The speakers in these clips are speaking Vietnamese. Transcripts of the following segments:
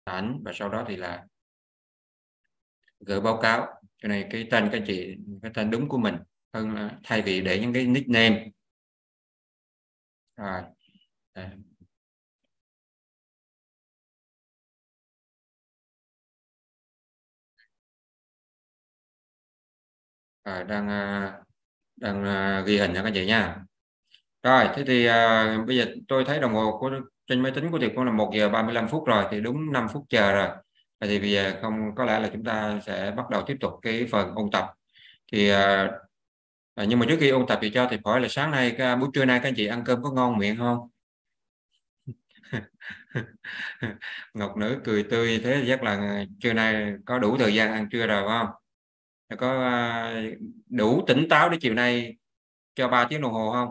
ảnh và sau đó thì là gửi báo cáo. Cho nên cái tên các chị, cái tên đúng của mình, hơn là thay vì để những cái nickname. Rồi. Đây. Rồi, đang ghi hình cho các chị nha. Rồi, thế thì bây giờ tôi thấy đồng hồ của trên máy tính của Tiệp cũng là 1 giờ 35 phút rồi, thì đúng 5 phút chờ rồi. Vậy thì bây giờ không, có lẽ là chúng ta sẽ bắt đầu tiếp tục cái phần ôn tập. Thì nhưng mà trước khi ôn tập thì cho Tiệp hỏi là sáng nay, buổi trưa nay các anh chị ăn cơm có ngon miệng không? Ngọc Nữ cười tươi thế chắc là trưa nay có đủ thời gian ăn trưa rồi phải không? Có đủ tỉnh táo để chiều nay cho 3 tiếng đồng hồ không?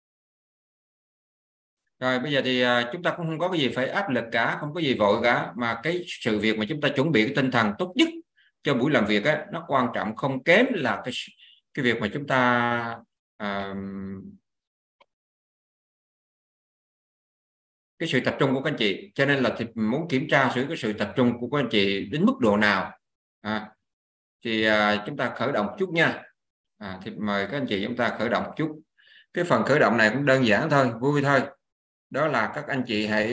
Rồi bây giờ thì chúng ta cũng không có cái gì phải áp lực cả, không có gì vội cả, mà cái sự việc mà chúng ta chuẩn bị cái tinh thần tốt nhất cho buổi làm việc á, nó quan trọng không kém là cái việc mà chúng ta à, cái sự tập trung của các anh chị. Cho nên là thì muốn kiểm tra cái sự tập trung của các anh chị đến mức độ nào. Thì chúng ta khởi động chút nha. Thì mời các anh chị chúng ta khởi động chút. Cái phần khởi động này cũng đơn giản thôi, vui thôi. Đó là các anh chị hãy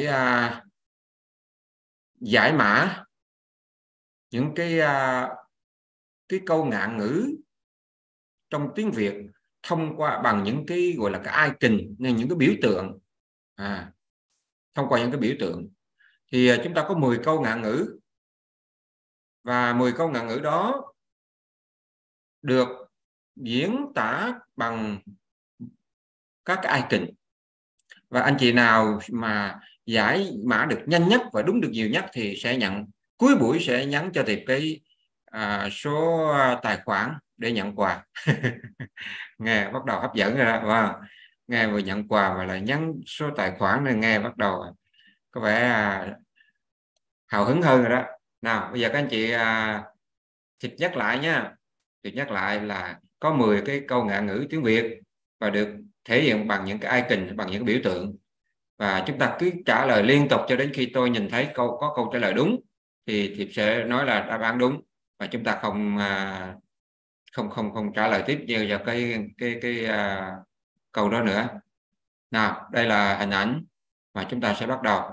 giải mã những cái câu ngạn ngữ trong tiếng Việt thông qua bằng những cái gọi là cái icon, những cái biểu tượng. Thông qua những cái biểu tượng thì chúng ta có 10 câu ngạn ngữ, và 10 câu ngạn ngữ đó được diễn tả bằng các cái icon. Và anh chị nào mà giải mã được nhanh nhất và đúng được nhiều nhất thì sẽ nhận, cuối buổi sẽ nhắn cho Tiệp cái số tài khoản để nhận quà. Nghe bắt đầu hấp dẫn rồi đó. Wow. Nghe vừa nhận quà mà lại nhắn số tài khoản nên nghe bắt đầu có vẻ hào hứng hơn rồi đó. Nào bây giờ các anh chị Tiệp nhắc lại nha. Tiệp nhắc lại là có 10 cái câu ngạn ngữ tiếng Việt và được thể hiện bằng những cái icon, bằng những cái biểu tượng, và chúng ta cứ trả lời liên tục cho đến khi tôi nhìn thấy có câu trả lời đúng thì Thiệp sẽ nói là đáp án đúng, và chúng ta không trả lời tiếp như vào cái câu đó nữa. Nào đây là hình ảnh mà chúng ta sẽ bắt đầu,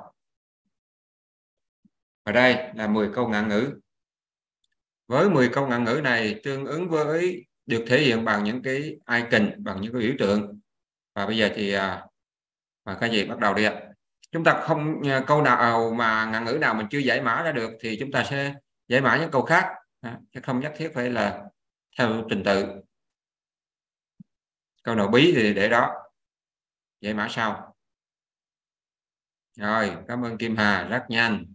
và đây là 10 câu ngạn ngữ. Với 10 câu ngạn ngữ này tương ứng với được thể hiện bằng những cái icon, bằng những cái biểu tượng. Và bây giờ thì mời các gì bắt đầu đi ạ. Chúng ta không, câu nào mà ngạn ngữ nào mình chưa giải mã ra được thì chúng ta sẽ giải mã những câu khác, chứ không nhất thiết phải là theo trình tự. Câu nào bí thì để đó giải mã sau. Rồi, cảm ơn Kim Hà, rất nhanh.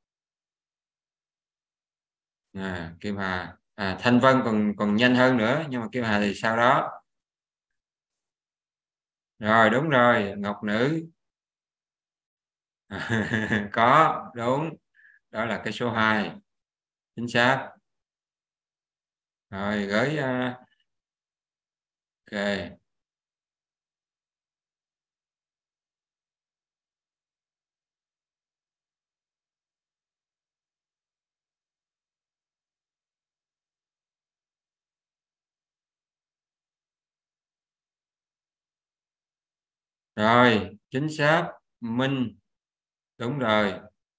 Kim Hà, Thanh Vân còn nhanh hơn nữa, nhưng mà Kim Hà thì sau đó. Rồi đúng rồi, Ngọc Nữ. Có đúng, đó là cái số 2, chính xác. Rồi gửi ok. Rồi chính xác, Minh, đúng rồi.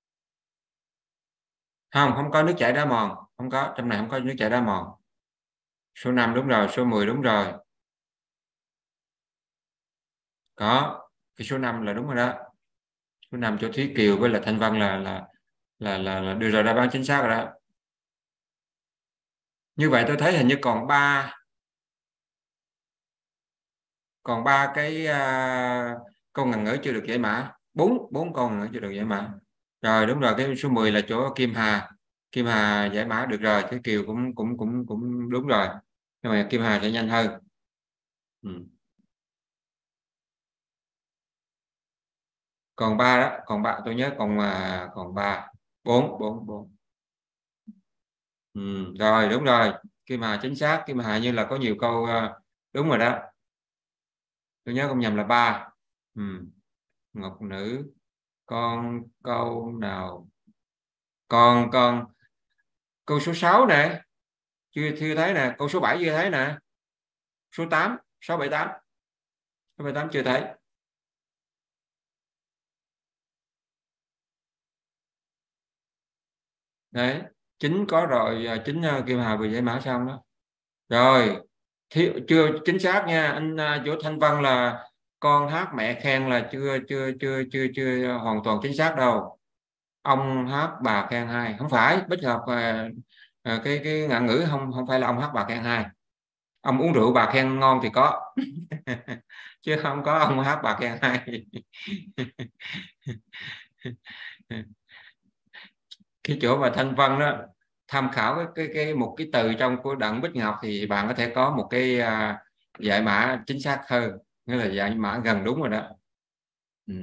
Không có nước chảy đá mòn, không có, trong này không có nước chảy đá mòn. Số 5 đúng rồi, số 10 đúng rồi. Có, cái số 5 là đúng rồi đó. Số 5 cho Thúy Kiều với là Thanh Văn là đưa ra đáp án chính xác rồi đó. Như vậy tôi thấy hình như còn ba cái câu ngạn ngữ chưa được giải mã, bốn câu ngạn ngữ chưa được giải mã. Rồi đúng rồi, cái số 10 là chỗ Kim Hà. Kim Hà giải mã được rồi, Thúy Kiều cũng đúng rồi, nhưng mà Kim Hà sẽ nhanh hơn. Ừ. Còn ba đó, còn ba tôi nhớ còn ba, bốn. Ừ. Rồi đúng rồi, Kim Hà chính xác. Kim Hà như là có nhiều câu đúng rồi đó, tôi nhớ không nhầm là ba. Ừ. Ngọc Nữ, con câu nào Còn câu số 6 nè, chưa thấy nè. Câu số 7 chưa thấy nè. Số 8, 678, 678 chưa thấy. Đấy, 9 có rồi, 9 Kim Hà vừa giải mã xong đó. Rồi, chưa chính xác nha anh. Chỗ Thanh Văn là con hát mẹ khen là chưa hoàn toàn chính xác đâu. Ông hát bà khen hai, không phải. Bích Ngọc cái ngạn ngữ không không phải là ông hát bà khen hai. Ông uống rượu bà khen ngon thì có chứ không có ông hát bà khen hai. Cái chỗ mà Thanh Văn đó, tham khảo một cái từ trong của Đặng Bích Ngọc thì bạn có thể có một cái giải mã chính xác hơn, nghĩa là giải mã gần đúng rồi đó. Ừ.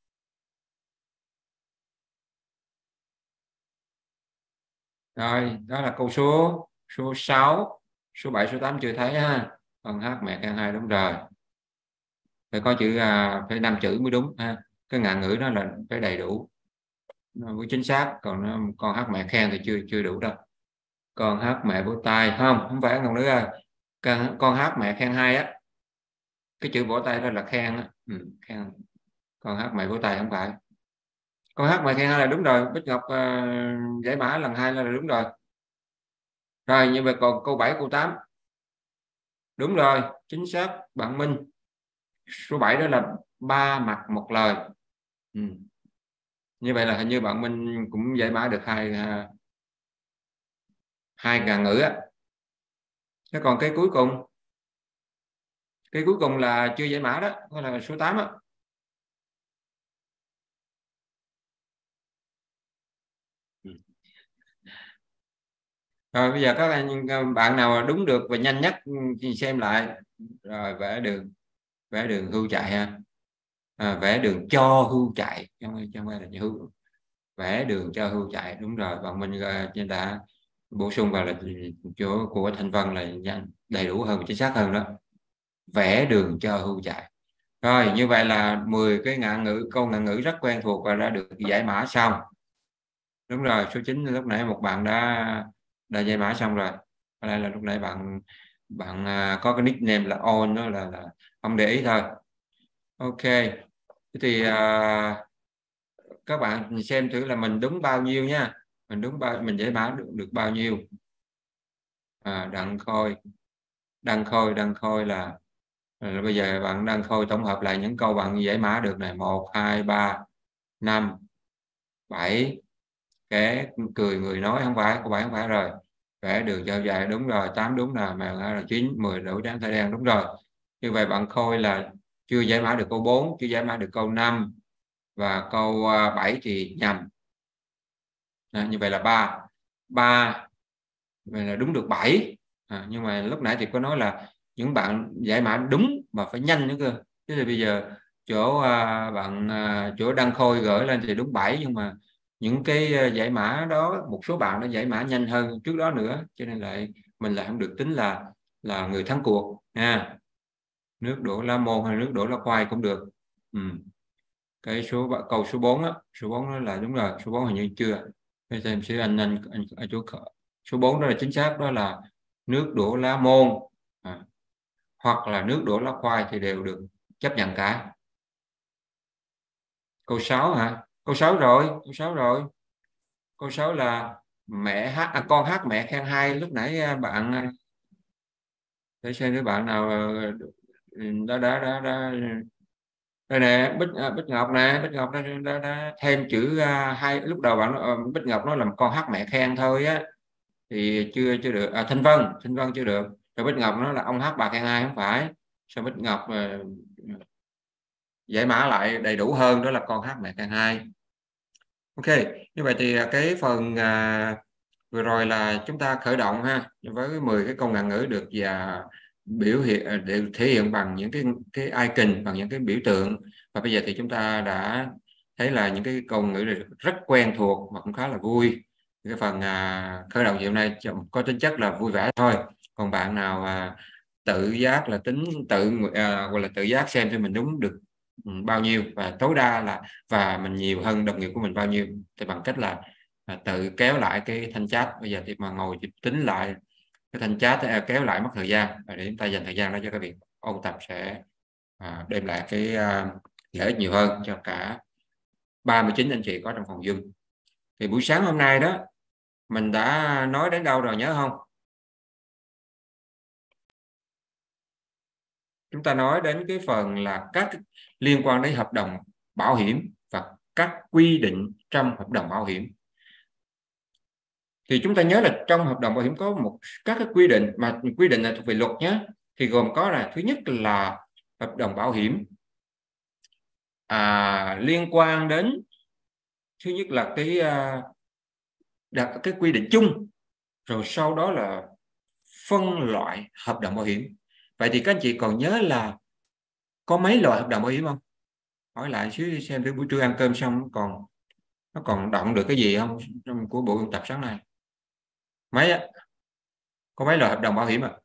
Rồi đó là câu số 6. Số 7 số 8 chưa thấy ha. Còn hát mẹ can hai đúng rồi. Phải có chữ phải 5 chữ mới đúng ha. Cái ngạn ngữ đó là phải đầy đủ, nó mới chính xác. Còn con hát mẹ khen thì chưa chưa đủ đâu. Con hát mẹ vỗ tay không, không phải ngôn ngữ con hát mẹ khen hai á, cái chữ vỗ tay đó là khen á. Ừ, khen. Con hát mẹ vỗ tay không phải. Con hát mẹ khen hai là đúng rồi. Bích Ngọc giải mã lần hai là đúng rồi. Rồi như vậy còn câu 7 câu 8 đúng rồi, chính xác bạn Minh. Số 7 đó là ba mặt một lời. Ừ. Như vậy là hình như bạn Minh cũng giải mã được hai ngàn ngữ á. Thế còn cái cuối cùng là chưa giải mã đó, đó là số 8 á. Ừ. Rồi bây giờ các bạn nào đúng được và nhanh nhất thì xem lại. Rồi vẽ đường hưu chạy ha. Vẽ đường cho hưu chạy trong đây là hưu. Vẽ đường cho hưu chạy đúng rồi. Bạn mình đã bổ sung vào là chỗ của Thanh Vân là nhanh, đầy đủ hơn, chính xác hơn đó. Vẽ đường cho hưu chạy. Rồi như vậy là 10 cái câu ngạn ngữ rất quen thuộc và đã được giải mã xong. Đúng rồi, số 9 lúc nãy một bạn đã giải mã xong rồi. Ở đây là lúc nãy bạn bạn có cái nickname là on, đó là không để ý thôi. Ok. Thế thì các bạn xem thử là mình đúng bao nhiêu nha. Mình giải mã được bao nhiêu. Đăng Khôi là bây giờ bạn Đăng Khôi tổng hợp lại những câu bạn giải mã được này: 1 2 3 5 7. Kẻ cười người nói không phải, câu 7 không phải rồi. Vẽ đường cho dài đúng rồi. 8 đúng là mèo là 9. 10 đổ trắng thay đen đúng rồi. Như vậy bạn Khôi là chưa giải mã được câu 4, chưa giải mã được câu 5 và câu 7 thì nhầm. Như vậy là ba vậy là đúng được 7. Nhưng mà lúc nãy thì có nói là những bạn giải mã đúng mà phải nhanh nữa cơ. Thế thì bây giờ chỗ Đăng Khôi gửi lên thì đúng 7, nhưng mà những cái giải mã đó một số bạn đã giải mã nhanh hơn trước đó nữa, cho nên mình lại không được tính là người thắng cuộc nha. Nước đổ lá môn hay nước đổ lá khoai cũng được. Ừ. Cái câu số 4 á, số 4 đó là đúng rồi. Số 4 hình như chưa. Để xem xíu anh ở chỗ số 4 đó là chính xác, đó là nước đổ lá môn hoặc là nước đổ lá khoai thì đều được chấp nhận cả. Câu 6 hả? Câu 6 rồi, câu 6 rồi. Câu 6 là con hát mẹ khen hai. Lúc nãy để xem đứa bạn nào đã đây nè. Bích Ngọc nè. Bích Ngọc đã thêm chữ hai. Lúc đầu Bích Ngọc nói là con hát mẹ khen thôi á, thì chưa được. Thanh Vân chưa được. Rồi Bích Ngọc nói là ông hát bà khen hai, không phải. Sao Bích Ngọc giải mã lại đầy đủ hơn, đó là con hát mẹ khen hai. Ok, như vậy thì cái phần vừa rồi là chúng ta khởi động ha, với 10 cái câu ngạn ngữ được và biểu hiện để thể hiện bằng những cái icon, bằng những cái biểu tượng. Và bây giờ thì chúng ta đã thấy là những cái câu ngữ này rất quen thuộc và cũng khá là vui. Cái phần khởi động hôm nay có tính chất là vui vẻ thôi. Còn bạn nào tự giác là gọi là tự giác xem cho mình đúng được bao nhiêu và tối đa là và mình nhiều hơn đồng nghiệp của mình bao nhiêu, thì bằng cách là tự kéo lại cái thanh chat. Bây giờ thì mà ngồi tính lại cái thanh chat kéo lại mất thời gian, để chúng ta dành thời gian đó cho cái việc ôn tập sẽ đem lại cái lợi ích nhiều hơn cho cả 39 anh chị có trong phòng Zoom. Thì buổi sáng hôm nay đó mình đã nói đến đâu rồi nhớ không? Chúng ta nói đến cái phần là các liên quan đến hợp đồng bảo hiểm và các quy định trong hợp đồng bảo hiểm. Thì chúng ta nhớ là trong hợp đồng bảo hiểm có các cái quy định, mà quy định là thuộc về luật nhé. Thì gồm có là thứ nhất là hợp đồng bảo hiểm liên quan đến, thứ nhất là cái quy định chung, rồi sau đó là phân loại hợp đồng bảo hiểm. Vậy thì các anh chị còn nhớ là có mấy loại hợp đồng bảo hiểm không? Hỏi lại xíu xem tới buổi trưa ăn cơm xong nó còn động được cái gì không trong của bộ ôn tập sáng nay. Có mấy loại hợp đồng bảo hiểm ạ?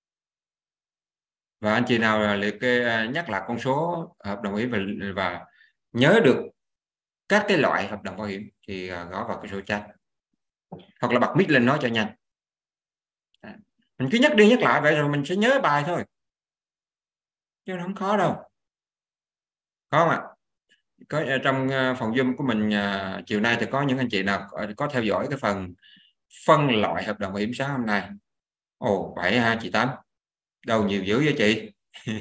Và anh chị nào là liệt kê nhắc lại con số hợp đồng bảo hiểm và nhớ được các cái loại hợp đồng bảo hiểm thì gõ vào cái số chat, hoặc là bật mic lên nói cho nhanh. Mình cứ nhắc đi nhắc lại vậy rồi mình sẽ nhớ bài thôi, chứ nó không khó đâu. Có không ạ? Có trong phòng Zoom của mình chiều nay thì có những anh chị nào có theo dõi cái phần phân loại hợp đồng bảo hiểm sáng hôm nay? Ồ, 7 ha chị Tám. Đâu nhiều dữ vậy chị?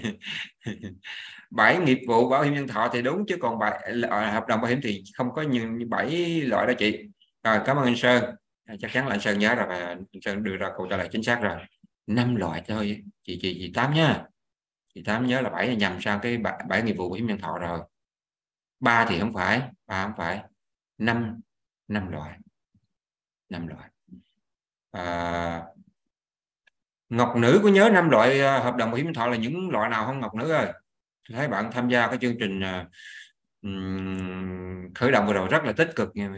7 nghiệp vụ bảo hiểm nhân thọ thì đúng, chứ còn hợp đồng bảo hiểm thì không có như 7 loại đó chị. Rồi, cảm ơn anh Sơn. Chắc chắn là anh Sơn nhớ rồi, và anh Sơn đưa ra câu trả lời chính xác rồi. 5 loại thôi chị Tám nhá. Chị Tám nhớ là 7 là nhầm sang cái 7 nghiệp vụ bảo hiểm nhân thọ rồi. 3 thì không phải, 5 loại. 5 loại. Ngọc Nữ có nhớ 5 loại hợp đồng bảo hiểm nhân thọ là những loại nào không Ngọc Nữ ơi? Tôi thấy bạn tham gia cái chương trình khởi động vừa rồi rất là tích cực nha.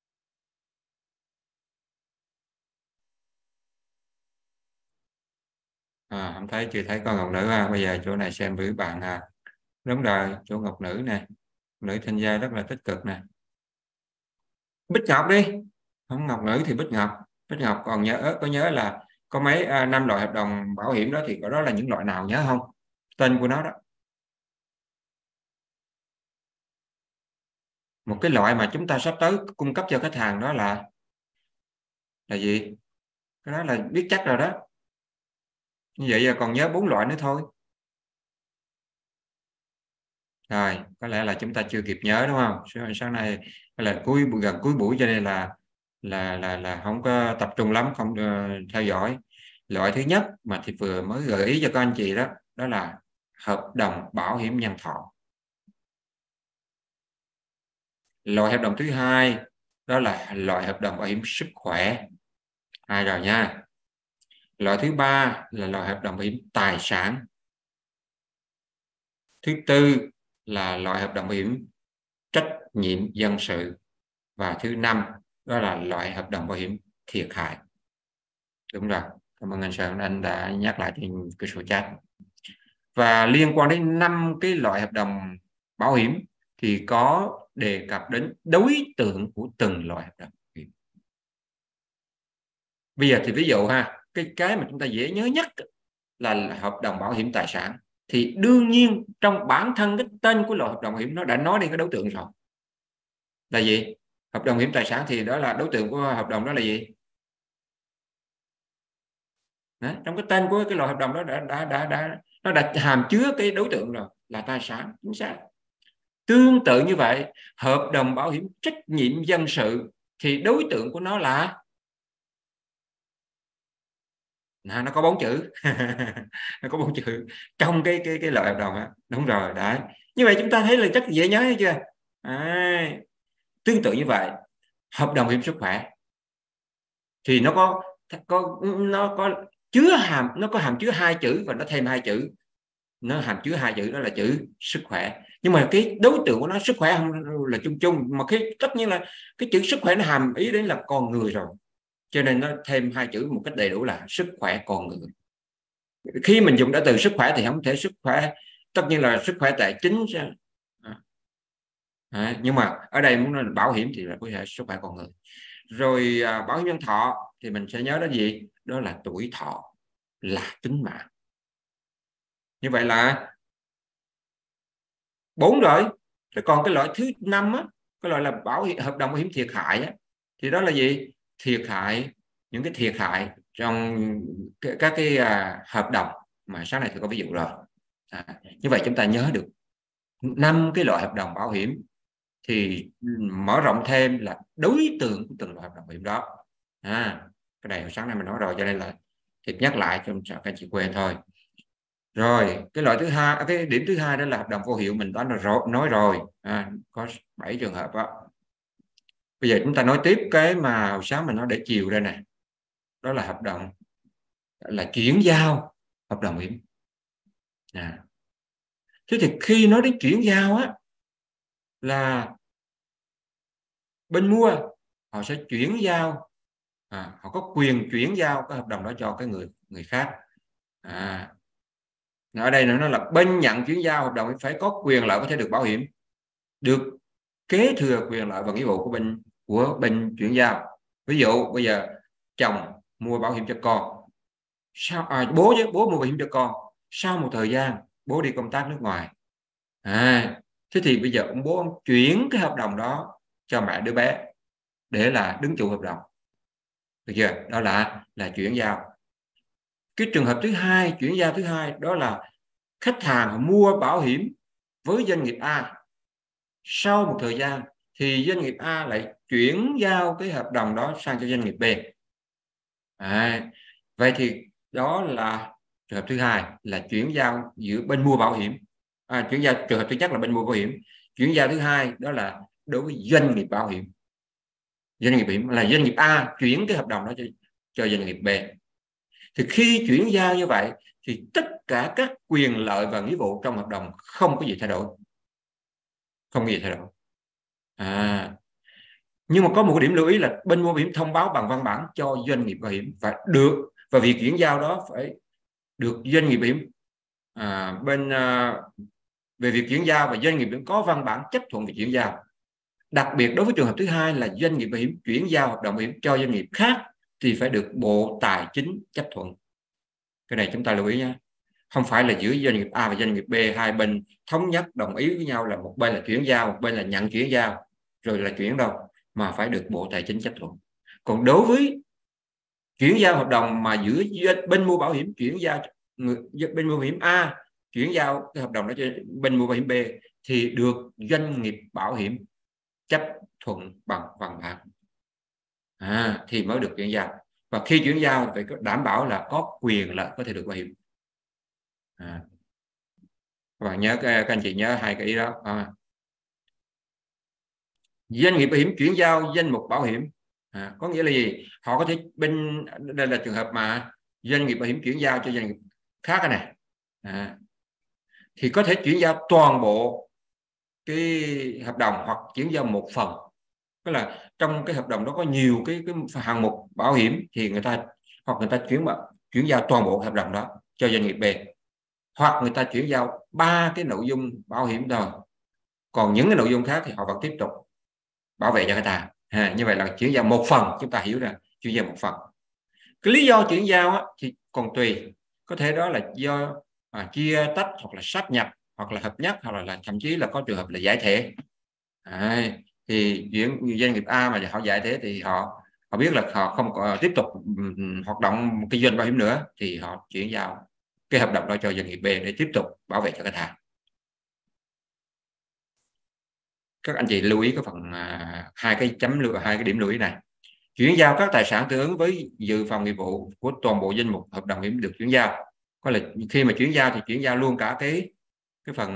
Không thấy, chưa thấy con Ngọc Nữ ha. Bây giờ chỗ này xem với bạn đúng rồi, chỗ Ngọc Nữ nè, Nữ tham gia rất là tích cực nè. Bích Ngọc đi, không Ngọc Nữ thì Bích Ngọc còn có nhớ là có mấy 5 loại hợp đồng bảo hiểm đó thì có đó là những loại nào nhớ không? Tên của nó đó. Một cái loại mà chúng ta sắp tới cung cấp cho khách hàng đó là gì? Cái đó là biết chắc rồi đó. Như vậy giờ còn nhớ 4 loại nữa thôi. Rồi, có lẽ là chúng ta chưa kịp nhớ đúng không? Sáng nay là gần cuối buổi cho nên là không có tập trung lắm, không theo dõi. Loại thứ nhất mà thì vừa mới gợi ý cho các anh chị đó, đó là hợp đồng bảo hiểm nhân thọ. Loại hợp đồng thứ hai đó là loại hợp đồng bảo hiểm sức khỏe. Hai rồi nha. Loại thứ ba là loại hợp đồng bảo hiểm tài sản. Thứ tư là loại hợp đồng bảo hiểm trách nhiệm dân sự. Và thứ năm đó là loại hợp đồng bảo hiểm thiệt hại. Đúng rồi, cảm ơn anh Sơn, anh đã nhắc lại trên cái số chat. Và liên quan đến 5 cái loại hợp đồng bảo hiểm thì có đề cập đến đối tượng của từng loại hợp đồng bảo hiểm. Bây giờ thì ví dụ ha, cái mà chúng ta dễ nhớ nhất là hợp đồng bảo hiểm tài sản. Thì đương nhiên trong bản thân cái tên của loại hợp đồng bảo hiểm nó đã nói đến cái đối tượng rồi. Là gì? Hợp đồng bảo hiểm tài sản thì đó là đối tượng của hợp đồng đó là gì? Đó, trong cái tên của cái loại hợp đồng đó nó đã hàm chứa cái đối tượng rồi, là tài sản, chính xác. Tương tự như vậy, hợp đồng bảo hiểm trách nhiệm dân sự thì đối tượng của nó là nó có 4 chữ. Nó có 4 chữ trong cái loại hợp đồng đó. Đúng rồi đấy. Như vậy chúng ta thấy là rất dễ nhớ hay chưa? Tương tự như vậy, hợp đồng bảo hiểm sức khỏe thì nó có hàm chứa 2 chữ và nó thêm 2 chữ. Nó hàm chứa 2 chữ, đó là chữ sức khỏe. Nhưng mà cái đối tượng của nó sức khỏe không là chung mà tất nhiên là cái chữ sức khỏe nó hàm ý đến là con người rồi, cho nên nó thêm 2 chữ một cách đầy đủ là sức khỏe con người. Khi mình dùng đã từ sức khỏe thì không thể sức khỏe, tất nhiên là sức khỏe tài chính. Nhưng mà ở đây muốn nói là bảo hiểm thì là có thể sức khỏe con người. Rồi bảo hiểm nhân thọ thì mình sẽ nhớ đến gì? Đó là tuổi thọ, là tính mạng. Như vậy là 4 rồi. Rồi còn cái loại thứ 5 á, cái loại là hợp đồng bảo hiểm thiệt hại á, thì đó là gì? Thiệt hại, những cái thiệt hại trong các cái hợp đồng mà sáng nay thì có ví dụ rồi. Như vậy chúng ta nhớ được 5 cái loại hợp đồng bảo hiểm, thì mở rộng thêm là đối tượng của từng loại hợp đồng bảo hiểm đó. Cái này hồi sáng nay mình nói rồi, cho nên là thì nhắc lại cho các anh chị quên thôi. Rồi cái loại thứ hai, cái điểm thứ hai đó là hợp đồng vô hiệu, mình đã nói rồi, có 7 trường hợp đó. Bây giờ chúng ta nói tiếp cái mà hồi sáng mình nói để chiều đây này, đó là hợp đồng là chuyển giao hợp đồng bảo hiểm. Thế thì khi nói đến chuyển giao á, là bên mua họ sẽ chuyển giao, họ có quyền chuyển giao cái hợp đồng đó cho cái người khác. Ở đây nó là bên nhận chuyển giao hợp đồng phải có quyền lợi có thể được bảo hiểm, được kế thừa quyền lợi và nghĩa vụ của bên chuyển giao. Ví dụ bây giờ chồng mua bảo hiểm cho con, bố mua bảo hiểm cho con, sau một thời gian bố đi công tác nước ngoài, thế thì bây giờ ông chuyển cái hợp đồng đó cho mẹ đứa bé để là đứng chủ hợp đồng, được chưa? Đó là chuyển giao. Cái trường hợp thứ hai, chuyển giao thứ hai, đó là khách hàng mua bảo hiểm với doanh nghiệp A, sau một thời gian thì doanh nghiệp A lại chuyển giao cái hợp đồng đó sang cho doanh nghiệp B. Vậy thì đó là trường hợp thứ hai, là chuyển giao giữa bên mua bảo hiểm. Chuyển giao trường hợp thứ nhất là bên mua bảo hiểm. Chuyển giao thứ hai đó là đối với doanh nghiệp bảo hiểm. Doanh nghiệp bảo hiểm là doanh nghiệp A chuyển cái hợp đồng đó cho doanh nghiệp B. Thì khi chuyển giao như vậy thì tất cả các quyền lợi và nghĩa vụ trong hợp đồng không có gì thay đổi. Không có gì thay đổi. Nhưng mà có một điểm lưu ý là bên mua bảo hiểm thông báo bằng văn bản cho doanh nghiệp bảo hiểm, và việc chuyển giao đó phải được doanh nghiệp bảo hiểm về việc chuyển giao, và doanh nghiệp bảo hiểm có văn bản chấp thuận việc chuyển giao. Đặc biệt đối với trường hợp thứ hai là doanh nghiệp bảo hiểm chuyển giao hợp đồng bảo hiểm cho doanh nghiệp khác thì phải được Bộ Tài chính chấp thuận. Cái này chúng ta lưu ý nhé. Không phải là giữa doanh nghiệp A và doanh nghiệp B hai bên thống nhất đồng ý với nhau là một bên là chuyển giao, một bên là nhận chuyển giao rồi là chuyển đâu, mà phải được Bộ Tài chính chấp thuận. Còn đối với chuyển giao hợp đồng mà giữa bên mua bảo hiểm chuyển giao, bên mua bảo hiểm A chuyển giao cái hợp đồng đó cho bên mua bảo hiểm B thì được doanh nghiệp bảo hiểm chấp thuận bằng văn bản, thì mới được chuyển giao. Và khi chuyển giao phải đảm bảo là có quyền lợi có thể được bảo hiểm. Và nhớ các anh chị nhớ hai cái ý đó. Doanh nghiệp bảo hiểm chuyển giao danh mục bảo hiểm, có nghĩa là gì? Họ có thể đây là trường hợp mà doanh nghiệp bảo hiểm chuyển giao cho doanh nghiệp khác cái này, thì có thể chuyển giao toàn bộ cái hợp đồng hoặc chuyển giao một phần. Tức là trong cái hợp đồng đó có nhiều cái hạng mục bảo hiểm thì người ta chuyển giao toàn bộ hợp đồng đó cho doanh nghiệp B, hoặc người ta chuyển giao 3 cái nội dung bảo hiểm thôi, còn những cái nội dung khác thì họ vẫn tiếp tục bảo vệ cho người ta. Như vậy là chuyển giao một phần, chúng ta hiểu ra chuyển giao một phần. Cái lý do chuyển giao thì còn tùy, có thể đó là do chia tách hoặc là sáp nhập hoặc là hợp nhất, hoặc là thậm chí là có trường hợp là giải thể. Thì doanh nghiệp A mà họ giải thể thì họ biết là họ không có tiếp tục hoạt động kinh doanh bảo hiểm nữa, thì họ chuyển giao cái hợp đồng đó cho doanh nghiệp B để tiếp tục bảo vệ cho khách hàng. Các anh chị lưu ý cái phần hai cái điểm lưu ý này. Chuyển giao các tài sản tương ứng với dự phòng nghiệp vụ của toàn bộ danh mục hợp đồng bảo hiểm được chuyển giao. Có là khi mà chuyển giao thì chuyển giao luôn cả cái phần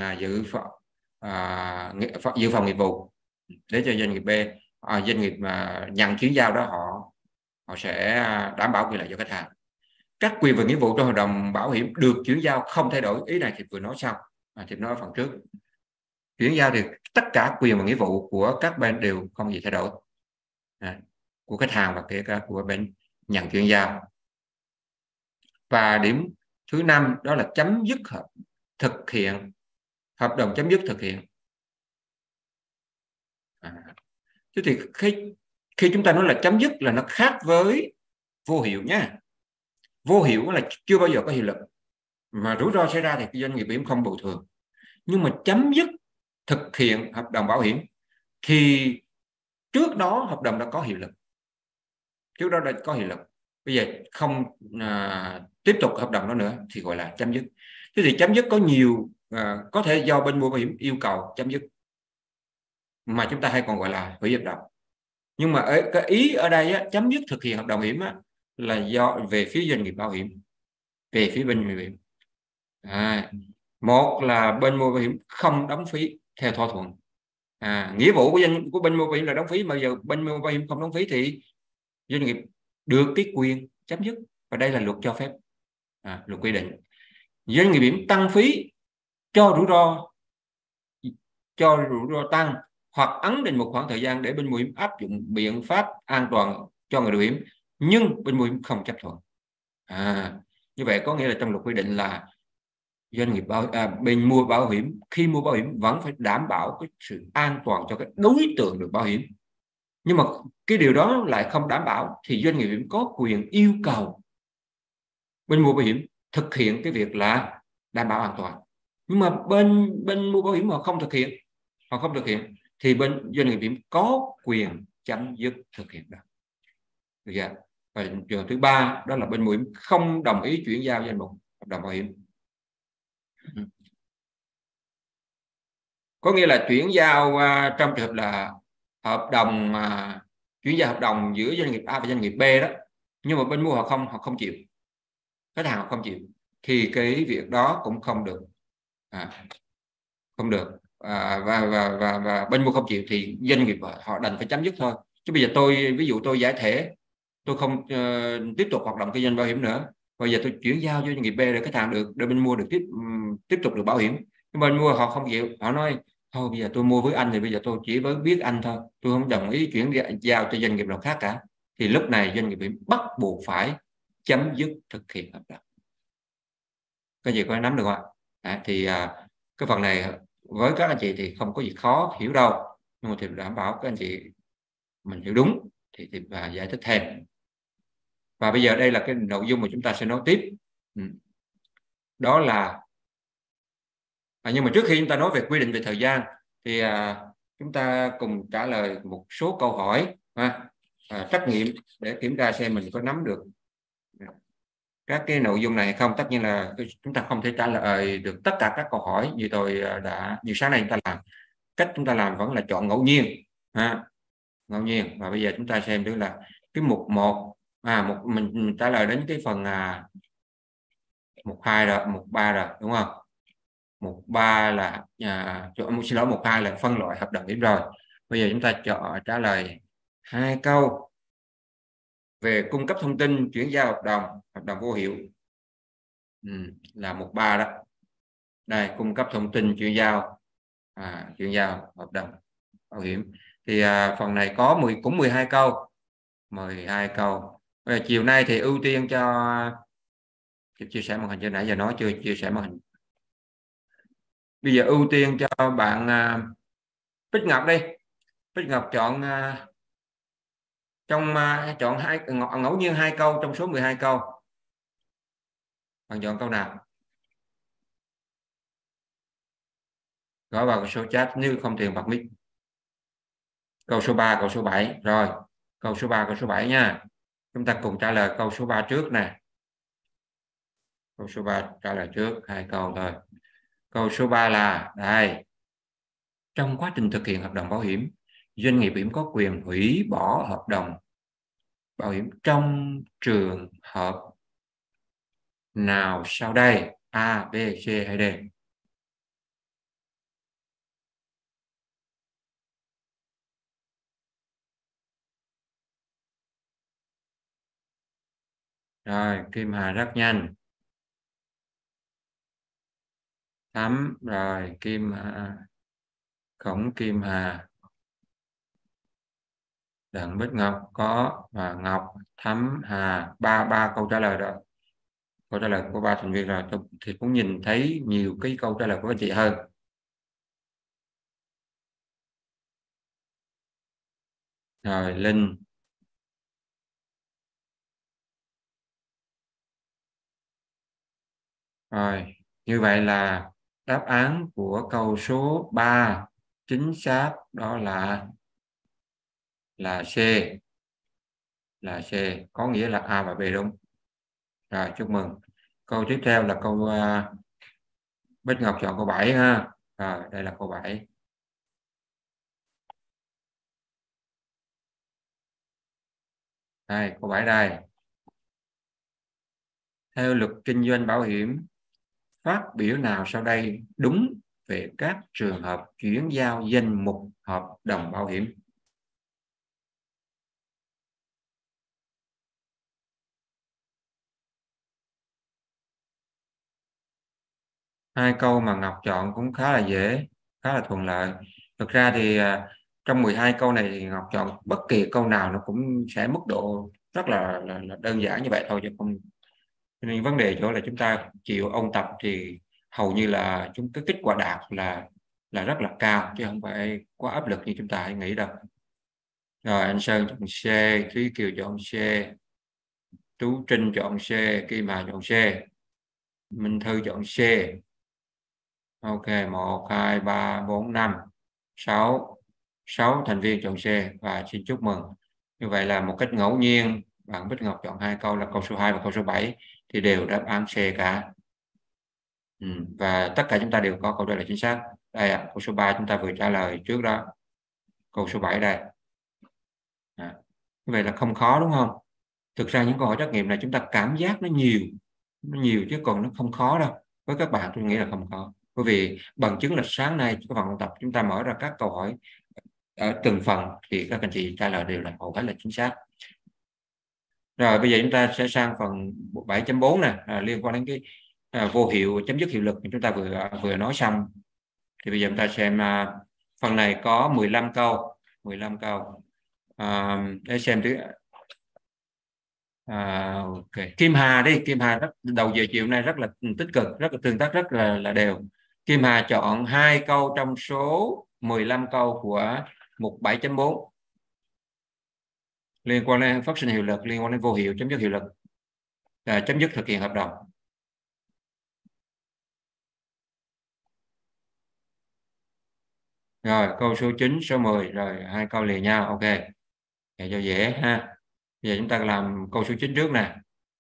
dự phòng nghiệp vụ để cho doanh nghiệp B, doanh nghiệp mà nhận chuyển giao đó họ sẽ đảm bảo quyền lợi cho khách hàng. Các quyền và nghĩa vụ trong hợp đồng bảo hiểm được chuyển giao không thay đổi. Ý này thì vừa nói xong, thì nói phần trước. Chuyển giao thì tất cả quyền và nghĩa vụ của các bên đều không gì thay đổi, của khách hàng và kể cả của bên nhận chuyển giao. Và điểm thứ 5 đó là chấm dứt thực hiện hợp đồng, chấm dứt thực hiện. Thế thì khi chúng ta nói là chấm dứt là nó khác với vô hiệu nhé. Vô hiệu là chưa bao giờ có hiệu lực, mà rủi ro xảy ra thì doanh nghiệp bảo hiểm không bồi thường. Nhưng mà chấm dứt thực hiện hợp đồng bảo hiểm thì trước đó hợp đồng đã có hiệu lực, trước đó đã có hiệu lực, bây giờ không tiếp tục hợp đồng đó nữa thì gọi là chấm dứt. Thế thì chấm dứt có nhiều, có thể do bên mua bảo hiểm yêu cầu chấm dứt, mà chúng ta hay còn gọi là hủy hợp đồng. Nhưng mà cái ý ở đây á, chấm dứt thực hiện hợp đồng bảo hiểm á, là do về phía doanh nghiệp bảo hiểm, về phía bên bảo hiểm. Một là bên mua bảo hiểm không đóng phí theo thỏa thuận, nghĩa vụ của bên mua bảo hiểm là đóng phí, mà giờ bên mua bảo hiểm không đóng phí thì doanh nghiệp được cái quyền chấm dứt, và đây là luật cho phép, luật quy định. Doanh nghiệp bảo hiểm tăng phí cho rủi ro tăng, hoặc ấn định một khoảng thời gian để bên bảo hiểm áp dụng biện pháp an toàn cho người bảo hiểm, nhưng bên bảo hiểm không chấp thuận. Như vậy có nghĩa là trong luật quy định là doanh nghiệp bên mua bảo hiểm, khi mua bảo hiểm vẫn phải đảm bảo cái sự an toàn cho cái đối tượng được bảo hiểm, nhưng mà cái điều đó lại không đảm bảo thì doanh nghiệp bảo hiểm có quyền yêu cầu bên mua bảo hiểm thực hiện cái việc là đảm bảo an toàn. Nhưng mà bên mua bảo hiểm mà không thực hiện thì bên doanh nghiệp bảo hiểm có quyền chấm dứt thực hiện đó. Được chưa? Và trường thứ ba đó là bên bảo hiểm không đồng ý chuyển giao danh mục hợp đồng bảo hiểm. Có nghĩa là chuyển giao trong trường hợp là hợp đồng chuyển giao hợp đồng giữa doanh nghiệp A và doanh nghiệp B đó, nhưng mà bên mua họ không chịu, khách hàng họ không chịu, thì cái việc đó cũng không được, không được. Và bên mua không chịu thì doanh nghiệp họ đành phải chấm dứt thôi. Chứ bây giờ ví dụ tôi giải thể, tôi không tiếp tục hoạt động kinh doanh bảo hiểm nữa, bây giờ tôi chuyển giao cho doanh nghiệp B để khách hàng được, để bên mua được tiếp tục được bảo hiểm, nhưng bên mua họ không chịu, họ nói thôi bây giờ tôi mua với anh thì bây giờ tôi chỉ với biết anh thôi, tôi không đồng ý chuyển giao cho doanh nghiệp nào khác cả, thì lúc này doanh nghiệp bảo hiểm bắt buộc phải chấm dứt thực hiện hợp đồng. Cái gì có nắm được không ạ? Thì cái phần này với các anh chị thì không có gì khó hiểu đâu, nhưng mà thì đảm bảo các anh chị mình hiểu đúng thì giải thích thêm. Và bây giờ đây là cái nội dung mà chúng ta sẽ nói tiếp. Đó là nhưng mà trước khi chúng ta nói về quy định về thời gian thì chúng ta cùng trả lời một số câu hỏi trắc nghiệm để kiểm tra xem mình có nắm được các cái nội dung này hay không. Tất nhiên là chúng ta không thể trả lời được tất cả các câu hỏi như như sáng nay chúng ta làm. Cách chúng ta làm vẫn là chọn ngẫu nhiên, ngẫu nhiên. Và bây giờ chúng ta xem được là cái mục 1 mình trả lời đến cái phần mục 2 rồi, mục 3 rồi đúng không? Mục 3 là xin lỗi, mục 2 là phân loại hợp đồng điểm rồi. Bây giờ chúng ta trả lời 2 câu về cung cấp thông tin chuyển giao hợp đồng vô hiệu, là mục 3 đó. Đây, cung cấp thông tin chuyển giao hợp đồng bảo hiểm. Thì phần này có cũng 12 câu. 12 câu. Bây giờ chiều nay thì ưu tiên cho chia sẻ màn hình, cho nãy giờ nói chưa chia sẻ màn hình. Bây giờ ưu tiên cho bạn Bích Ngọc đi. Bích Ngọc chọn chọn ngẫu nhiên 2 câu trong số 12 câu. Bạn chọn câu nào? Gõ vào số chat nếu không thì bật mic. Câu số 3, câu số 7. Rồi, câu số 3, câu số 7 nha. Chúng ta cùng trả lời câu số 3 trước nè. Câu số 3 trả lời trước 2 câu thôi. Câu số 3 là đây. Trong quá trình thực hiện hợp đồng bảo hiểm, doanh nghiệp bảo hiểm có quyền hủy bỏ hợp đồng bảo hiểm trong trường hợp nào sau đây? A, B, C hay D? Rồi, Kim Hà rất nhanh. Thắm, rồi, Khổng Kim Hà, Đặng Bích Ngọc có, và Ngọc, Thắm, Hà, ba câu trả lời rồi. Câu trả lời của 3 thành viên rồi. Tôi thì cũng nhìn thấy nhiều cái câu trả lời của anh chị hơn. Rồi Linh. Rồi, như vậy là đáp án của câu số 3 chính xác đó là C, là C, có nghĩa là A và B đúng. Rồi, chúc mừng. Câu tiếp theo là câu Bích Ngọc chọn câu 7 ha. Rồi, đây là câu 7. Đây, câu 7 đây. Theo luật kinh doanh bảo hiểm, phát biểu nào sau đây đúng về các trường hợp chuyển giao danh mục hợp đồng bảo hiểm? Hai câu mà Ngọc chọn cũng khá là dễ, khá là thuận lợi. Thực ra thì trong 12 câu này thì Ngọc chọn bất kỳ câu nào nó cũng sẽ mức độ rất là đơn giản như vậy thôi, chứ không, cho nên vấn đề chỗ là chúng ta chịu ôn tập thì hầu như là cái kết quả đạt là rất là cao, chứ không phải quá áp lực như chúng ta hay nghĩ đâu. Rồi anh Sơn chọn C, Thúy Kiều chọn C, Tú Trinh chọn C, Kim Hà chọn C, Minh Thư chọn C. Ok, 1, 2, 3, 4, 5, 6, 6 thành viên chọn C và xin chúc mừng. Như vậy là một cách ngẫu nhiên, bạn Bích Ngọc chọn hai câu là câu số 2 và câu số 7 thì đều đáp án C cả. Và tất cả chúng ta đều có câu trả lời chính xác. Đây ạ, câu số 3 chúng ta vừa trả lời trước đó. Câu số 7 đây. Như vậy là không khó đúng không? Thực ra những câu hỏi trắc nghiệm này chúng ta cảm giác nó nhiều chứ còn nó không khó đâu. Với các bạn tôi nghĩ là không khó. Bởi vì bằng chứng là sáng nay các phần tập chúng ta mở ra các câu hỏi ở từng phần thì các anh chị trả lời đều là hầu hết là chính xác. Rồi bây giờ chúng ta sẽ sang phần 7.4 nè, liên quan đến cái vô hiệu chấm dứt hiệu lực chúng ta vừa nói xong. Thì bây giờ chúng ta xem phần này có 15 câu, 15 câu. Để xem thứ ok. Kim Hà đi, Kim Hà đầu giờ chiều nay rất là tích cực, rất là tương tác rất là đều. Kim Hà chọn 2 câu trong số 15 câu của mục 7.4 liên quan đến phát sinh hiệu lực, liên quan đến vô hiệu chấm dứt hiệu lực, chấm dứt thực hiện hợp đồng. Rồi câu số 9, số 10, rồi 2 câu liền nhau. Ok, để cho dễ ha. Bây giờ chúng ta làm câu số 9 trước nè.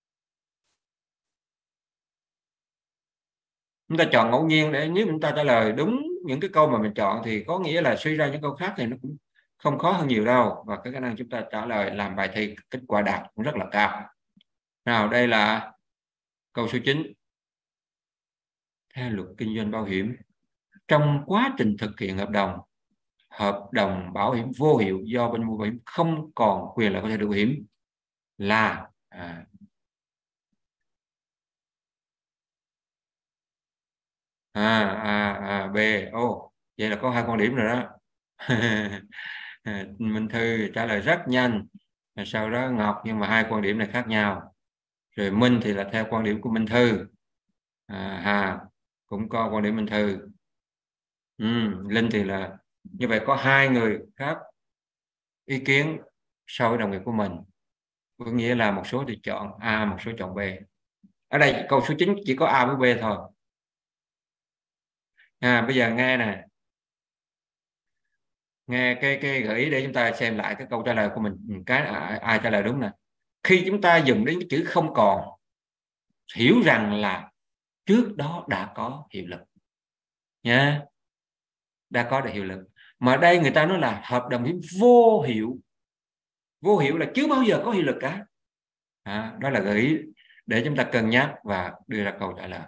Chúng ta chọn ngẫu nhiên, để nếu chúng ta trả lời đúng những cái câu mà mình chọn thì có nghĩa là suy ra những câu khác thì nó cũng không khó hơn nhiều đâu, và cái khả năng chúng ta trả lời làm bài thi kết quả đạt cũng rất là cao. Nào đây là câu số 9. Theo luật kinh doanh bảo hiểm, trong quá trình thực hiện hợp đồng bảo hiểm vô hiệu do bên mua bảo hiểm không còn quyền lợi có thể được bảo hiểm là B. Vậy là có 2 quan điểm rồi đó. Minh Thư trả lời rất nhanh, sau đó Ngọc, nhưng mà 2 quan điểm này khác nhau. Rồi Minh thì là theo quan điểm của Minh Thư, Hà cũng có quan điểm Minh Thư, Linh thì là như vậy, có 2 người khác ý kiến so với đồng nghiệp của mình, có nghĩa là một số thì chọn A, một số chọn B. Ở đây câu số 9 chỉ có A với B thôi. Bây giờ nghe nè, nghe cái gợi ý để chúng ta xem lại cái câu trả lời của mình, cái ai trả lời đúng nè. Khi chúng ta dùng đến cái chữ không còn, hiểu rằng là trước đó đã có hiệu lực nha, đã có được hiệu lực. Mà đây người ta nói là hợp đồng hiếm vô hiệu, vô hiệu là chưa bao giờ có hiệu lực cả. Đó là gợi ý để chúng ta cân nhắc và đưa ra câu trả lời.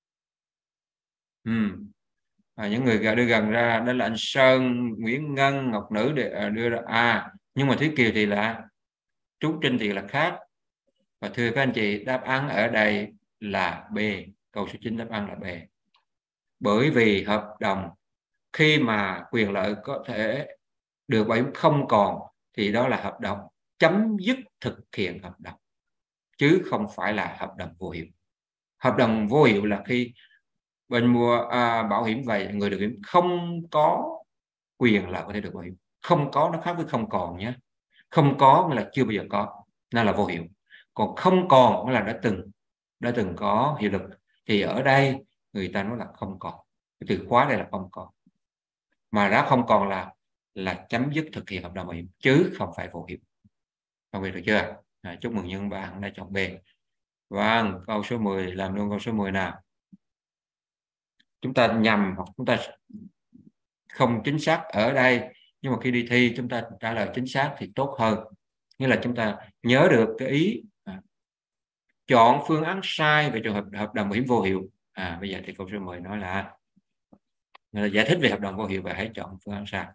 Những người đưa gần ra đó là anh Sơn, Nguyễn Ngân, Ngọc Nữ để đưa ra nhưng mà Thúy Kiều thì là Trú Trinh thì là khác. Và thưa các anh chị, đáp án ở đây là B, câu số 9 đáp án là B. Bởi vì hợp đồng khi mà quyền lợi có thể được bảo hiểm không còn thì đó là hợp đồng chấm dứt thực hiện hợp đồng, chứ không phải là hợp đồng vô hiệu. Hợp đồng vô hiệu là khi bên mua bảo hiểm vậy người được hiểm không có quyền lợi có thể được bảo hiểm. Không có nó khác với không còn nhé. Không có nghĩa là chưa bao giờ có, nên là vô hiệu. Còn không còn nghĩa là đã từng có hiệu lực. Thì ở đây người ta nói là không còn, cái từ khóa đây là không còn, mà đã không còn là chấm dứt thực hiện hợp đồng bảo hiểm chứ không phải vô hiệu. Không biết được chưa? Chúc mừng những bạn đã chọn B. Vâng, câu số 10, làm luôn câu số 10 nào. Chúng ta nhầm hoặc chúng ta không chính xác ở đây, nhưng mà khi đi thi chúng ta trả lời chính xác thì tốt hơn. Nghĩa là chúng ta nhớ được cái ý chọn phương án sai về trường hợp hợp đồng bảo hiểm vô hiệu. Bây giờ thì câu số 10 nói là giải thích về hợp đồng vô hiệu và hãy chọn phương án sai.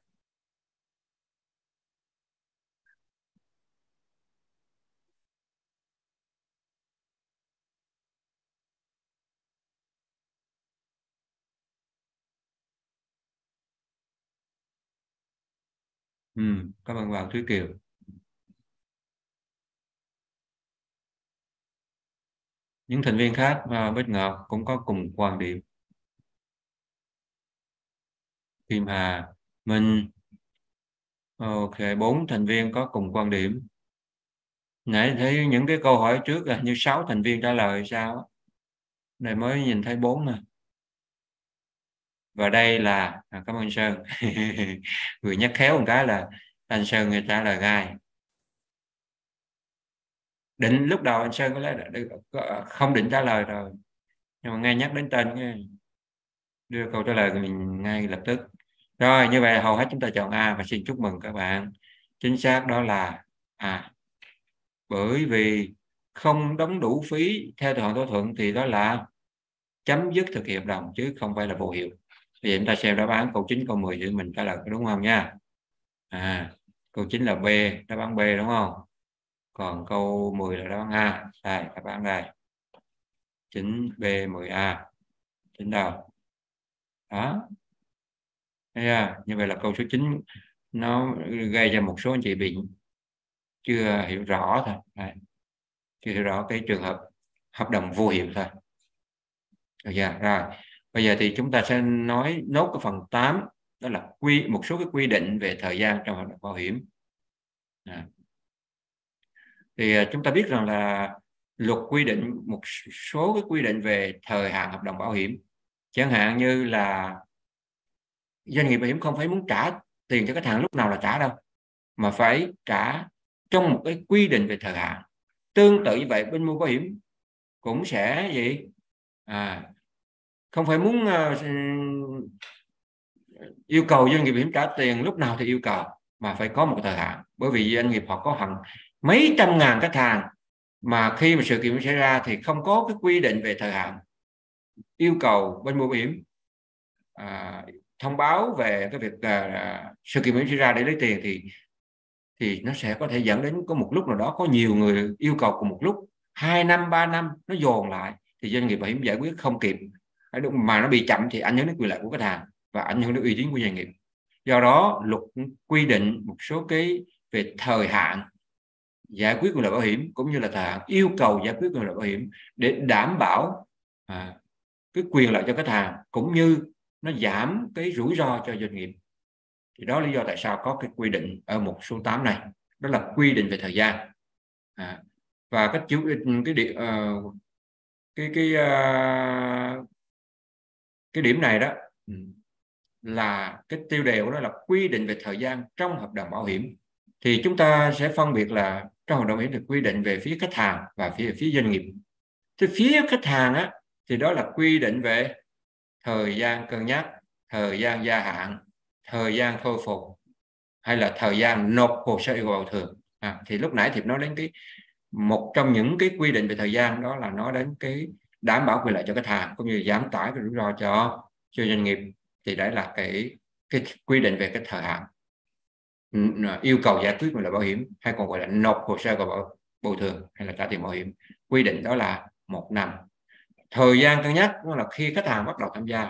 Cảm ơn bạn Thúy Kiều. Những thành viên khác Bích Ngọc cũng có cùng quan điểm. Kim Hà, Minh. Ok, 4 thành viên có cùng quan điểm. Nãy thấy những cái câu hỏi trước là như 6 thành viên trả lời sao? Này mới nhìn thấy 4 nè. Và đây là cảm ơn Sơn. Người nhắc khéo một cái là anh Sơn người trả lời gai. Định lúc đầu anh Sơn không định trả lời rồi, nhưng mà nghe nhắc đến tên đưa câu trả lời của mình ngay lập tức. Rồi như vậy hầu hết chúng ta chọn A, và xin chúc mừng các bạn. Chính xác đó là A. Bởi vì không đóng đủ phí theo thỏa thuận thì đó là chấm dứt thực hiện hợp đồng chứ không phải là vô hiệu. Bây giờ chúng ta xem đáp án câu 9, câu 10 để mình trả lời có đúng không nha. Câu 9 là B, đáp án B đúng không? Còn câu 10 là đáp án A. Đây, đáp án đây. 9B 10A. Chính đâu? Đó. Như vậy là câu số 9 nó gây ra một số anh chị bị chưa hiểu rõ thôi. Đây. Chưa hiểu rõ cái trường hợp hợp đồng vô hiệu thôi. Được chưa? Rồi. Bây giờ thì chúng ta sẽ nói nốt cái phần 8, đó là một số cái quy định về thời gian trong hợp đồng bảo hiểm. Thì chúng ta biết rằng là luật quy định một số cái quy định về thời hạn hợp đồng bảo hiểm. Chẳng hạn như là doanh nghiệp bảo hiểm không phải muốn trả tiền cho khách hàng lúc nào là trả đâu, mà phải trả trong một cái quy định về thời hạn. Tương tự như vậy bên mua bảo hiểm cũng sẽ gì không phải muốn yêu cầu doanh nghiệp bảo hiểm trả tiền lúc nào thì yêu cầu, mà phải có một thời hạn. Bởi vì doanh nghiệp họ có hàng mấy trăm ngàn khách hàng, mà khi mà sự kiện xảy ra thì không có cái quy định về thời hạn, yêu cầu bên mua bảo hiểm thông báo về cái việc sự kiện bảo hiểm xảy ra để lấy tiền, thì nó sẽ có thể dẫn đến có một lúc nào đó có nhiều người yêu cầu cùng một lúc, 2 năm 3 năm nó dồn lại, thì doanh nghiệp bảo hiểm giải quyết không kịp, mà nó bị chậm thì ảnh hưởng đến quyền lợi của khách hàng và ảnh hưởng đến uy tín của doanh nghiệp. Do đó luật quy định một số cái về thời hạn giải quyết quyền lợi bảo hiểm, cũng như là thời hạn yêu cầu giải quyết quyền lợi bảo hiểm, để đảm bảo cái quyền lợi cho khách hàng, cũng như nó giảm cái rủi ro cho doanh nghiệp. Thì đó là lý do tại sao có cái quy định ở mục số 8 này, đó là quy định về thời gian. Và cái điểm này đó là cái tiêu đề của nó là quy định về thời gian trong hợp đồng bảo hiểm. Thì chúng ta sẽ phân biệt là trong hợp đồng bảo hiểm thì quy định về phía khách hàng và phía doanh nghiệp. Thì phía khách hàng á, thì đó là quy định về thời gian cân nhắc, thời gian gia hạn, thời gian khôi phục, hay là thời gian nộp hồ sơ yêu cầu bồi thường. Thì lúc nãy thì nói đến một trong những cái quy định về thời gian, đó là nói đến cái đảm bảo quyền lợi cho khách hàng, cũng như giảm tải cái rủi ro cho doanh nghiệp. Thì đấy là cái quy định về cái thời hạn yêu cầu giải quyết quyền lợi bảo hiểm, hay còn gọi là nộp hồ sơ bồi thường hay là trả tiền bảo hiểm. Quy định đó là 1 năm. Thời gian cân nhắc đó là khi khách hàng bắt đầu tham gia.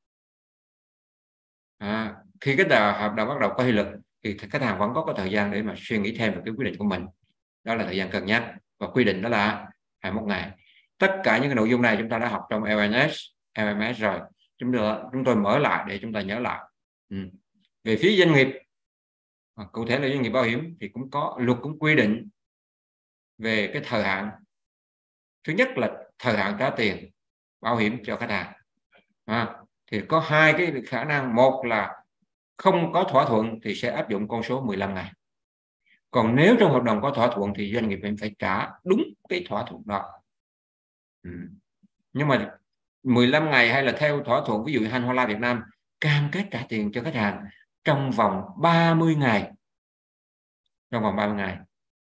Khi cái hợp đồng bắt đầu có hiệu lực thì khách hàng vẫn có cái thời gian để mà suy nghĩ thêm về cái quyết định của mình, đó là thời gian cân nhắc, và quy định đó là 21 ngày. Tất cả những cái nội dung này chúng ta đã học trong LMS rồi, chúng tôi mở lại để chúng ta nhớ lại. Về phía doanh nghiệp Cụ thể là doanh nghiệp bảo hiểm thì cũng có luật cũng quy định về cái thời hạn. Thứ nhất là thời hạn trả tiền bảo hiểm cho khách hàng. Thì có hai cái khả năng. Một là không có thỏa thuận thì sẽ áp dụng con số 15 ngày. Còn nếu trong hợp đồng có thỏa thuận thì doanh nghiệp phải trả đúng cái thỏa thuận đó. Nhưng mà 15 ngày hay là theo thỏa thuận, ví dụ Hanwha Việt Nam cam kết trả tiền cho khách hàng trong vòng 30 ngày. Trong vòng 30 ngày.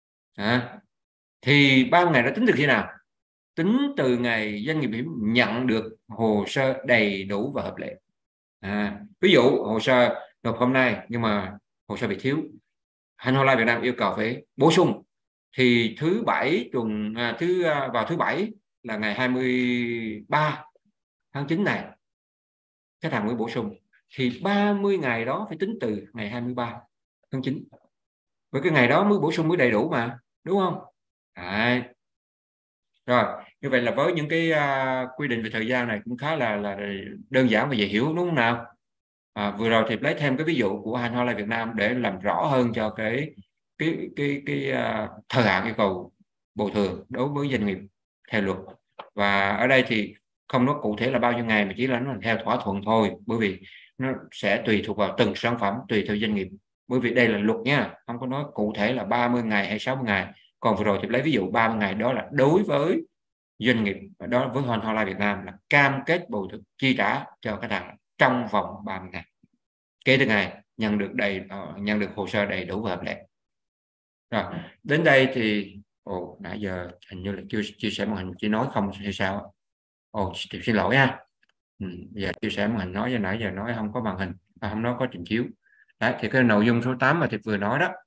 Thì 30 ngày đó tính từ khi nào? Tính từ ngày doanh nghiệp bảo hiểm nhận được hồ sơ đầy đủ và hợp lệ. Ví dụ hồ sơ nộp hôm nay nhưng mà hồ sơ bị thiếu, Hanwha Việt Nam yêu cầu phải bổ sung, thì thứ bảy vào thứ bảy là ngày 23 tháng 9 này khách hàng mới bổ sung, thì 30 ngày đó phải tính từ ngày 23 tháng 9, với cái ngày đó mới bổ sung mới đầy đủ mà, đúng không? Đấy. Rồi, như vậy là với những cái quy định về thời gian này cũng khá là đơn giản và dễ hiểu, đúng không nào? Vừa rồi thì lấy thêm cái ví dụ của Hanwha Việt Nam để làm rõ hơn cho cái thời hạn yêu cầu bồi thường đối với doanh nghiệp theo luật. Và ở đây thì không nói cụ thể là bao nhiêu ngày, mà chỉ là nó theo thỏa thuận thôi, bởi vì nó sẽ tùy thuộc vào từng sản phẩm, tùy theo doanh nghiệp, bởi vì đây là luật nha, không có nói cụ thể là 30 ngày hay 60 ngày. Còn vừa rồi thì lấy ví dụ 30 ngày đó là đối với doanh nghiệp, đó với Hanwha Việt Nam là cam kết bồi thường chi trả cho khách hàng trong vòng 30 ngày kể từ ngày nhận được hồ sơ đầy đủ và hợp lệ. Rồi, đến đây thì nãy giờ hình như là chưa chia sẻ màn hình, chỉ nói không hay sao? Xin lỗi ha. Giờ chia sẻ màn hình, nói nãy giờ nói không có màn hình, không nói có trình chiếu. Đấy, thì cái nội dung số 8 mà Thiệp vừa nói đó,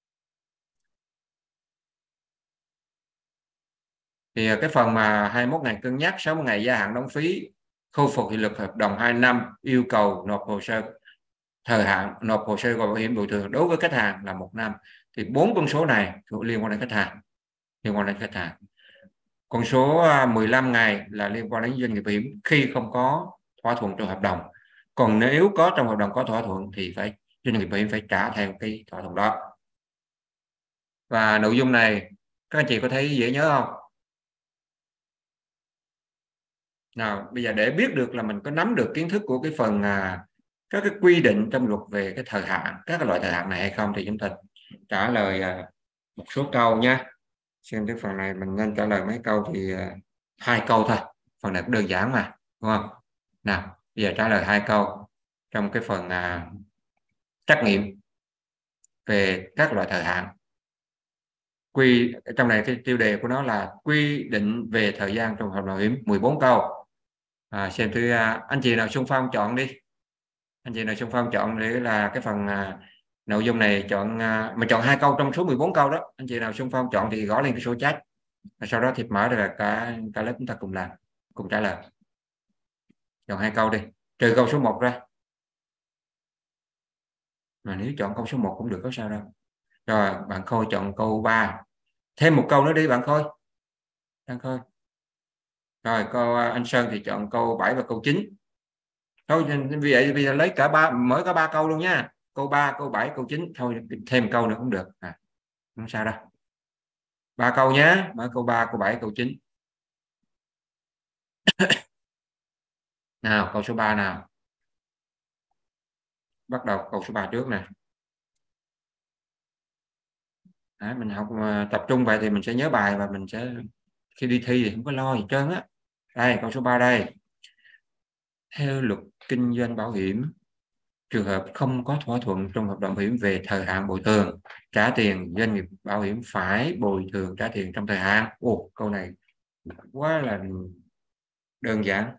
thì cái phần mà 21 ngày cân nhắc, 60 ngày gia hạn đóng phí, khôi phục hiệu lực hợp đồng 2 năm, yêu cầu nộp hồ sơ, thời hạn nộp hồ sơ bảo hiểm bồi thường đối với khách hàng là 1 năm, thì 4 con số này liên quan đến khách hàng. Con số 15 ngày là liên quan đến doanh nghiệp bảo hiểm khi không có thỏa thuận trong hợp đồng. Còn nếu có trong hợp đồng có thỏa thuận thì doanh nghiệp bảo hiểm phải trả theo cái thỏa thuận đó. Và nội dung này các anh chị có thấy dễ nhớ không? Nào, bây giờ để biết được là mình có nắm được kiến thức của cái phần các cái quy định trong luật về cái thời hạn, các cái loại thời hạn này hay không, thì chúng ta trả lời một số câu nhé. Xem cái phần này mình nên trả lời mấy câu thì 2 câu thôi, phần này cũng đơn giản mà, đúng không? Nào, bây giờ trả lời 2 câu trong cái phần trắc nghiệm về các loại thời hạn. Trong này cái tiêu đề của nó là quy định về thời gian trong hợp đồng bảo hiểm, 14 câu. Xem thử anh chị nào xung phong chọn đi. Anh chị nào xung phong chọn để là cái phần nội dung này, mà chọn 2 câu trong số 14 câu đó. Anh chị nào xung phong chọn thì gõ lên cái số chat, và sau đó thì mở ra cả lớp chúng ta cùng làm, cùng trả lời. Chọn 2 câu đi, trừ câu số 1 ra, mà nếu chọn câu số 1 cũng được, có sao đâu. Rồi bạn Khôi chọn câu 3, thêm một câu nữa đi bạn Khôi. Rồi anh Sơn thì chọn câu 7 và câu 9. Thôi vì vậy bây giờ lấy mở cả 3 câu luôn nha, câu 3, câu 7, câu 9, thôi thêm câu nữa cũng được, không sao đâu. 3 câu nhé, mở câu 3, câu 7, câu 9. Nào, câu số 3 nào. Bắt đầu câu số 3 trước nè. Đấy, mình học tập trung vậy thì mình sẽ nhớ bài, và mình sẽ khi đi thi thì không có lo gì trơn á. Đây, câu số 3 đây. Theo luật kinh doanh bảo hiểm, trường hợp không có thỏa thuận trong hợp đồng bảo hiểm về thời hạn bồi thường trả tiền, doanh nghiệp bảo hiểm phải bồi thường trả tiền trong thời hạn. Câu này quá là đơn giản.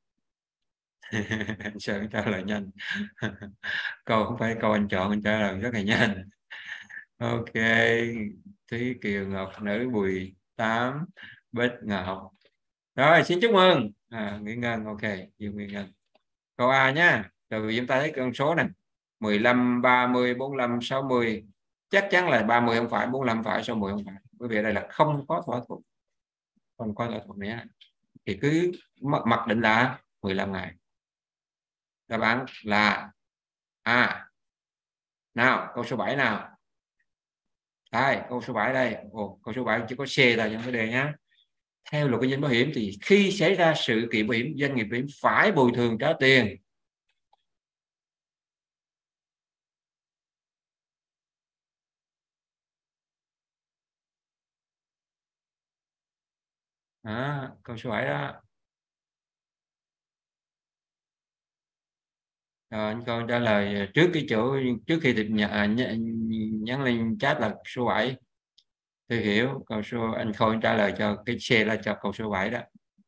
Anh Sơn trả lời nhanh. Câu không phải câu anh chọn, anh trả lời rất là nhanh. Ok, Thúy Kiều Ngọc Nữ Bùi Tám Bích Ngọc. Rồi, xin chúc mừng. Nguyễn Ngân, ok, Dương Nguyễn Ngân. Câu A nhá. Từ vì chúng ta thấy con số này 15, 30, 45, 60. Chắc chắn là 30 không phải, 45 phải, 60 không phải. Bởi vì đây là không có thỏa thuận. Không có thỏa thuận nhé. Thì cứ mặc định là 15 ngày. Đáp án là A. Nào câu số 7 nào. Đây câu số 7 đây. Câu số 7 chỉ có C thôi trong cái đề nhá. Theo luật kinh doanh bảo hiểm thì khi xảy ra sự kiện bảo hiểm, doanh nghiệp bảo hiểm phải bồi thường trả tiền. Câu số 7 đó. Rồi, anh con trả lời trước cái chỗ, trước khi thì nhắn lên chat là số 7. Tôi hiểu. Câu số anh Khôi trả lời cho cái C là cho câu số 7 đó.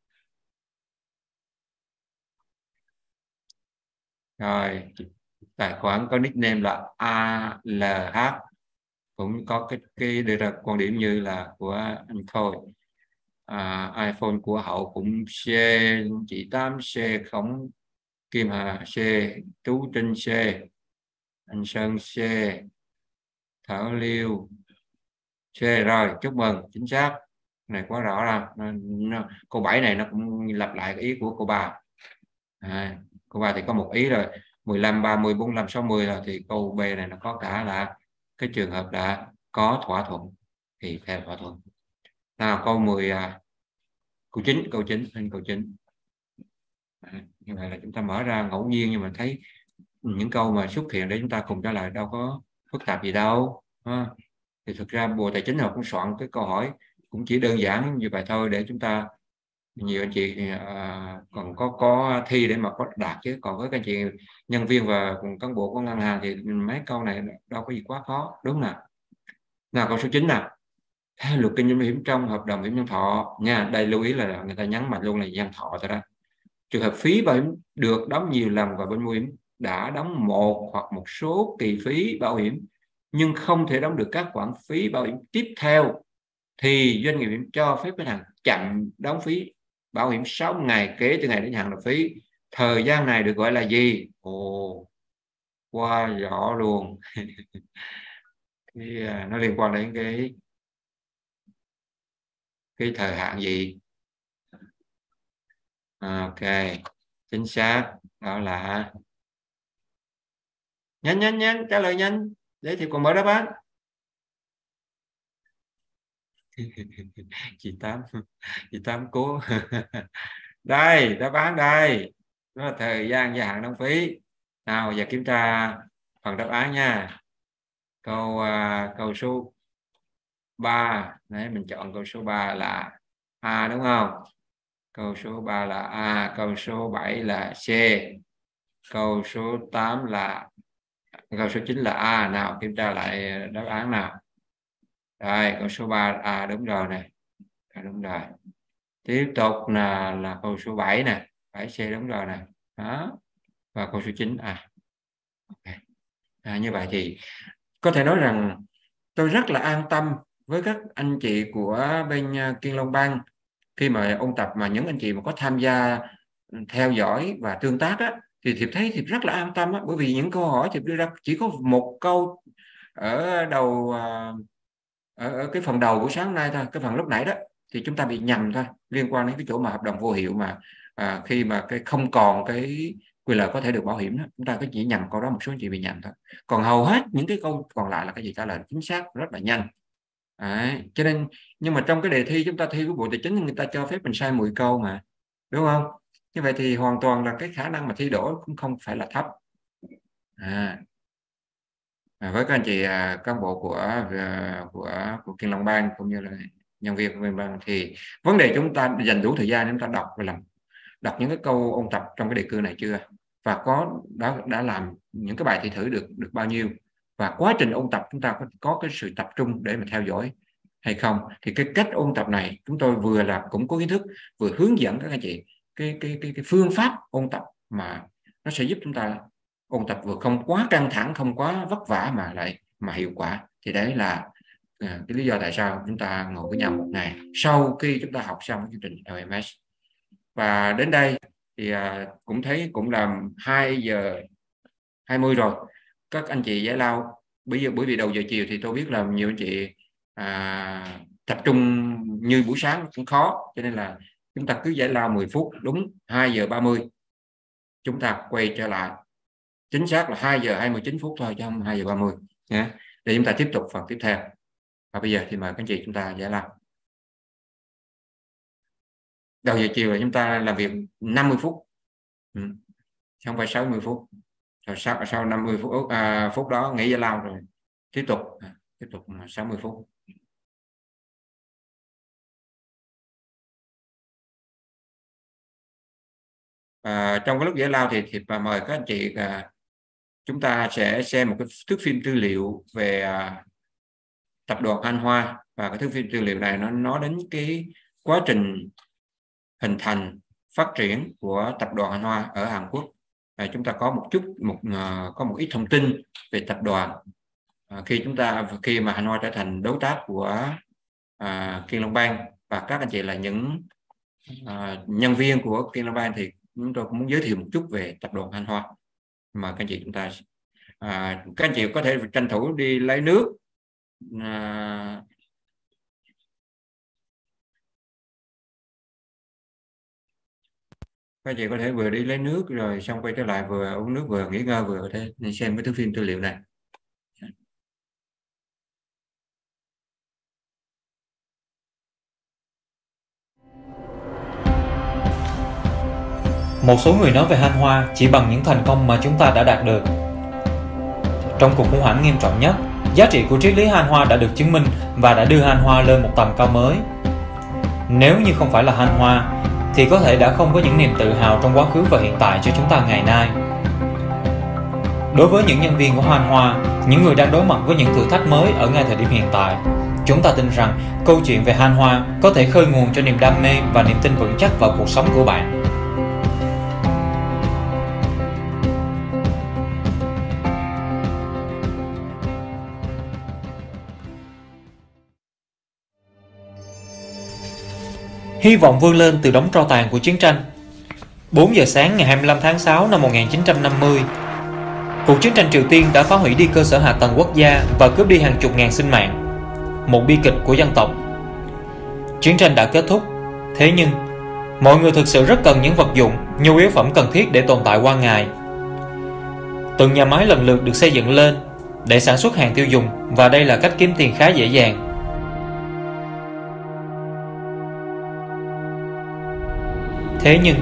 Rồi, tài khoản có nickname là ALH cũng có cái đưa ra quan điểm như là của anh Khôi. iPhone của Hậu cũng C, chị Tám C, Khổng Kim Hà C, Tú Trinh C, anh Sơn C, Thảo Liêu C. Rồi, chúc mừng, chính xác. Này quá rõ ra. Câu 7 này nó cũng lặp lại cái ý của câu 3. Câu 3 thì có một ý rồi. 15, 30, 45, 60 rồi, thì câu B này nó có cả là cái trường hợp là có thỏa thuận thì theo thỏa thuận. Nào câu 10, câu 9. Như vậy là chúng ta mở ra ngẫu nhiên, nhưng mà thấy những câu mà xuất hiện để chúng ta cùng trả lời đâu có phức tạp gì đâu. Thì thực ra Bộ Tài chính họ cũng soạn cái câu hỏi cũng chỉ đơn giản như vậy thôi, để chúng ta, nhiều anh chị còn có thi để mà có đạt, chứ còn với các anh chị nhân viên và cán bộ của ngân hàng thì mấy câu này đâu có gì quá khó, đúng nào. Nào câu số 9 nào. Theo luật kinh doanh bảo hiểm trong hợp đồng bảo hiểm nhân thọ nha, đây lưu ý là người ta nhấn mạnh luôn là nhân thọ thôi đó. Trường hợp phí bảo hiểm được đóng nhiều lần và bên bảo hiểm đã đóng một hoặc một số kỳ phí bảo hiểm nhưng không thể đóng được các khoản phí bảo hiểm tiếp theo, thì doanh nghiệp bảo hiểm cho phép khách hàng chậm đóng phí bảo hiểm 6 ngày kể từ ngày đến hạn nộp phí. Thời gian này được gọi là gì? Qua rõ luôn. Nó liên quan đến cái thời hạn gì? Ok, chính xác, đó là, nhanh nhanh nhanh trả lời nhanh để thì còn mở đáp án. chị Tám chị Tám cố. Đây đáp án đây, đó là thời gian gia hạn đóng phí. Nào giờ kiểm tra phần đáp án nha. Câu số 3 đấy, mình chọn câu số 3 là A đúng không? Câu số 3 là A, câu số 7 là C, câu số 8 là, câu số 9 là A. Nào kiểm tra lại đáp án nào. Rồi câu số 3 đúng rồi này. Đúng rồi. Tiếp tục là câu số 7 nè, 7C đúng rồi nè. Đó. Và câu số 9 okay. Như vậy thì có thể nói rằng tôi rất là an tâm với các anh chị của bên Kiên Long Bank, khi mà ôn tập mà những anh chị mà có tham gia theo dõi và tương tác á, thì Thiệp thấy Thiệp rất là an tâm á, bởi vì những câu hỏi Thiệp đưa ra chỉ có một câu ở đầu, ở cái phần đầu của sáng nay thôi, cái phần lúc nãy đó thì chúng ta bị nhầm thôi, liên quan đến cái chỗ mà hợp đồng vô hiệu mà khi mà cái không còn cái quyền lợi có thể được bảo hiểm đó, chúng ta có chỉ nhầm câu đó, một số anh chị bị nhầm thôi. Còn hầu hết những cái câu còn lại là cái gì trả lời chính xác rất là nhanh. Đấy, cho nên nhưng mà trong cái đề thi chúng ta thi của Bộ Tài chính, người ta cho phép mình sai 10 câu mà, đúng không? Như vậy thì hoàn toàn là cái khả năng mà thi đỗ cũng không phải là thấp. Với các anh chị cán bộ của Kiên Long Bank cũng như là nhân viên của Viên Bank, thì vấn đề chúng ta dành đủ thời gian để chúng ta đọc và làm, đọc những cái câu ôn tập trong cái đề cương này chưa, và đã làm những cái bài thi thử được bao nhiêu, và quá trình ôn tập chúng ta có cái sự tập trung để mà theo dõi hay không. Thì cái cách ôn tập này chúng tôi vừa là củng cố kiến thức, vừa hướng dẫn các anh chị cái phương pháp ôn tập mà nó sẽ giúp chúng ta ôn tập vừa không quá căng thẳng, không quá vất vả mà lại mà hiệu quả. Thì đấy là cái lý do tại sao chúng ta ngồi với nhau một ngày sau khi chúng ta học xong chương trình LMS. Và đến đây thì cũng thấy cũng là 2:20 rồi. Các anh chị giải lao bởi vì đầu giờ chiều thì tôi biết là nhiều anh chị tập trung như buổi sáng cũng khó, cho nên là chúng ta cứ giải lao 10 phút, đúng 2:30 chúng ta quay trở lại chính xác là 2 giờ 29 phút thôi chứ không 2 giờ 30 nhé. Để chúng ta tiếp tục phần tiếp theo. Và bây giờ thì mời các anh chị chúng ta giải lao. Đầu giờ chiều là chúng ta làm việc 50 phút, không phải 60 phút. Rồi sau 50 phút đó nghỉ giải lao rồi tiếp tục 60 phút. Trong cái lúc giải lao thì mời các anh chị chúng ta sẽ xem một cái thước phim tư liệu về tập đoàn Anh Hoa, và cái thước phim tư liệu này nó nói đến cái quá trình hình thành phát triển của tập đoàn Anh Hoa ở Hàn Quốc. Chúng ta có một ít thông tin về tập đoàn khi mà Anh Hoa trở thành đối tác của Kiên Long Bank, và các anh chị là những nhân viên của Kiên Long Bank thì chúng tôi cũng muốn giới thiệu một chút về tập đoàn Anh Hoa. Mà các anh chị chúng ta các anh chị có thể tranh thủ đi lấy nước, các anh chị có thể vừa đi lấy nước rồi xong quay trở lại vừa uống nước vừa nghỉ ngơi vừa có thể xem cái thước phim tư liệu này. Một số người nói về Han Hoa chỉ bằng những thành công mà chúng ta đã đạt được. Trong cuộc khủng hoảng nghiêm trọng nhất, giá trị của triết lý Han Hoa đã được chứng minh và đã đưa Han Hoa lên một tầm cao mới. Nếu như không phải là Han Hoa, thì có thể đã không có những niềm tự hào trong quá khứ và hiện tại cho chúng ta ngày nay. Đối với những nhân viên của Han Hoa, những người đang đối mặt với những thử thách mới ở ngay thời điểm hiện tại, chúng ta tin rằng câu chuyện về Han Hoa có thể khơi nguồn cho niềm đam mê và niềm tin vững chắc vào cuộc sống của bạn. Hy vọng vươn lên từ đống tro tàn của chiến tranh. 4 giờ sáng ngày 25 tháng 6 năm 1950, cuộc chiến tranh Triều Tiên đã phá hủy đi cơ sở hạ tầng quốc gia và cướp đi hàng chục ngàn sinh mạng. Một bi kịch của dân tộc. Chiến tranh đã kết thúc, thế nhưng mọi người thực sự rất cần những vật dụng, nhu yếu phẩm cần thiết để tồn tại qua ngày. Từng nhà máy lần lượt được xây dựng lên để sản xuất hàng tiêu dùng, và đây là cách kiếm tiền khá dễ dàng. Thế nhưng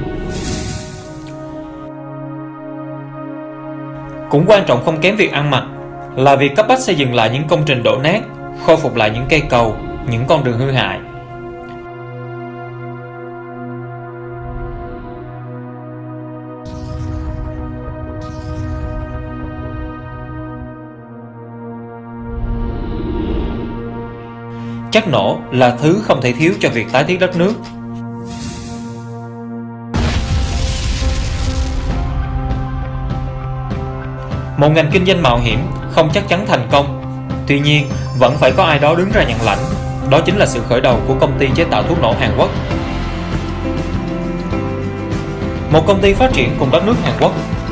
cũng quan trọng không kém việc ăn mặc là việc cấp bách xây dựng lại những công trình đổ nát, khôi phục lại những cây cầu, những con đường hư hại. Chất nổ là thứ không thể thiếu cho việc tái thiết đất nước. Một ngành kinh doanh mạo hiểm không chắc chắn thành công, tuy nhiên vẫn phải có ai đó đứng ra nhận lãnh. Đó chính là sự khởi đầu của công ty chế tạo thuốc nổ Hàn Quốc. Một công ty phát triển cùng đất nước Hàn Quốc.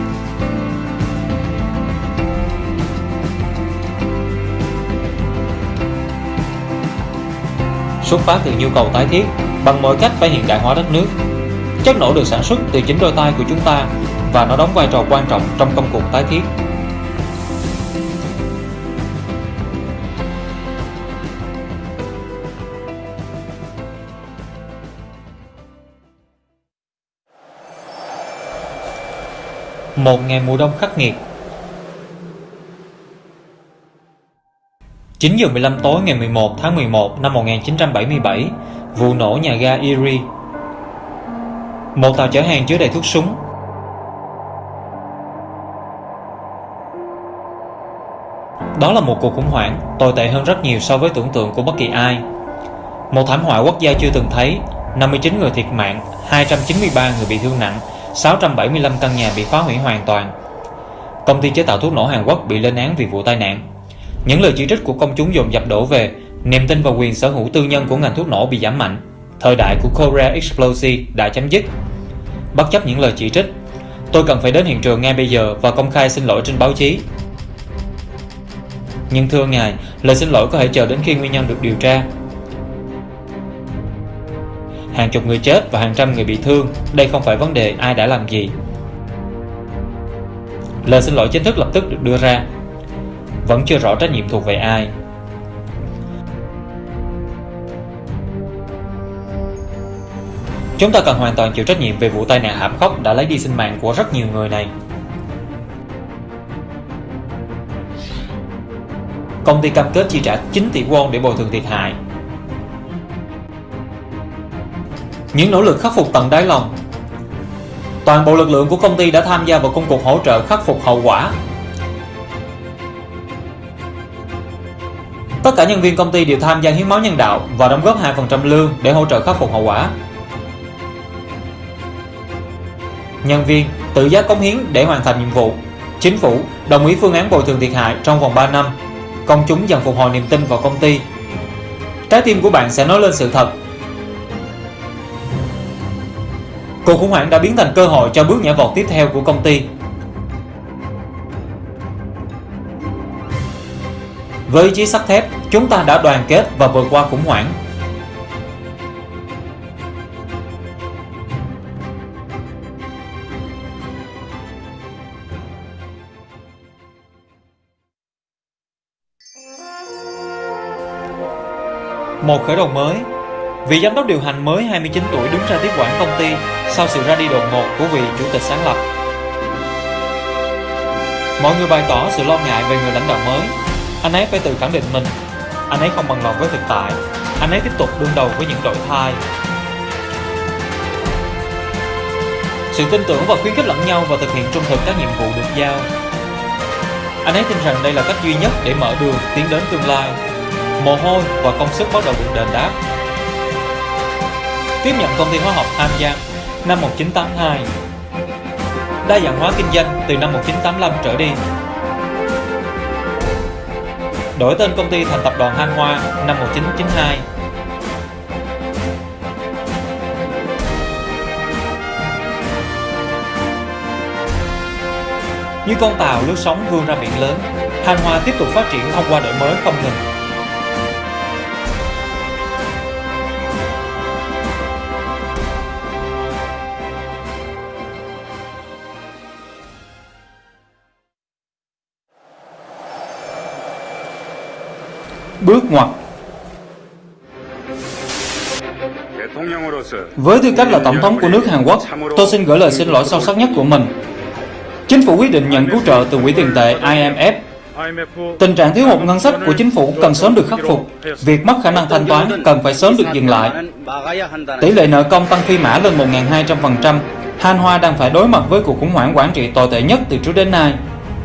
Xuất phát từ nhu cầu tái thiết, bằng mọi cách phải hiện đại hóa đất nước. Chất nổ được sản xuất từ chính đôi tay của chúng ta, và nó đóng vai trò quan trọng trong công cuộc tái thiết. Một ngày mùa đông khắc nghiệt. 9 giờ 15 tối ngày 11 tháng 11 năm 1977, vụ nổ nhà ga Erie. Một tàu chở hàng chứa đầy thuốc súng. Đó là một cuộc khủng hoảng tồi tệ hơn rất nhiều so với tưởng tượng của bất kỳ ai. Một thảm họa quốc gia chưa từng thấy, 59 người thiệt mạng, 293 người bị thương nặng, 675 căn nhà bị phá hủy hoàn toàn. Công ty chế tạo thuốc nổ Hàn Quốc bị lên án vì vụ tai nạn. Những lời chỉ trích của công chúng dồn dập đổ về, niềm tin vào quyền sở hữu tư nhân của ngành thuốc nổ bị giảm mạnh. Thời đại của Korea Explosive đã chấm dứt. Bất chấp những lời chỉ trích, tôi cần phải đến hiện trường ngay bây giờ và công khai xin lỗi trên báo chí. Nhưng thưa ngài, lời xin lỗi có thể chờ đến khi nguyên nhân được điều tra. Hàng chục người chết và hàng trăm người bị thương, đây không phải vấn đề ai đã làm gì. lời xin lỗi chính thức lập tức được đưa ra. Vẫn chưa rõ trách nhiệm thuộc về ai. Chúng ta cần hoàn toàn chịu trách nhiệm về vụ tai nạn thảm khốc đã lấy đi sinh mạng của rất nhiều người này. Công ty cam kết chi trả 9 tỷ won để bồi thường thiệt hại. Những nỗ lực khắc phục tận đáy lòng. Toàn bộ lực lượng của công ty đã tham gia vào công cuộc hỗ trợ khắc phục hậu quả. Tất cả nhân viên công ty đều tham gia hiến máu nhân đạo và đóng góp 2% lương để hỗ trợ khắc phục hậu quả. Nhân viên tự giác cống hiến để hoàn thành nhiệm vụ. Chính phủ đồng ý phương án bồi thường thiệt hại trong vòng 3 năm. Công chúng dần phục hồi niềm tin vào công ty. Trái tim của bạn sẽ nói lên sự thật. Cuộc khủng hoảng đã biến thành cơ hội cho bước nhảy vọt tiếp theo của công ty. Với ý chí sắt thép, chúng ta đã đoàn kết và vượt qua khủng hoảng. Một khởi đầu mới. Vị giám đốc điều hành mới 29 tuổi đứng ra tiếp quản công ty sau sự ra đi đột ngột của vị chủ tịch sáng lập. Mọi người bày tỏ sự lo ngại về người lãnh đạo mới. Anh ấy phải tự khẳng định mình. Anh ấy không bằng lòng với thực tại. Anh ấy tiếp tục đương đầu với những đổi thay. Sự tin tưởng và khuyến khích lẫn nhau và thực hiện trung thực các nhiệm vụ được giao. Anh ấy tin rằng đây là cách duy nhất để mở đường tiến đến tương lai. Mồ hôi và công sức bắt đầu được đền đáp. Tiếp nhận công ty hóa học An Giang năm 1982. Đa dạng hóa kinh doanh từ năm 1985 trở đi. Đổi tên công ty thành tập đoàn Han Hoa năm 1992. Như con tàu lướt sóng vươn ra biển lớn, Han Hoa tiếp tục phát triển thông qua đổi mới không ngừng. Bước ngoặt. Với tư cách là tổng thống của nước Hàn Quốc, tôi xin gửi lời xin lỗi sâu sắc nhất của mình. Chính phủ quyết định nhận cứu trợ từ quỹ tiền tệ IMF. Tình trạng thiếu hụt ngân sách của chính phủ cần sớm được khắc phục. Việc mất khả năng thanh toán cần phải sớm được dừng lại. Tỷ lệ nợ công tăng phi mã lên 1.200%. Han Hoa đang phải đối mặt với cuộc khủng hoảng quản trị tồi tệ nhất từ trước đến nay.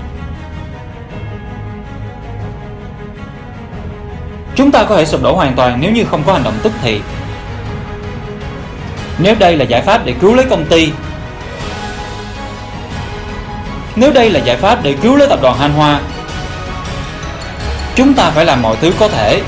Chúng ta có thể sụp đổ hoàn toàn nếu như không có hành động tức thì. Nếu đây là giải pháp để cứu lấy công ty, nếu đây là giải pháp để cứu lấy tập đoàn Han Hoa, chúng ta phải làm mọi thứ có thể.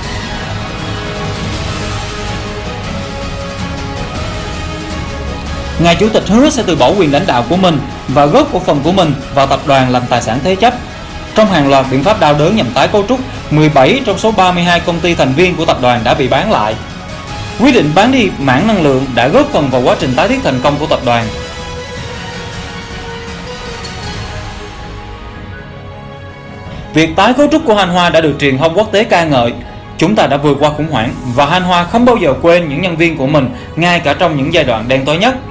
Ngài Chủ tịch hứa sẽ từ bỏ quyền lãnh đạo của mình và góp cổ phần của mình vào tập đoàn làm tài sản thế chấp. Trong hàng loạt biện pháp đau đớn nhằm tái cấu trúc, 17 trong số 32 công ty thành viên của tập đoàn đã bị bán lại. Quyết định bán đi mảng năng lượng đã góp phần vào quá trình tái thiết thành công của tập đoàn. Việc tái cấu trúc của Han Hoa đã được truyền thông quốc tế ca ngợi. Chúng ta đã vượt qua khủng hoảng và Han Hoa không bao giờ quên những nhân viên của mình, ngay cả trong những giai đoạn đen tối nhất.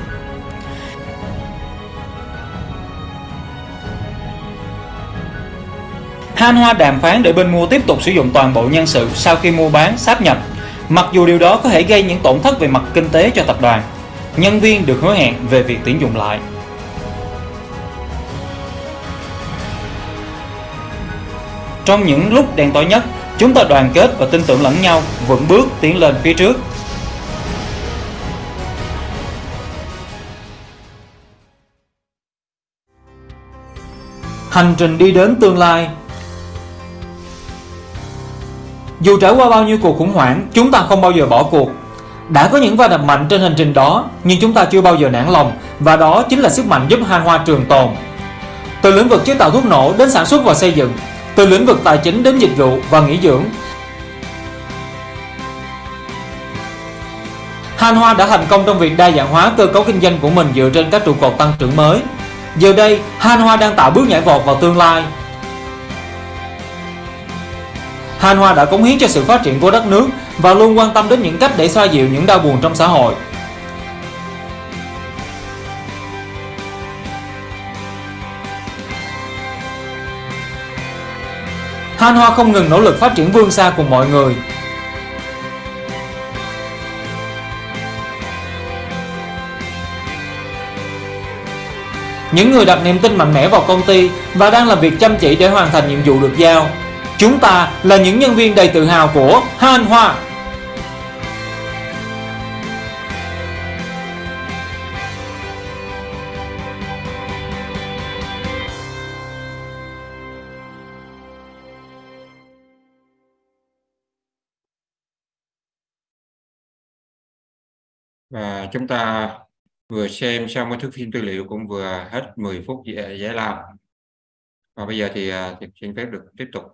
Han Hoa đàm phán để bên mua tiếp tục sử dụng toàn bộ nhân sự sau khi mua bán, sáp nhập. Mặc dù điều đó có thể gây những tổn thất về mặt kinh tế cho tập đoàn, nhân viên được hứa hẹn về việc tuyển dụng lại. Trong những lúc đen tối nhất, chúng ta đoàn kết và tin tưởng lẫn nhau, vững bước tiến lên phía trước. Hành trình đi đến tương lai. Dù trải qua bao nhiêu cuộc khủng hoảng, chúng ta không bao giờ bỏ cuộc. Đã có những va đập mạnh trên hành trình đó, nhưng chúng ta chưa bao giờ nản lòng, và đó chính là sức mạnh giúp Han Hoa trường tồn. Từ lĩnh vực chế tạo thuốc nổ đến sản xuất và xây dựng, từ lĩnh vực tài chính đến dịch vụ và nghỉ dưỡng, Han Hoa đã thành công trong việc đa dạng hóa cơ cấu kinh doanh của mình dựa trên các trụ cột tăng trưởng mới. Giờ đây, Han Hoa đang tạo bước nhảy vọt vào tương lai. Han Hoa đã cống hiến cho sự phát triển của đất nước và luôn quan tâm đến những cách để xoa dịu những đau buồn trong xã hội. Han Hoa không ngừng nỗ lực phát triển vươn xa cùng mọi người. Những người đặt niềm tin mạnh mẽ vào công ty và đang làm việc chăm chỉ để hoàn thành nhiệm vụ được giao. Chúng ta là những nhân viên đầy tự hào của Han Hoa. Và chúng ta vừa xem xong cái thước phim tư liệu cũng vừa hết 10 phút giải lao. Và bây giờ thì xin phép được tiếp tục.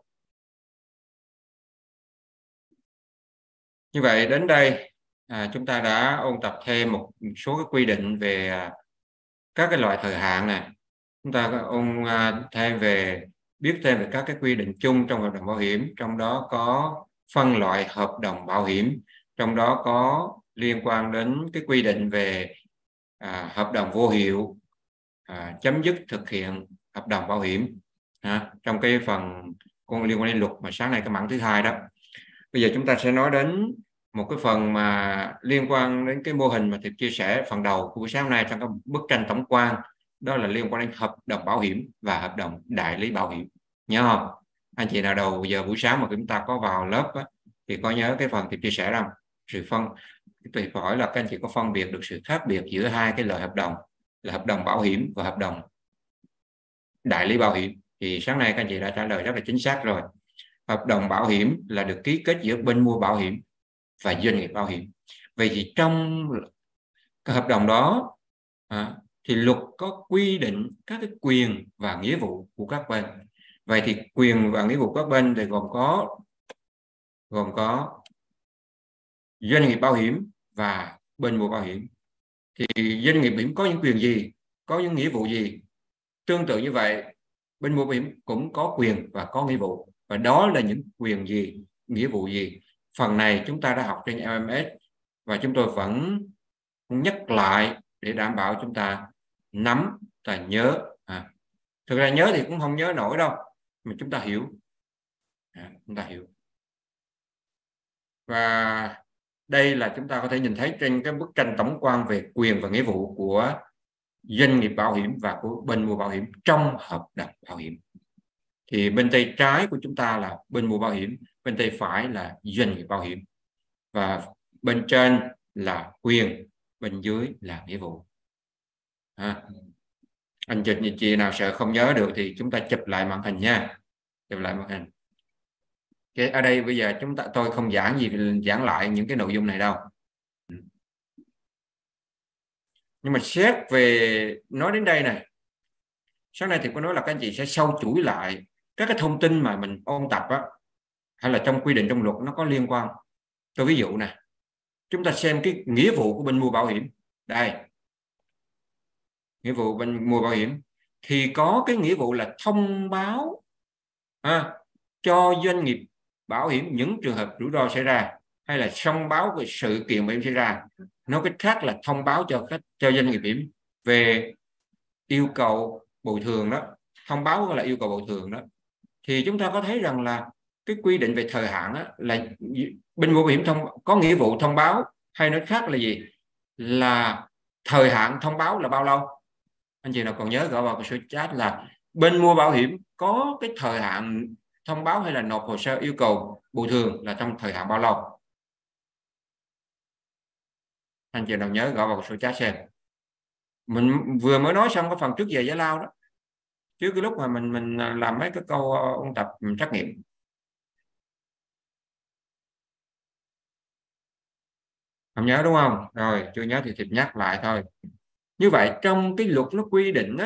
Như vậy đến đây chúng ta đã ôn tập thêm một số cái quy định về các cái loại thời hạn này. Chúng ta ôn thêm biết thêm về các cái quy định chung trong hợp đồng bảo hiểm, trong đó có phân loại hợp đồng bảo hiểm, trong đó có liên quan đến cái quy định về hợp đồng vô hiệu, chấm dứt thực hiện hợp đồng bảo hiểm trong cái phần liên quan đến luật mà sáng nay cái mảng thứ hai đó. Bây giờ chúng ta sẽ nói đến một cái phần mà liên quan đến cái mô hình mà Thiệp chia sẻ phần đầu của buổi sáng nay trong cái bức tranh tổng quan, đó là liên quan đến hợp đồng bảo hiểm và hợp đồng đại lý bảo hiểm. Nhớ không? Anh chị nào đầu giờ buổi sáng mà chúng ta có vào lớp thì có nhớ cái phần Thiệp chia sẻ rằng Thiệp hỏi là các anh chị có phân biệt được sự khác biệt giữa hai cái loại hợp đồng là hợp đồng bảo hiểm và hợp đồng đại lý bảo hiểm. Thì sáng nay các anh chị đã trả lời rất là chính xác rồi. Hợp đồng bảo hiểm là được ký kết giữa bên mua bảo hiểm và doanh nghiệp bảo hiểm. Vậy thì trong cái hợp đồng đó thì luật có quy định các cái quyền và nghĩa vụ của các bên. Vậy thì quyền và nghĩa vụ các bên thì gồm có doanh nghiệp bảo hiểm và bên mua bảo hiểm. Thì doanh nghiệp bảo hiểm có những quyền gì, có những nghĩa vụ gì? Tương tự như vậy, bên mua bảo hiểm cũng có quyền và có nghĩa vụ. Và đó là những quyền gì, nghĩa vụ gì? Phần này chúng ta đã học trên LMS và chúng tôi vẫn nhắc lại để đảm bảo chúng ta nắm và nhớ. Thực ra nhớ thì cũng không nhớ nổi đâu, mà chúng ta hiểu. Và đây là chúng ta có thể nhìn thấy trên cái bức tranh tổng quan về quyền và nghĩa vụ của doanh nghiệp bảo hiểm và của bên mua bảo hiểm trong hợp đồng bảo hiểm. Thì bên tay trái của chúng ta là bên mua bảo hiểm, bên tay phải là doanh nghiệp bảo hiểm, và bên trên là quyền, bên dưới là nghĩa vụ. Anh chị nào sợ không nhớ được thì chúng ta chụp lại màn hình nha, chụp lại màn hình. Okay, ở đây bây giờ tôi không giảng lại những cái nội dung này đâu. Nhưng mà xét về nói đến đây này, sáng nay thì có nói là các anh chị sẽ sâu chuỗi lại các cái thông tin mà mình ôn tập hay là trong quy định trong luật nó có liên quan. Tôi ví dụ nè, chúng ta xem cái nghĩa vụ của bên mua bảo hiểm. Đây, nghĩa vụ bên mua bảo hiểm thì có cái nghĩa vụ là thông báo cho doanh nghiệp bảo hiểm những trường hợp rủi ro xảy ra, hay là thông báo về sự kiện bảo hiểm xảy ra. Nói cách khác là thông báo cho doanh nghiệp hiểm về yêu cầu bồi thường đó. Thông báo là yêu cầu bồi thường đó. Thì chúng ta có thấy rằng là cái quy định về thời hạn là bên mua bảo hiểm có nghĩa vụ thông báo, hay nói khác là gì? Là thời hạn thông báo là bao lâu? Anh chị nào còn nhớ gọi vào cái số chat là bên mua bảo hiểm có cái thời hạn thông báo hay là nộp hồ sơ yêu cầu bồi thường là trong thời hạn bao lâu? Anh chị nào nhớ gọi vào số chat xem. Mình vừa mới nói xong cái phần trước giờ giải lao đó, trước cái lúc mà mình làm mấy cái câu ôn tập trắc nghiệm. Không nhớ đúng không? Rồi chưa nhớ thì Thiệp nhắc lại thôi. Như vậy trong cái luật nó quy định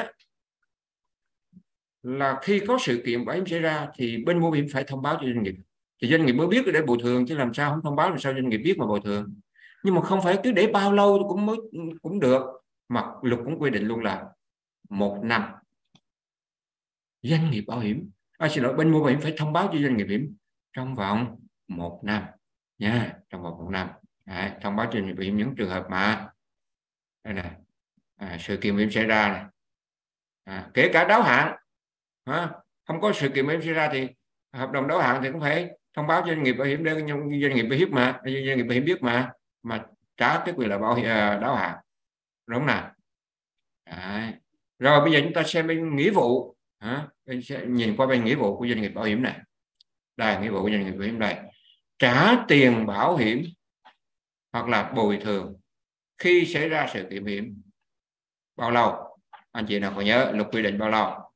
là khi có sự kiện bảo hiểm xảy ra thì bên mua bảo hiểm phải thông báo cho doanh nghiệp, thì doanh nghiệp mới biết để bồi thường, chứ làm sao không thông báo, làm sao doanh nghiệp biết mà bồi thường. Nhưng mà không phải cứ để bao lâu cũng được, mà luật cũng quy định luôn là 1 năm. Doanh nghiệp bảo hiểm, xin lỗi, bên mua bảo hiểm phải thông báo cho doanh nghiệp bảo hiểm trong vòng 1 năm nha, trong vòng 1 năm. Đấy, thông báo cho doanh nghiệp bảo hiểm những trường hợp mà đây này, sự kiện bảo hiểm xảy ra này, kể cả đáo hạn, không có sự kiện bảo hiểm xảy ra thì hợp đồng đáo hạn thì cũng phải thông báo cho doanh nghiệp bảo hiểm để doanh nghiệp bảo hiểm doanh nghiệp bảo hiểm biết mà trả cái quyền lợi bảo hiểm đáo hạn, đúng không nào? Đấy. Rồi bây giờ chúng ta xem bên nghĩa vụ, sẽ nhìn qua bên nghĩa vụ của doanh nghiệp bảo hiểm này. Đây, nghĩa vụ của doanh nghiệp bảo hiểm đây: trả tiền bảo hiểm hoặc là bồi thường khi xảy ra sự kiện bảo hiểm. Bao lâu? Anh chị nào còn nhớ luật quy định bao lâu?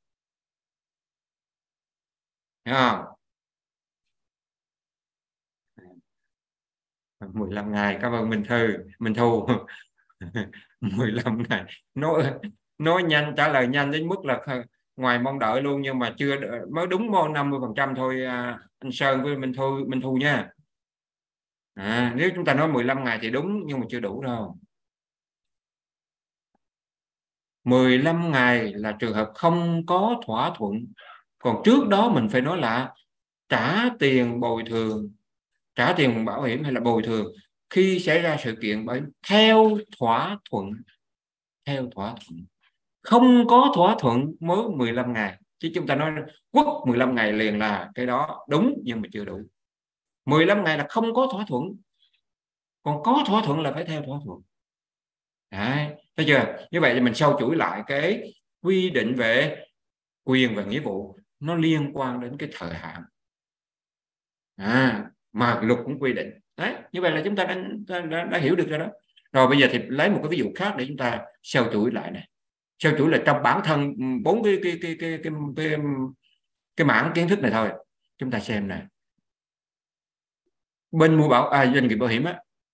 Thấy không? 15 ngày. Cảm ơn Minh Thu. 15 ngày. Nói nhanh, trả lời nhanh đến mức là ngoài mong đợi luôn, nhưng mà chưa mới đúng 50% thôi, anh Sơn với Minh Thu nha. Nếu chúng ta nói 15 ngày thì đúng, nhưng mà chưa đủ đâu. 15 ngày là trường hợp không có thỏa thuận. Còn trước đó mình phải nói là trả tiền bồi thường, trả tiền bảo hiểm hay là bồi thường khi xảy ra sự kiện bảo hiểm theo thỏa thuận. Theo thỏa thuận. Không có thỏa thuận mới 15 ngày. Chứ chúng ta nói quất 15 ngày liền là cái đó đúng, nhưng mà chưa đủ. 15 ngày là không có thỏa thuận. Còn có thỏa thuận là phải theo thỏa thuận. Đấy, thấy chưa? Như vậy thì mình sâu chuỗi lại cái quy định về quyền và nghĩa vụ, nó liên quan đến cái thời hạn mà luật cũng quy định. Đấy, như vậy là chúng ta đã hiểu được rồi đó. Rồi bây giờ thì lấy một cái ví dụ khác để chúng ta sâu chuỗi lại này. Sâu chuỗi là trong bản thân 4 cái mảng kiến thức này thôi. Chúng ta xem này. Bên mua doanh nghiệp bảo hiểm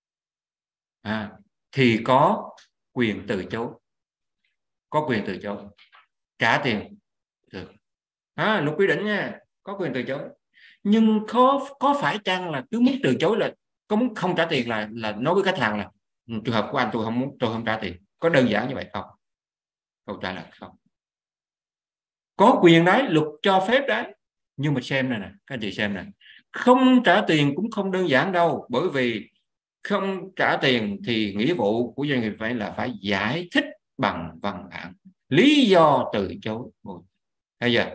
thì có quyền từ chối. Có quyền từ chối trả tiền được. Luật quy định nha, có quyền từ chối. Nhưng có phải chăng là cứ muốn từ chối là có muốn không trả tiền là nói với khách hàng là trường hợp của anh tôi không trả tiền? Có đơn giản như vậy không? Câu trả lời không. Có quyền đấy, luật cho phép đấy. Nhưng mà xem này nè, các anh chị xem này, không trả tiền cũng không đơn giản đâu. Bởi vì không trả tiền thì nghĩa vụ của doanh nghiệp phải giải thích bằng văn bản lý do từ chối. Bây giờ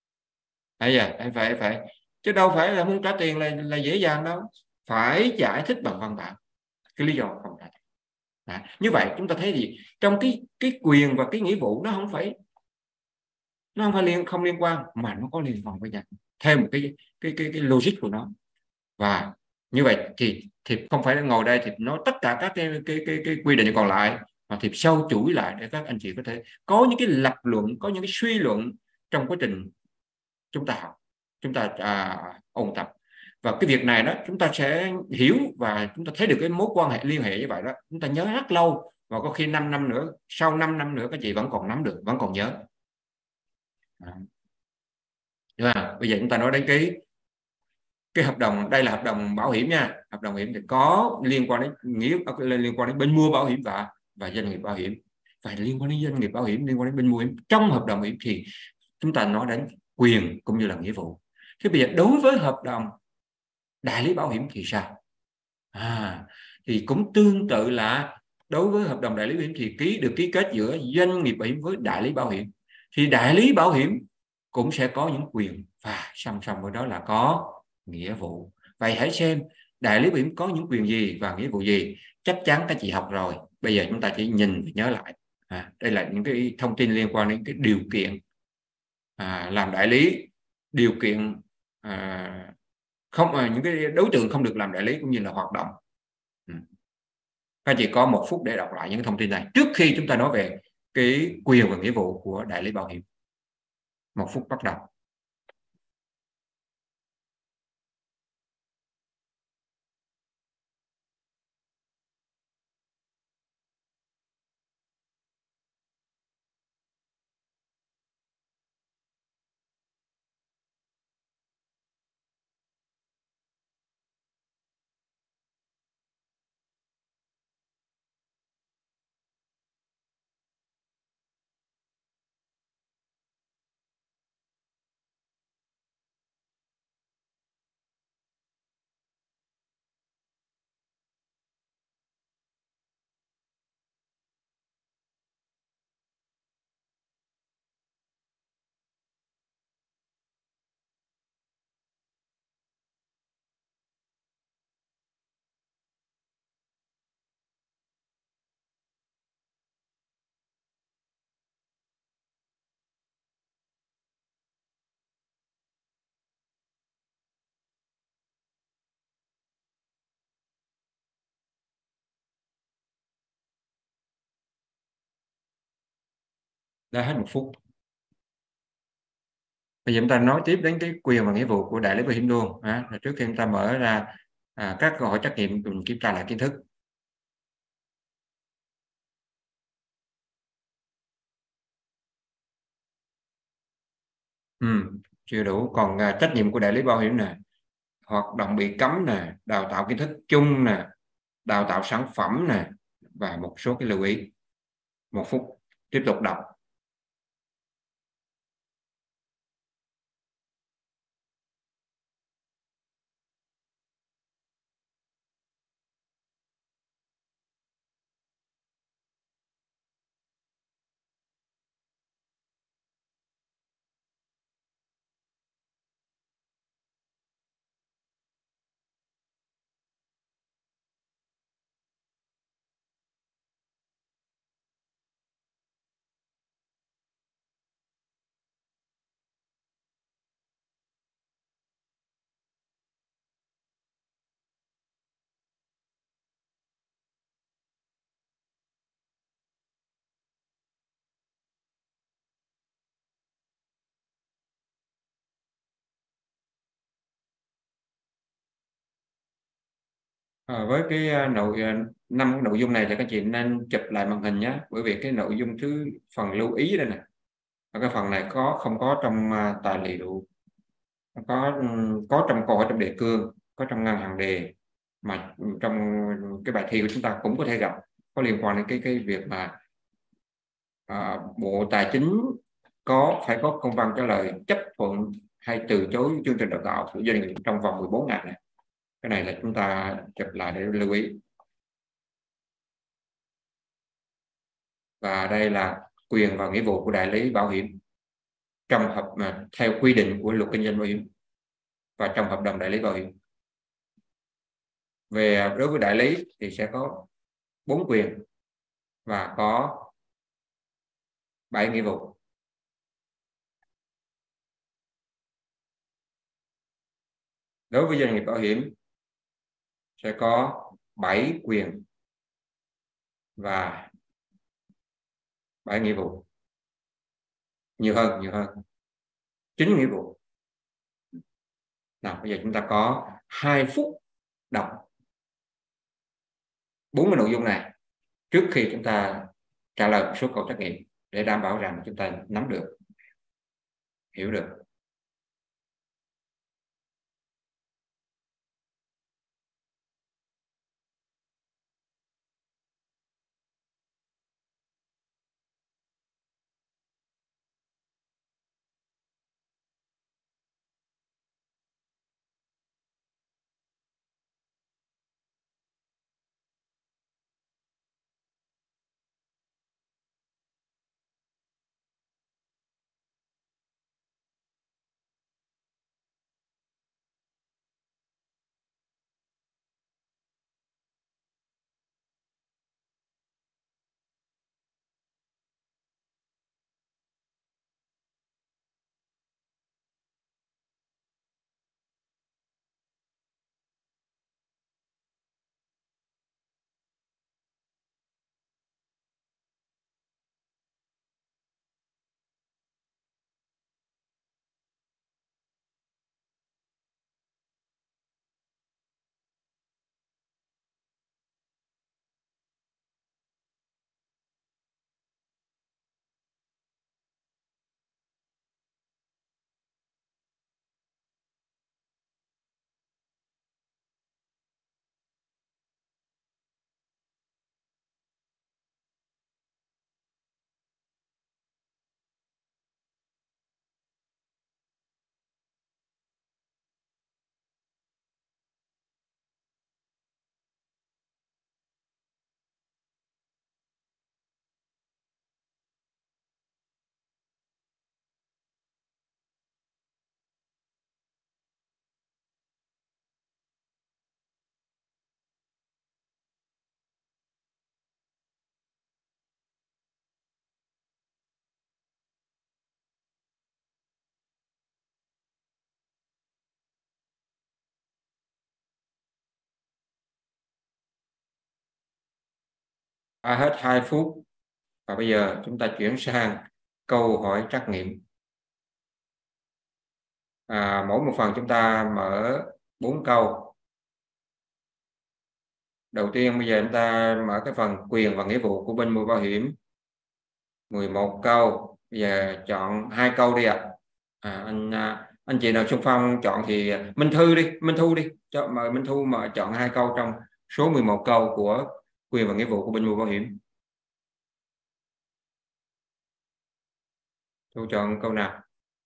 phải chứ đâu phải là muốn trả tiền là dễ dàng đâu. Phải giải thích bằng văn bản cái lý do không trả tiền. Như vậy chúng ta thấy gì trong cái quyền và cái nghĩa vụ nó không phải không liên quan, mà nó có liên quan với nhau theo một cái logic của nó. Và như vậy thì không phải ngồi đây thì nói tất cả các cái quy định còn lại, mà thì sâu chuỗi lại để các anh chị có thể có những cái lập luận, có những cái suy luận trong quá trình chúng ta ôn tập. Và cái việc này đó chúng ta sẽ hiểu và chúng ta thấy được cái mối quan hệ liên hệ như vậy đó, chúng ta nhớ rất lâu. Và có khi 5 năm nữa, sau 5 năm nữa các chị vẫn còn nắm được, vẫn còn nhớ. Bây giờ chúng ta nói đến cái hợp đồng. Đây là hợp đồng bảo hiểm nha. Hợp đồng bảo hiểm thì có liên quan đến liên quan đến bên mua bảo hiểm và doanh nghiệp bảo hiểm. Và liên quan đến doanh nghiệp bảo hiểm, liên quan đến bên mua bảo hiểm trong hợp đồng bảo hiểm thì chúng ta nói đến quyền cũng như là nghĩa vụ. Thế bây giờ đối với hợp đồng đại lý bảo hiểm thì sao? Thì cũng tương tự là đối với hợp đồng đại lý bảo hiểm thì ký kết giữa doanh nghiệp bảo hiểm với đại lý bảo hiểm. Thì đại lý bảo hiểm cũng sẽ có những quyền và song song với đó là có nghĩa vụ. Vậy hãy xem đại lý bảo hiểm có những quyền gì và nghĩa vụ gì. Chắc chắn các chị học rồi. Bây giờ chúng ta chỉ nhìn và nhớ lại. Đây là những cái thông tin liên quan đến cái điều kiện làm đại lý, điều kiện những cái đối tượng không được làm đại lý cũng như là hoạt động. Các chị có 1 phút để đọc lại những thông tin này trước khi chúng ta nói về cái quyền và nghĩa vụ của đại lý bảo hiểm. 1 phút bắt đầu. đã hết 1 phút. Bây giờ chúng ta nói tiếp đến cái quyền và nghĩa vụ của đại lý bảo hiểm luôn. Trước khi chúng ta mở ra các câu hỏi trắc nghiệm, mình kiểm tra lại kiến thức. Chưa đủ. Còn trách nhiệm của đại lý bảo hiểm nè, hoạt động bị cấm nè, đào tạo kiến thức chung nè, đào tạo sản phẩm nè, và một số cái lưu ý. 1 phút, tiếp tục đọc. Với cái năm cái nội dung này thì các chị nên chụp lại màn hình nhé, bởi vì cái nội dung phần lưu ý đây nè, cái phần này không có trong tài liệu, có trong câu hỏi trong đề cương, có trong ngân hàng đề, mà trong cái bài thi của chúng ta cũng có thể gặp, có liên quan đến cái việc mà Bộ Tài chính phải có công văn trả lời chấp thuận hay từ chối chương trình đào tạo của doanh nghiệp trong vòng 14 ngày này. Cái này là chúng ta chụp lại để lưu ý. Và đây là quyền và nghĩa vụ của đại lý bảo hiểm trong theo quy định của luật kinh doanh bảo hiểm và trong hợp đồng đại lý bảo hiểm. Đối với đại lý thì sẽ có 4 quyền và có 7 nghĩa vụ. Đối với doanh nghiệp bảo hiểm sẽ có 7 quyền và 7 nghĩa vụ. Nhiều hơn 9 nghĩa vụ. Nào, bây giờ chúng ta có 2 phút đọc 4 cái nội dung này trước khi chúng ta trả lời một số câu trắc nghiệm, để đảm bảo rằng chúng ta nắm được, hiểu được. Hết 2 phút và bây giờ chúng ta chuyển sang câu hỏi trắc nghiệm. Mỗi một phần chúng ta mở 4 câu. Đầu tiên bây giờ chúng ta mở cái phần quyền và nghĩa vụ của bên mua bảo hiểm, 11 câu. Bây giờ chọn 2 câu đi ạ. Anh chị nào xung phong chọn thì Minh Thư đi, Minh Thu đi, mời Minh Thu mà chọn 2 câu trong số 11 câu của quyền và nghĩa vụ của bên mua bảo hiểm. Thu chọn câu nào?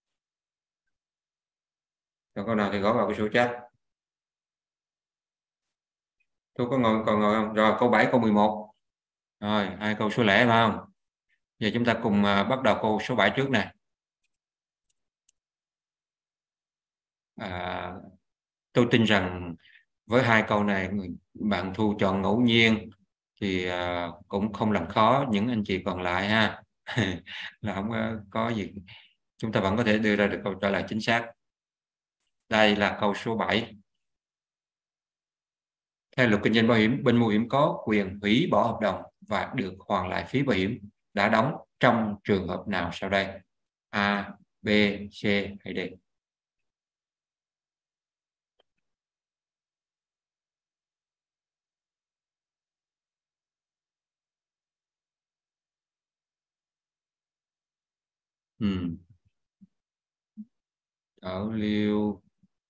Chọn câu nào thì gõ vào cái số chat. Thu còn ngồi không? Rồi câu 7, câu 11. Rồi 2 câu số lẻ phải không? Giờ chúng ta cùng bắt đầu câu số 7 trước nè. Tôi tin rằng với 2 câu này bạn Thu chọn ngẫu nhiên thì cũng không làm khó những anh chị còn lại ha. Là không có gì, chúng ta vẫn có thể đưa ra được câu trả lời chính xác. Đây là câu số 7. Theo luật kinh doanh bảo hiểm, bên mua bảo hiểm có quyền hủy bỏ hợp đồng và được hoàn lại phí bảo hiểm đã đóng trong trường hợp nào sau đây? A, B, C hay D? Ở Liêu,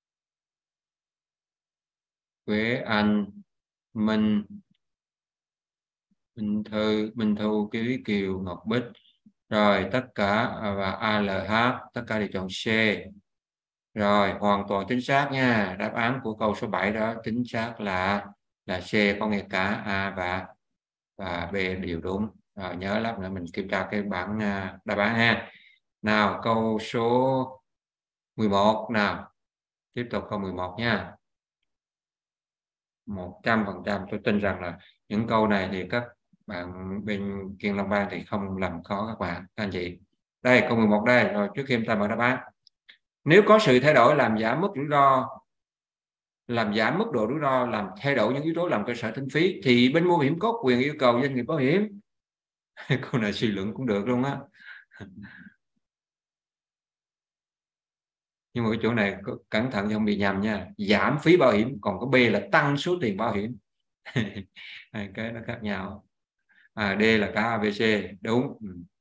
Quế Anh, Minh Thư, Minh Thu, Ký Kiều, Ngọc Bích. Rồi tất cả và ALH tất cả đều chọn C. Rồi hoàn toàn chính xác nha. Đáp án của câu số 7 đó chính xác là C, có nghĩa cả A và B đều đúng. Rồi nhớ lát nữa mình kiểm tra cái bảng đáp án ha. Nào câu số 11 nào. Tiếp tục câu 11 nha. 100% tôi tin rằng là những câu này thì các bạn bên Kiên Long Bang thì không làm khó các bạn, các anh chị. Đây câu 11 đây. Rồi trước khi chúng ta mở đáp án, nếu có sự thay đổi làm giảm mức rủi ro, làm giảm mức độ rủi ro, làm thay đổi những yếu tố làm cơ sở tính phí thì bên mua bảo hiểm có quyền yêu cầu doanh nghiệp bảo hiểm. Câu này suy luận cũng được luôn á. Nhưng mà cái chỗ này cẩn thận không bị nhầm nha. Giảm phí bảo hiểm, còn có B là tăng số tiền bảo hiểm. Cái nó khác nhau. D là cả ABC đúng.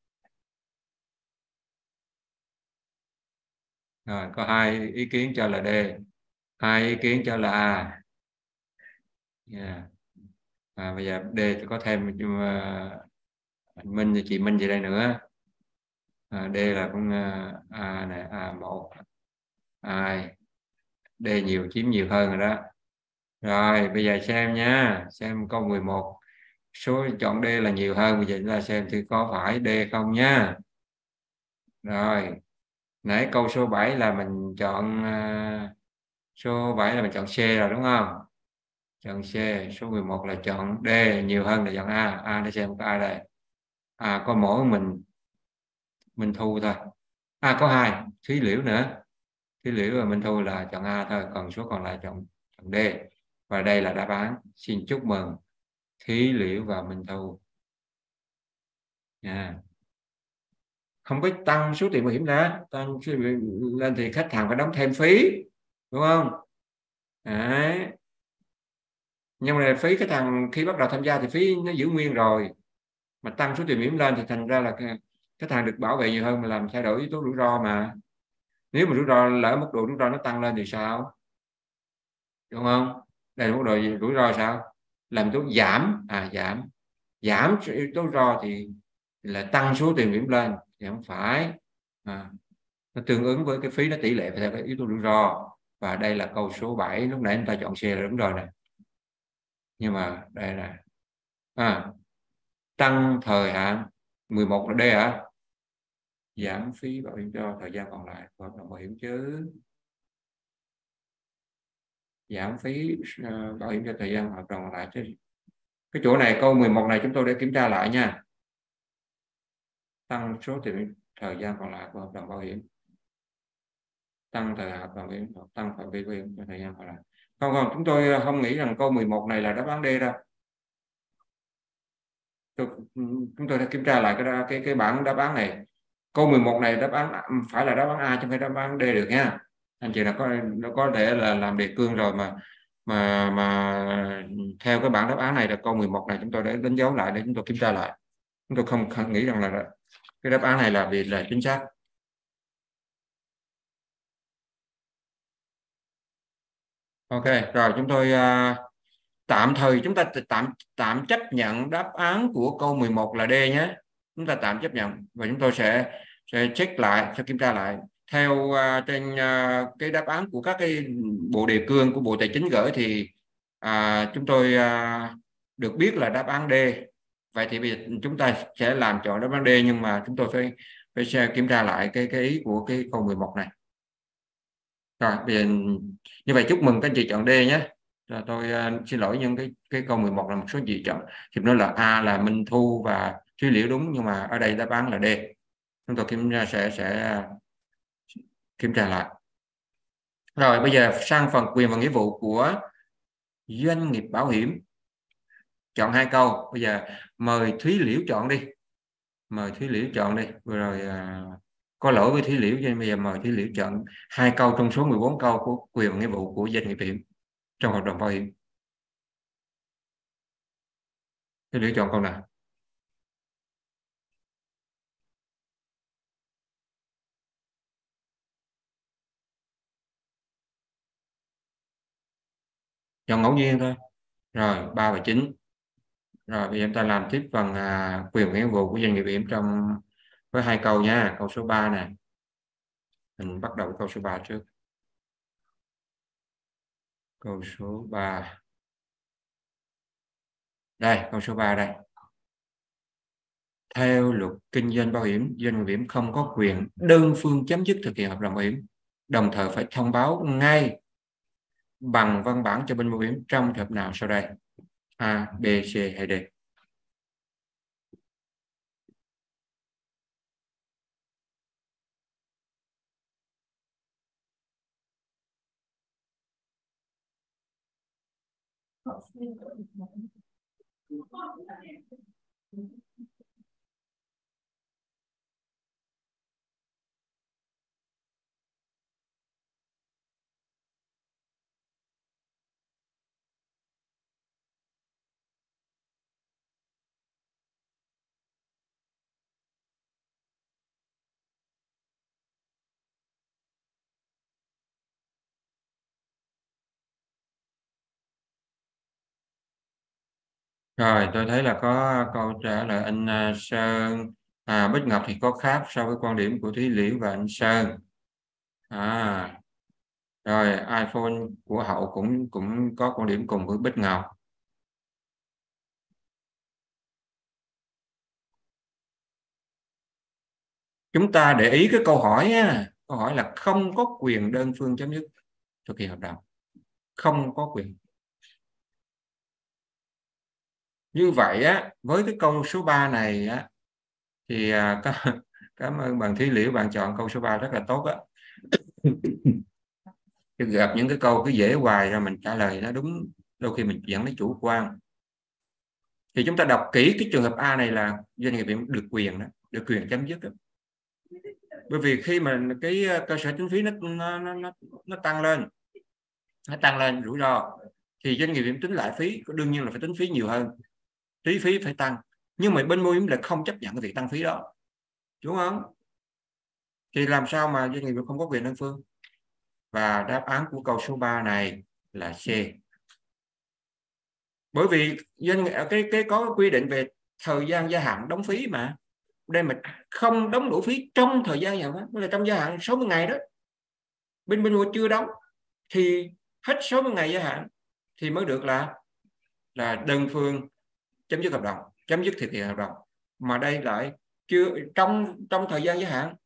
Rồi có 2 ý kiến cho là D, 2 ý kiến cho là A. Bây giờ D thì có thêm Minh thì chị Minh gì đây nữa. D là cũng A này, A1, 2. D chiếm nhiều hơn rồi đó. Rồi bây giờ xem nha, xem câu 11 số chọn D là nhiều hơn. Bây giờ chúng ta xem thì có phải D không nha. Rồi nãy câu số 7 là mình chọn số 7 là mình chọn C rồi đúng không? Chọn C. Số 11 là chọn D, nhiều hơn là chọn A. Để xem có ai đây. Có mỗi mình Thu thôi. Có 2 Thúy Liễu nữa. Thúy Liễu và Minh Thu là chọn A thôi, còn số còn lại chọn D. Và đây là đáp án. Xin chúc mừng Thúy Liễu và Minh Thu nha. Không có tăng số tiền bảo hiểm ra, tăng số tiền lên thì khách hàng phải đóng thêm phí, đúng không? Đấy. Nhưng mà phí khách hàng khi bắt đầu tham gia thì phí nó giữ nguyên rồi, mà tăng số tiền bảo hiểm lên thì thành ra là khách hàng được bảo vệ nhiều hơn, mà làm thay đổi yếu tố rủi ro mà. Nếu mà rủi ro lỡ mức độ rủi ro nó tăng lên thì sao, đúng không? Đây là mức độ rủi ro sao, làm yếu tố giảm giảm yếu tố rủi ro thì là tăng số tiền bảo hiểm lên thì không phải. Nó tương ứng với cái phí, nó tỷ lệ theo cái yếu tố rủi ro. Và đây là câu số 7, lúc nãy chúng ta chọn C là đúng rồi nè. Nhưng mà đây là tăng thời hạn 11 là D hả? Giảm phí bảo hiểm cho thời gian còn lại của hợp đồng bảo hiểm chứ. Giảm phí bảo hiểm cho thời gian hợp đồng còn lại chứ. Cái chỗ này câu 11 này chúng tôi để kiểm tra lại nha. Tăng số tiền thời gian còn lại của hợp đồng bảo hiểm, tăng thời hạn hợp đồng bảo hiểm, tăng phạm vi bảo hiểm cho thời gian còn lại. Không, chúng tôi không nghĩ rằng câu 11 này là đáp án D đâu. Chúng tôi đã kiểm tra lại cái bảng đáp án này. Câu 11 này đáp án phải là đáp án A chứ không phải đáp án D được nha. Anh chị nó có thể là làm đề cương rồi mà theo cái bảng đáp án này là câu 11 này chúng tôi đã đánh dấu lại để chúng tôi kiểm tra lại. Chúng tôi không nghĩ rằng là cái đáp án này là chính xác. Ok, rồi chúng tôi tạm thời chúng ta tạm chấp nhận đáp án của câu 11 là D nhé. Chúng ta tạm chấp nhận và chúng tôi sẽ check lại, sẽ kiểm tra lại theo trên cái đáp án của các cái bộ đề cương của Bộ Tài chính gửi thì chúng tôi được biết là đáp án D. Vậy thì bây giờ chúng ta sẽ làm chọn đáp án D, nhưng mà chúng tôi phải kiểm tra lại cái ý của cái câu 11 này. Rồi bây giờ như vậy chúc mừng các anh chị chọn D nhé. Rồi tôi xin lỗi, nhưng cái câu 11 là một số chị chọn thì nó là A là Minh Thu và Thúy Liễu đúng, nhưng mà ở đây đáp án là D. Chúng tôi sẽ kiểm tra lại. Rồi bây giờ sang phần quyền và nghĩa vụ của doanh nghiệp bảo hiểm. Chọn 2 câu. Bây giờ mời Thúy Liễu chọn đi. Mời Thúy Liễu chọn đi. Vừa rồi có lỗi với Thúy Liễu, cho nên bây giờ mời Thúy Liễu chọn 2 câu trong số 14 câu của quyền và nghĩa vụ của doanh nghiệp bảo hiểm trong hợp đồng bảo hiểm. Thúy Liễu chọn câu nào? Chọn ngẫu nhiên thôi. Rồi 3 và 9. Rồi bây giờ chúng ta làm tiếp phần quyền nghĩa vụ của doanh nghiệp bảo hiểm với 2 câu nha. Câu số 3 này, mình bắt đầu với câu số 3 trước. Câu số 3 đây, câu số 3 đây. Theo luật kinh doanh bảo hiểm, doanh nghiệp bảo hiểm không có quyền đơn phương chấm dứt thực hiện hợp đồng bảo hiểm, đồng thời phải thông báo ngay bằng văn bản cho bên bảo hiểm trong trường hợp nào sau đây? A, B, C hay D? Rồi tôi thấy là có câu trả lời anh Sơn. Bích Ngọc thì có khác so với quan điểm của Thúy Liễu và anh Sơn. Rồi iPhone của Hậu cũng có quan điểm cùng với Bích Ngọc. Chúng ta để ý cái câu hỏi á. Câu hỏi là không có quyền đơn phương chấm dứt thực hiện hợp đồng. Không có quyền. Như vậy á, với cái câu số 3 này á, thì cảm ơn bạn Thúy Liễu, bạn chọn câu số 3 rất là tốt á. Gặp những cái câu cứ dễ hoài ra mình trả lời nó đúng, đôi khi mình dẫn đến chủ quan. Thì chúng ta đọc kỹ cái trường hợp A này là doanh nghiệp được quyền đó, được quyền chấm dứt đó. Bởi vì khi mà cái cơ sở tính phí nó tăng lên rủi ro, thì doanh nghiệp tính lại phí đương nhiên là phải tính phí nhiều hơn, phí phải tăng, nhưng mà bên bảo hiểm lại không chấp nhận cái việc tăng phí đó, đúng không? Thì làm sao mà doanh nghiệp không có quyền đơn phương? Và đáp án của câu số 3 này là C. Bởi vì doanh nghiệp cái có quy định về thời gian gia hạn đóng phí, mà đây mình không đóng đủ phí trong thời gian nào đó, là trong gia hạn 60 ngày đó, bên mua chưa đóng thì hết 60 ngày gia hạn thì mới được là đơn phương chấm dứt hợp đồng, chấm dứt thực hiện hợp đồng. Mà đây lại chưa trong thời gian gia hạn.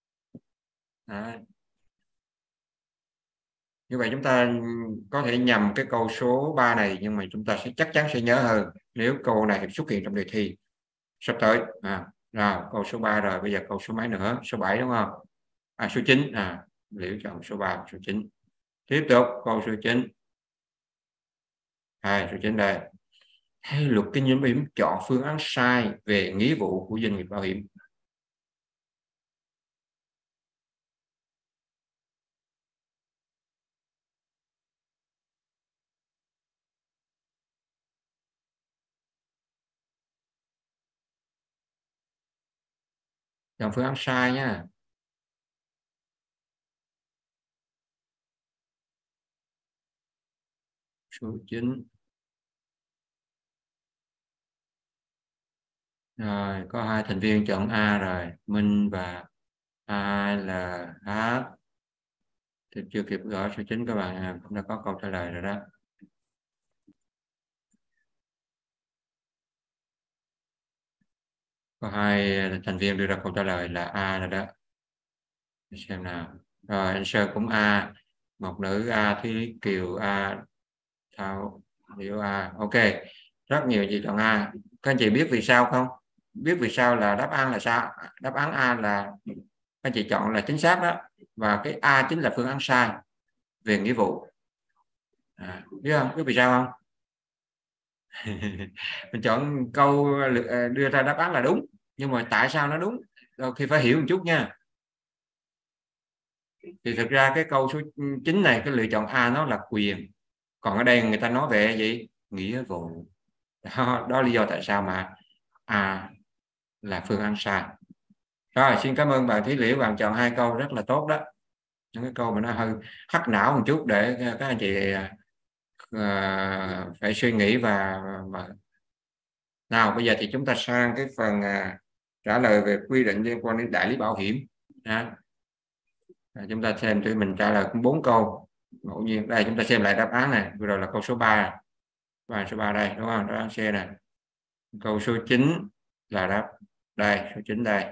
Như vậy chúng ta có thể nhầm cái câu số 3 này, nhưng mà chúng ta chắc chắn sẽ nhớ hơn nếu câu này xuất hiện trong đề thi sắp tới. Rồi câu số 3 rồi, bây giờ câu số mấy nữa? Số 7 đúng không? Số 9. Liễu chọn số 3, số 9. Tiếp tục câu số 9. Số 9 đây. Theo luật kinh doanh bảo hiểm, chọn phương án sai về nghĩa vụ của doanh nghiệp bảo hiểm. chọn phương án sai nha. Số 9. Rồi, có 2 thành viên chọn A rồi, Minh và ALH. Thì chưa kịp gõ số 9 các bạn cũng đã có câu trả lời rồi đó. Có 2 thành viên đưa ra câu trả lời là A rồi đó. Để xem nào. Rồi, anh Sơn cũng A, một nữ A, Thúy Kiều A, Thảo Hiểu A. Ok, rất nhiều chị chọn A. Các anh chị biết vì sao không? Biết vì sao là đáp án là sao? Đáp án A là các anh chị chọn là chính xác đó, và cái A chính là phương án sai về nghĩa vụ. Biết không? Biết vì sao không? Mình chọn câu đưa ra đáp án là đúng, nhưng mà tại sao nó đúng đôi khi phải hiểu một chút nha. Thì thực ra cái câu số 9 này, cái lựa chọn A nó là quyền, còn ở đây người ta nói về gì? Nghĩa vụ. Đó lý do tại sao mà A là phương án sai. Rồi, xin cảm ơn bạn Thúy Liễu, bạn chọn 2 câu rất là tốt đó. Những cái câu mà nó hơi hắc não một chút để các anh chị phải suy nghĩ và nào bây giờ thì chúng ta sang cái phần trả lời về quy định liên quan đến đại lý bảo hiểm. Chúng ta xem thì mình trả lời 4 câu ngẫu nhiên. Đây chúng ta xem lại đáp án này, vừa rồi là câu số 3 và số 3 đây đúng không? Đáp án C này. Câu số 9 là đáp đây, số 9 đây.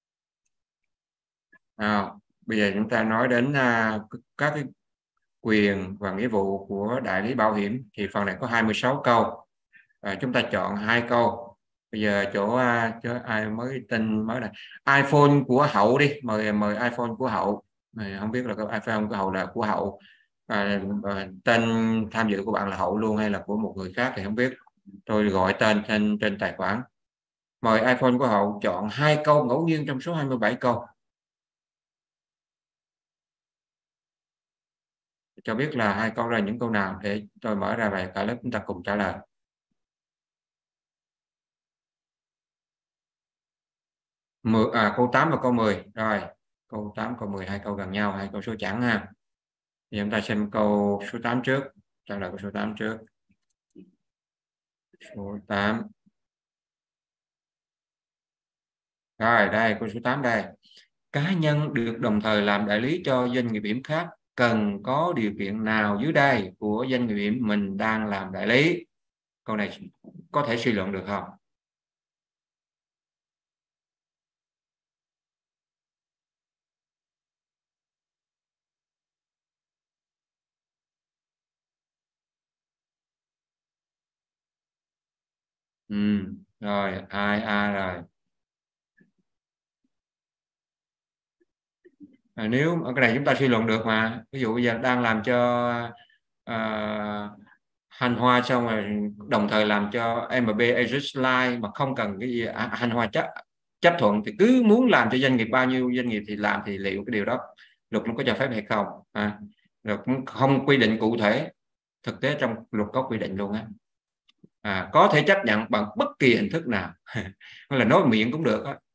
Bây giờ chúng ta nói đến các cái quyền và nghĩa vụ của đại lý bảo hiểm, thì phần này có 26 câu. Chúng ta chọn 2 câu. Bây giờ chỗ ai mới tin mới này, iPhone của Hậu đi, mời iPhone của Hậu. Không biết là cái iPhone của Hậu là của Hậu tên tham dự của bạn là Hậu luôn hay là của một người khác thì không biết, tôi gọi tên trên tài khoản. Mời iPhone của Hậu chọn 2 câu ngẫu nhiên trong số 27 câu, cho biết là 2 câu là những câu nào để tôi mở ra bài cả lớp chúng ta cùng trả lời. Câu 8 và câu 10. Rồi, câu 8 câu 10 2 câu gần nhau, 2 câu số chẵn ha. Thì chúng ta xem câu số 8 trước, trả lời câu số 8 trước. Số 8. Rồi, đây câu số 8 đây. Cá nhân được đồng thời làm đại lý cho doanh nghiệp hiểm khác cần có điều kiện nào dưới đây của doanh nghiệp hiểm mình đang làm đại lý? Câu này có thể suy luận được không? Rồi, ai rồi. Nếu ở cái này chúng ta suy luận được mà, ví dụ bây giờ đang làm cho Hành Hoa, xong rồi đồng thời làm cho MB Aegis Line mà không cần cái gì Hành Hoa chấp thuận, thì cứ muốn làm cho doanh nghiệp bao nhiêu doanh nghiệp thì làm, thì liệu cái điều đó luật nó có cho phép hay không? Luật cũng không quy định cụ thể, thực tế trong luật có quy định luôn á. Có thể chấp nhận bằng bất kỳ hình thức nào hay là nói miệng cũng được á.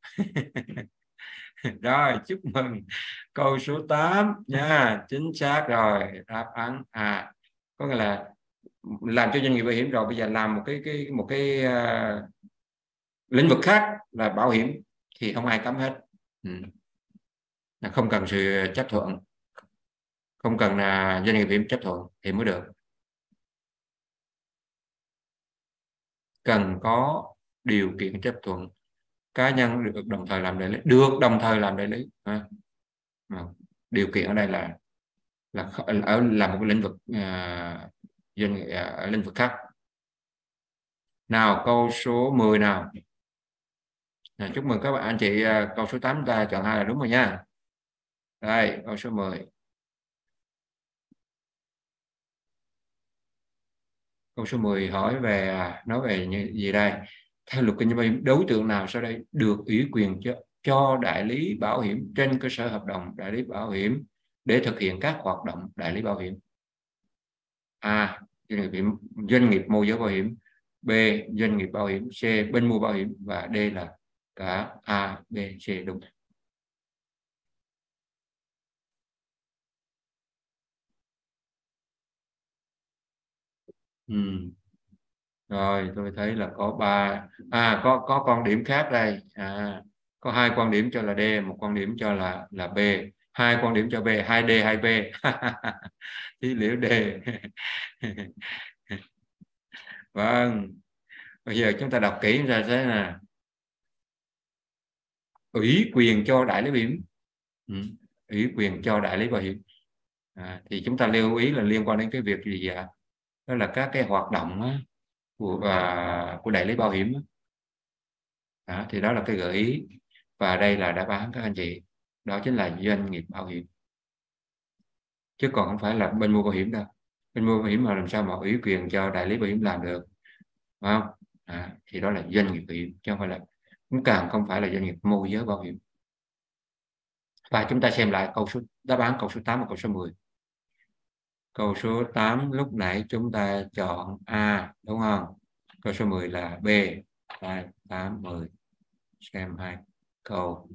Rồi, chúc mừng. Câu số 8 nha, chính xác rồi, đáp án có nghĩa là làm cho doanh nghiệp bảo hiểm rồi, bây giờ làm một cái lĩnh vực khác là bảo hiểm thì không ai cấm hết. Không cần sự chấp thuận, không cần là doanh nghiệp bảo hiểm chấp thuận thì mới được. Cần có điều kiện chấp thuận, cá nhân được đồng thời làm đại lý, được đồng thời làm đại lý. Điều kiện ở đây là là một cái lĩnh vực doanh nghiệp ở lĩnh vực khác. Nào, câu số 10 nào. Chúc mừng các bạn anh chị, câu số 8 ta chọn 2 là đúng rồi nha. Đây, câu số 10. Câu số 10 hỏi về nói về gì đây? Theo luật kinh doanh bảo hiểm, đối tượng nào sau đây được ủy quyền cho đại lý bảo hiểm trên cơ sở hợp đồng đại lý bảo hiểm để thực hiện các hoạt động đại lý bảo hiểm? A. Doanh nghiệp môi giới bảo hiểm. B. Doanh nghiệp bảo hiểm. C. Bên mua bảo hiểm. Và D là cả A, B, C đúng. Rồi tôi thấy là có có con điểm khác đây. Có 2 quan điểm cho là D, 1 quan điểm cho là B, 2 quan điểm cho B, 2D 2B. Lý liệu D. Vâng, bây giờ chúng ta đọc kỹ ra thế nè. Ủy quyền cho đại lý bảo hiểm. Ủy quyền cho đại lý bảo hiểm. Thì chúng ta lưu ý là liên quan đến cái việc gì vậy? Đó là các cái hoạt động của đại lý bảo hiểm. Thì đó là cái gợi ý, và đây là đáp án các anh chị, đó chính là doanh nghiệp bảo hiểm, chứ còn không phải là bên mua bảo hiểm đâu. Bên mua bảo hiểm mà làm sao mà ủy quyền cho đại lý bảo hiểm làm được, phải không? Thì đó là doanh nghiệp bảo hiểm, chứ không phải là, cũng càng không phải là doanh nghiệp môi giới bảo hiểm. Và chúng ta xem lại đáp án câu số 8 và câu số 10. Câu số 8 lúc nãy chúng ta chọn A, đúng không? Câu số 10 là B. 2, 8, 10. Xem 2 câu.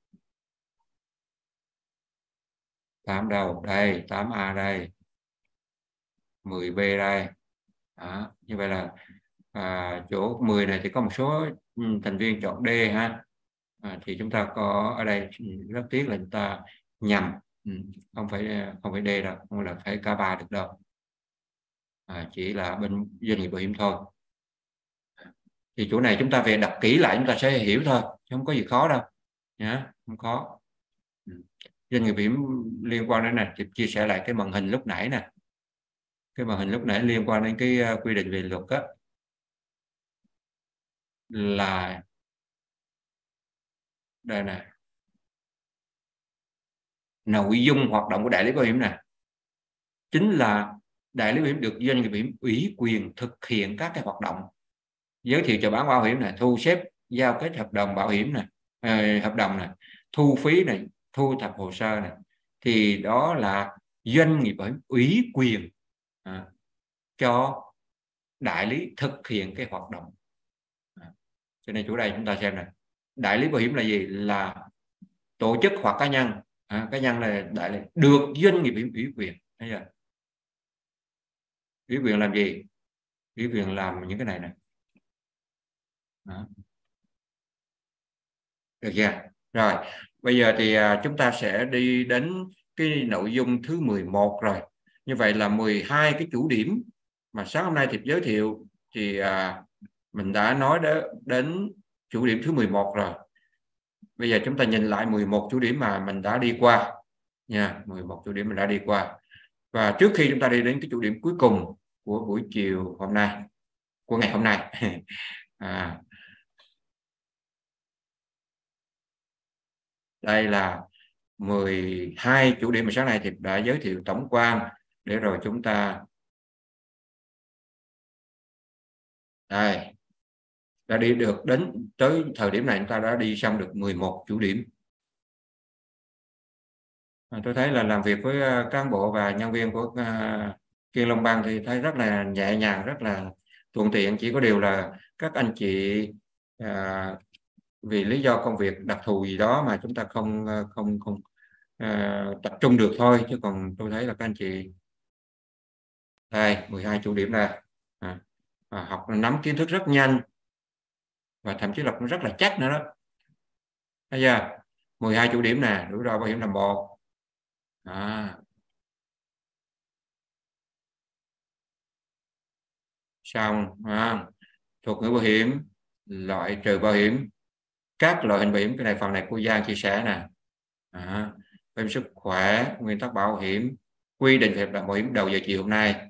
8 đâu? Đây, 8A đây. 10B đây. Như vậy là chỗ 10 này thì có một số thành viên chọn D ha. Thì chúng ta có ở đây, rất tiếc là chúng ta nhầm. Không phải D đâu, không là phải K3 được đâu. Chỉ là bên doanh nghiệp bảo hiểm thôi. Thì chỗ này chúng ta về đọc kỹ lại chúng ta sẽ hiểu thôi, chứ không có gì khó đâu nhá, không khó. Doanh nghiệp bảo hiểm liên quan đến này, thì chia sẻ lại cái màn hình lúc nãy nè. Cái màn hình lúc nãy liên quan đến cái quy định về luật á, là đây nè, nội dung hoạt động của đại lý bảo hiểm này chính là đại lý bảo hiểm được doanh nghiệp bảo hiểm ủy quyền thực hiện các cái hoạt động giới thiệu chào bán bảo hiểm này, thu xếp giao kết hợp đồng bảo hiểm này, hợp đồng này, thu phí này, thu thập hồ sơ này, thì đó là doanh nghiệp bảo hiểm ủy quyền cho đại lý thực hiện cái hoạt động. Cho nên chỗ đây chúng ta xem này, đại lý bảo hiểm là gì? Là tổ chức hoặc cá nhân. Cá nhân là đại lý được doanh nghiệp bảo hiểm ủy quyền. Thấy chưa? Ủy quyền làm gì? Ủy quyền làm những cái này nè. Được chưa? Rồi, bây giờ thì chúng ta sẽ đi đến cái nội dung thứ 11 rồi. Như vậy là 12 cái chủ điểm mà sáng hôm nay Thiệp giới thiệu thì mình đã nói đến chủ điểm thứ 11 rồi. Bây giờ chúng ta nhìn lại 11 chủ điểm mà mình đã đi qua nha, 11 chủ điểm mình đã đi qua. Và trước khi chúng ta đi đến cái chủ điểm cuối cùng của buổi chiều hôm nay, của ngày hôm nay, đây là 12 chủ điểm mà sáng nay thì đã giới thiệu tổng quan, để rồi chúng ta đây đã đi được đến tới thời điểm này, chúng ta đã đi xong được 11 chủ điểm. Tôi thấy là làm việc với cán bộ và nhân viên của Kiên Long Bang thì thấy rất là nhẹ nhàng, rất là thuận tiện. Chỉ có điều là các anh chị vì lý do công việc đặc thù gì đó mà chúng ta không tập trung được thôi, chứ còn tôi thấy là các anh chị đây 12 chủ điểm này học nắm kiến thức rất nhanh, và thậm chí là cũng rất là chắc nữa đó. Bây giờ 12 chủ điểm nè, rủi ro bảo hiểm làm 1. Xong thuật ngữ bảo hiểm, loại trừ bảo hiểm, các loại hình bảo hiểm. Cái này phần này cô Giang chia sẻ nè. Bảo hiểm sức khỏe, nguyên tắc bảo hiểm, quy định về hợp đồng bảo hiểm đầu giờ chiều hôm nay.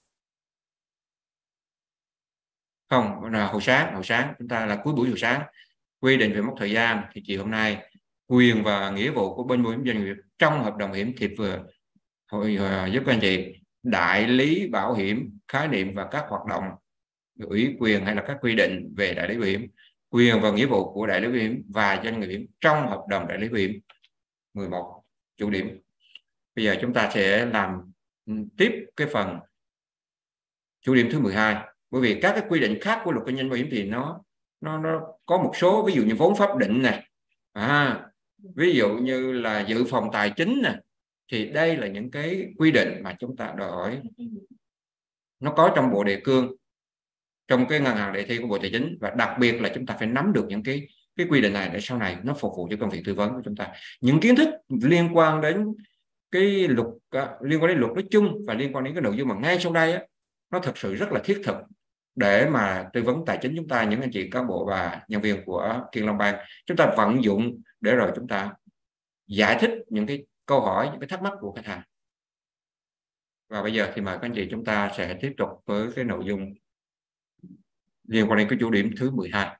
Không, là hồi sáng chúng ta là cuối buổi chiều sáng. Quy định về mốc thời gian thì chiều hôm nay. Quyền và nghĩa vụ của bên bảo hiểm doanh nghiệp trong hợp đồng bảo hiểm thì vừa giúp các anh chị. Đại lý bảo hiểm, khái niệm và các hoạt động, ủy quyền hay là các quy định về đại lý bảo hiểm, quyền và nghĩa vụ của đại lý bảo hiểm và doanh nghiệp bảo hiểm trong hợp đồng đại lý bảo hiểm. 11 chủ điểm. Bây giờ chúng ta sẽ làm tiếp cái phần chủ điểm thứ 12. Bởi vì các cái quy định khác của luật kinh doanh bảo hiểm thì nó có một số, ví dụ như vốn pháp định này, ví dụ như là dự phòng tài chính này, thì đây là những cái quy định mà chúng ta đòi hỏi nó có trong bộ đề cương, trong cái ngân hàng đề thi của Bộ Tài chính, và đặc biệt là chúng ta phải nắm được những cái quy định này để sau này nó phục vụ cho công việc tư vấn của chúng ta. Những kiến thức liên quan đến cái luật, liên quan đến luật nói chung và liên quan đến cái nội dung mà ngay sau đây á, nó thực sự rất là thiết thực để mà tư vấn tài chính chúng ta, những anh chị cán bộ và nhân viên của Kiên Long Bank, chúng ta vận dụng để rồi chúng ta giải thích những cái câu hỏi, những cái thắc mắc của khách hàng. Và bây giờ thì mời các anh chị chúng ta sẽ tiếp tục với cái nội dung liên quan đến cái chủ điểm thứ 12.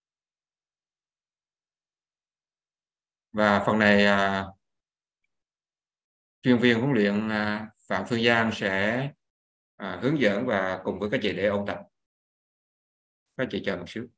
Và phần này chuyên viên huấn luyện Phạm Phương Giang sẽ hướng dẫn và cùng với các chị để ôn tập. Các chị chờ một xíu.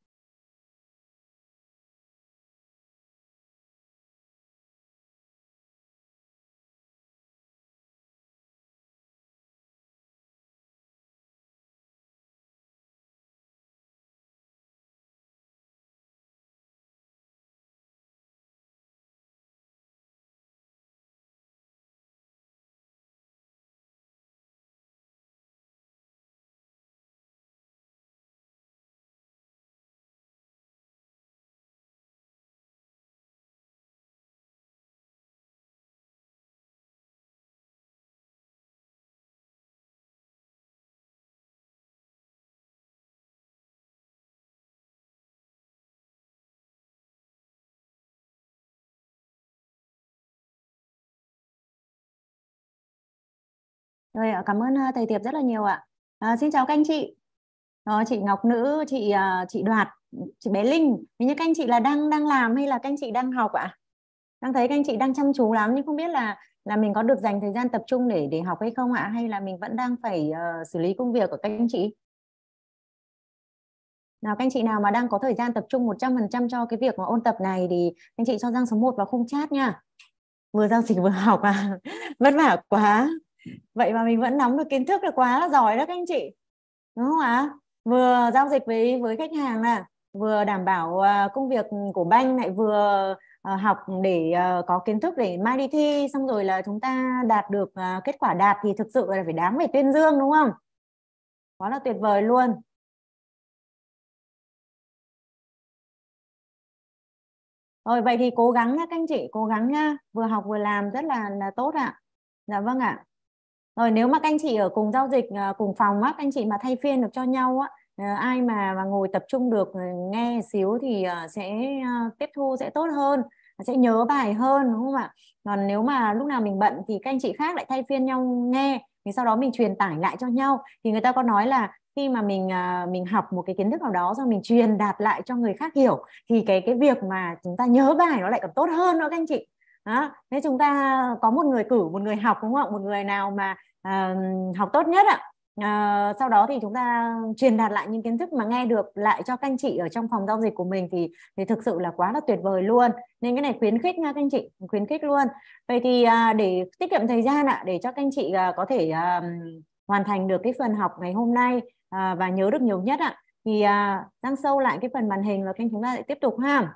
Rồi, cảm ơn thầy Tiệp rất là nhiều ạ. Xin chào các anh chị. Chị Ngọc Nữ, chị Đoạt, chị Bé Linh. Hình như các anh chị là đang làm hay là các anh chị đang học ạ? Đang thấy các anh chị đang chăm chú lắm, nhưng không biết là mình có được dành thời gian tập trung để học hay không ạ? Hay là mình vẫn đang phải xử lý công việc của các anh chị? Nào, các anh chị nào mà đang có thời gian tập trung 100% cho cái việc mà ôn tập này thì anh chị cho Giang số 1 vào khung chat nha. Vừa giao dịch vừa học à? Vất vả quá. Vậy mà mình vẫn nắm được kiến thức là quá là giỏi đó các anh chị, đúng không ạ? Vừa giao dịch với khách hàng nè, vừa đảm bảo công việc của bank, lại vừa học để có kiến thức để mai đi thi, xong rồi là chúng ta đạt được kết quả đạt thì thực sự là phải đáng phải tuyên dương, đúng không? Quá là tuyệt vời luôn. Rồi, vậy thì cố gắng nha các anh chị, cố gắng nha, vừa học vừa làm rất là tốt ạ. Dạ vâng ạ. Rồi, nếu mà các anh chị ở cùng giao dịch, cùng phòng á, các anh chị mà thay phiên được cho nhau á, ai mà ngồi tập trung được nghe xíu thì sẽ tiếp thu sẽ tốt hơn, sẽ nhớ bài hơn, đúng không ạ? Còn nếu mà lúc nào mình bận thì các anh chị khác lại thay phiên nhau nghe, thì sau đó mình truyền tải lại cho nhau. Thì người ta có nói là khi mà mình học một cái kiến thức nào đó rồi mình truyền đạt lại cho người khác hiểu thì cái việc mà chúng ta nhớ bài nó lại còn tốt hơn nữa các anh chị. Đó. Thế chúng ta có một người cử, một người học, đúng không? Một người nào mà học tốt nhất ạ. Sau đó thì chúng ta truyền đạt lại những kiến thức mà nghe được lại cho các anh chị ở trong phòng giao dịch của mình thì thực sự là quá là tuyệt vời luôn. Nên cái này khuyến khích nha các anh chị, khuyến khích luôn. Vậy thì để tiết kiệm thời gian ạ, để cho các anh chị có thể hoàn thành được cái phần học ngày hôm nay và nhớ được nhiều nhất ạ, thì Giang sâu lại cái phần màn hình và kênh chúng ta lại tiếp tục ha.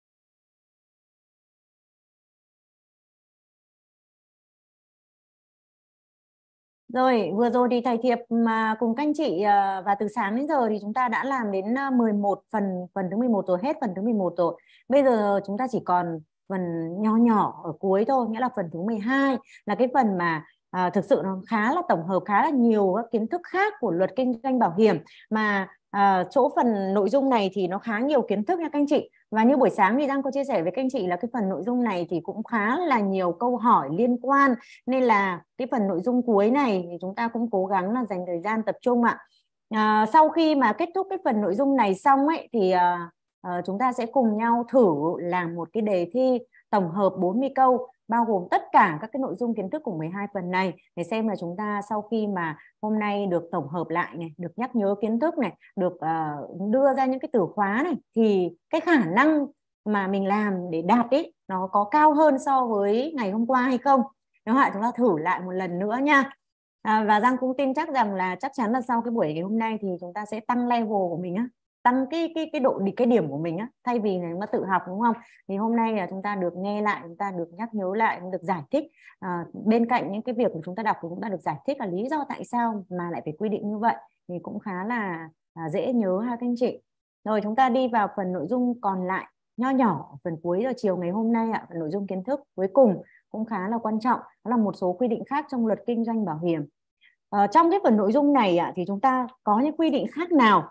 Rồi, vừa rồi thì thầy Thiệp mà cùng các anh chị và từ sáng đến giờ thì chúng ta đã làm đến 11 phần thứ 11 rồi, hết phần thứ 11 rồi. Bây giờ chúng ta chỉ còn phần nhỏ nhỏ ở cuối thôi, nghĩa là phần thứ 12 là cái phần mà thực sự nó khá là tổng hợp, khá là nhiều các kiến thức khác của luật kinh doanh bảo hiểm, mà chỗ phần nội dung này thì nó khá nhiều kiến thức nha các anh chị. Và như buổi sáng thì Giang có chia sẻ với các anh chị là cái phần nội dung này thì cũng khá là nhiều câu hỏi liên quan, nên là cái phần nội dung cuối này thì chúng ta cũng cố gắng là dành thời gian tập trung ạ. Sau khi mà kết thúc cái phần nội dung này xong ấy thì chúng ta sẽ cùng nhau thử làm một cái đề thi tổng hợp 40 câu bao gồm tất cả các cái nội dung kiến thức của 12 phần này, để xem là chúng ta sau khi mà hôm nay được tổng hợp lại này, được nhắc nhớ kiến thức này, được đưa ra những cái từ khóa này, thì cái khả năng mà mình làm để đạt ấy nó có cao hơn so với ngày hôm qua hay không. Nếu không, chúng ta thử lại một lần nữa nha. Và Giang cũng tin chắc rằng là chắc chắn là sau cái buổi ngày hôm nay thì chúng ta sẽ tăng level của mình á, tăng cái điểm của mình á, thay vì là chúng ta tự học, đúng không? Thì hôm nay là chúng ta được nghe lại, chúng ta được nhắc nhớ lại, được giải thích, bên cạnh những cái việc của chúng ta đọc thì chúng ta được giải thích là lý do tại sao mà lại phải quy định như vậy, thì cũng khá là dễ nhớ ha các anh chị. Rồi chúng ta đi vào phần nội dung còn lại nho nhỏ phần cuối giờ chiều ngày hôm nay ạ. Phần nội dung kiến thức cuối cùng cũng khá là quan trọng, đó là một số quy định khác trong luật kinh doanh bảo hiểm. Trong cái phần nội dung này thì chúng ta có những quy định khác nào?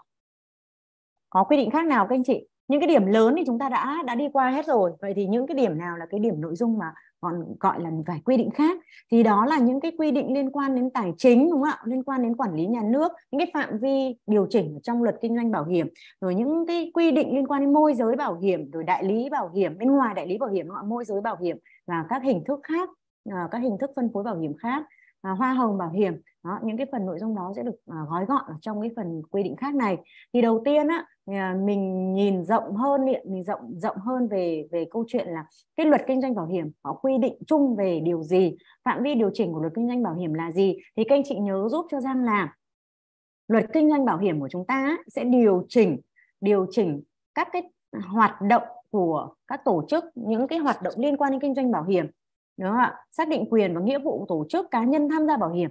Có quy định khác nào các anh chị? Những cái điểm lớn thì chúng ta đã đi qua hết rồi. Vậy thì những cái điểm nào là cái điểm nội dung mà còn gọi là phải quy định khác? Thì đó là những cái quy định liên quan đến tài chính, đúng không ạ? Liên quan đến quản lý nhà nước, những cái phạm vi điều chỉnh trong luật kinh doanh bảo hiểm, rồi những cái quy định liên quan đến môi giới bảo hiểm, rồi đại lý bảo hiểm, bên ngoài đại lý bảo hiểm, môi giới bảo hiểm và các hình thức khác, các hình thức phân phối bảo hiểm khác, hoa hồng bảo hiểm. Đó, những cái phần nội dung đó sẽ được gói gọn ở trong cái phần quy định khác này. Thì đầu tiên mình nhìn rộng hơn về câu chuyện là cái luật kinh doanh bảo hiểm có quy định chung về điều gì, phạm vi điều chỉnh của luật kinh doanh bảo hiểm là gì. Thì các anh chị nhớ giúp cho Giang là luật kinh doanh bảo hiểm của chúng ta sẽ điều chỉnh các cái hoạt động của các tổ chức, những cái hoạt động liên quan đến kinh doanh bảo hiểm, đúng không ạ? Xác định quyền và nghĩa vụ của tổ chức cá nhân tham gia bảo hiểm,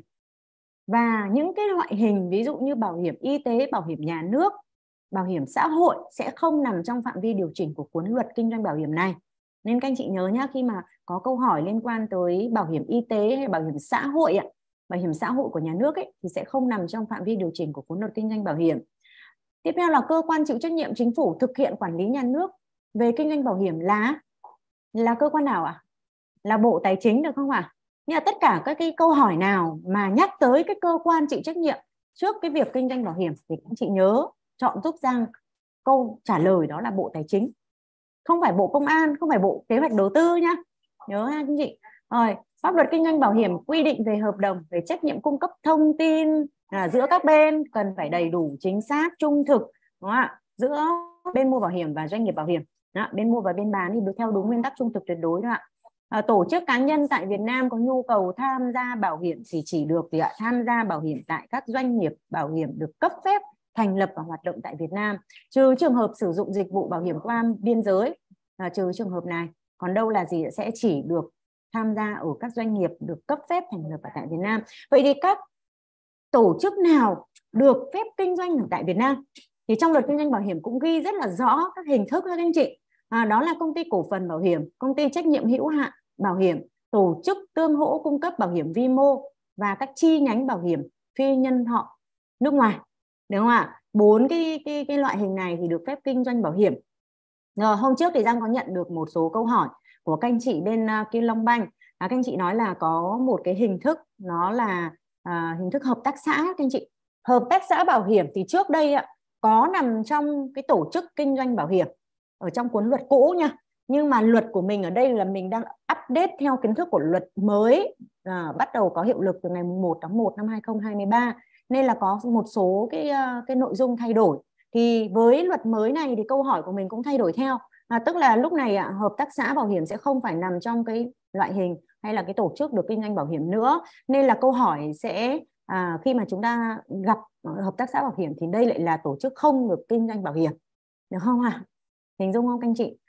và những cái loại hình ví dụ như bảo hiểm y tế, bảo hiểm nhà nước, bảo hiểm xã hội sẽ không nằm trong phạm vi điều chỉnh của cuốn luật kinh doanh bảo hiểm này. Nên các anh chị nhớ nhá, khi mà có câu hỏi liên quan tới bảo hiểm y tế hay bảo hiểm xã hội bảo hiểm xã hội của nhà nước thì sẽ không nằm trong phạm vi điều chỉnh của cuốn luật kinh doanh bảo hiểm. Tiếp theo là cơ quan chịu trách nhiệm chính phủ thực hiện quản lý nhà nước về kinh doanh bảo hiểm là cơ quan nào ạ? Là Bộ Tài chính, được không ạ? Nhưng tất cả các cái câu hỏi nào mà nhắc tới cái cơ quan chịu trách nhiệm trước cái việc kinh doanh bảo hiểm thì các chị nhớ chọn giúp Giang câu trả lời đó là Bộ Tài chính, không phải Bộ Công an, không phải Bộ Kế hoạch Đầu tư nhá, nhớ ha các chị. Rồi, pháp luật kinh doanh bảo hiểm quy định về hợp đồng, về trách nhiệm cung cấp thông tin giữa các bên cần phải đầy đủ, chính xác, trung thực, đúng không ạ? Giữa bên mua bảo hiểm và doanh nghiệp bảo hiểm, đó, bên mua và bên bán thì theo đúng nguyên tắc trung thực tuyệt đối, đúng không ạ? Tổ chức cá nhân tại Việt Nam có nhu cầu tham gia bảo hiểm thì chỉ được tham gia bảo hiểm tại các doanh nghiệp bảo hiểm được cấp phép thành lập và hoạt động tại Việt Nam, trừ trường hợp sử dụng dịch vụ bảo hiểm qua biên giới, trừ trường hợp này. Còn đâu là gì sẽ chỉ được tham gia ở các doanh nghiệp được cấp phép thành lập ở tại Việt Nam. Vậy thì các tổ chức nào được phép kinh doanh ở tại Việt Nam? Thì trong luật kinh doanh bảo hiểm cũng ghi rất là rõ các hình thức các anh chị. Đó là công ty cổ phần bảo hiểm, công ty trách nhiệm hữu hạn bảo hiểm, tổ chức tương hỗ cung cấp bảo hiểm vi mô và các chi nhánh bảo hiểm phi nhân thọ nước ngoài, đúng không ạ? 4 cái loại hình này thì được phép kinh doanh bảo hiểm. Rồi, hôm trước thì Giang có nhận được một số câu hỏi của các anh chị bên Kim Long Banh. Các anh chị nói là có một cái hình thức, nó là hình thức hợp tác xã các anh chị. Hợp tác xã bảo hiểm thì trước đây có nằm trong cái tổ chức kinh doanh bảo hiểm ở trong cuốn luật cũ nha. Nhưng mà luật của mình ở đây là mình đang update theo kiến thức của luật mới, bắt đầu có hiệu lực từ ngày 1 tháng 1 năm 2023, nên là có một số cái nội dung thay đổi. Thì với luật mới này thì câu hỏi của mình cũng thay đổi theo, tức là lúc này hợp tác xã bảo hiểm sẽ không phải nằm trong cái loại hình hay là cái tổ chức được kinh doanh bảo hiểm nữa, nên là câu hỏi sẽ khi mà chúng ta gặp hợp tác xã bảo hiểm thì đây lại là tổ chức không được kinh doanh bảo hiểm, được không ạ? Hình dung không các anh chị?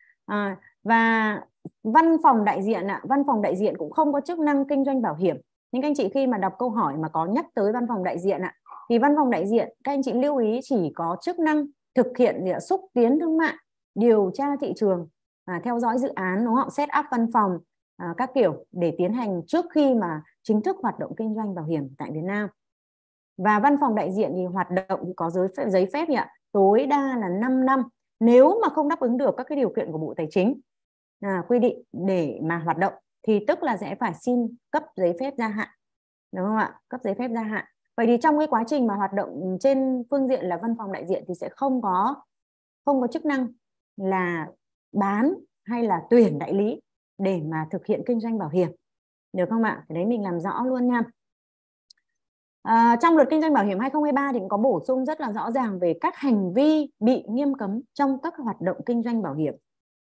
Và văn phòng đại diện văn phòng đại diện cũng không có chức năng kinh doanh bảo hiểm. Nhưng các anh chị khi mà đọc câu hỏi mà có nhắc tới văn phòng đại diện thì văn phòng đại diện các anh chị lưu ý chỉ có chức năng thực hiện xúc tiến thương mại, điều tra thị trường, theo dõi dự án, đúng không? Set up văn phòng các kiểu để tiến hành trước khi mà chính thức hoạt động kinh doanh bảo hiểm tại Việt Nam. Và văn phòng đại diện thì hoạt động thì có giấy phép tối đa là 5 năm nếu mà không đáp ứng được các cái điều kiện của Bộ Tài chính quy định để mà hoạt động, thì tức là sẽ phải xin cấp giấy phép gia hạn, đúng không ạ? Cấp giấy phép gia hạn. Vậy thì trong cái quá trình mà hoạt động trên phương diện là văn phòng đại diện thì sẽ không có chức năng là bán hay là tuyển đại lý để mà thực hiện kinh doanh bảo hiểm, được không ạ? Cái đấy mình làm rõ luôn nha. Trong luật kinh doanh bảo hiểm 2023 thì cũng có bổ sung rất là rõ ràng về các hành vi bị nghiêm cấm trong các hoạt động kinh doanh bảo hiểm,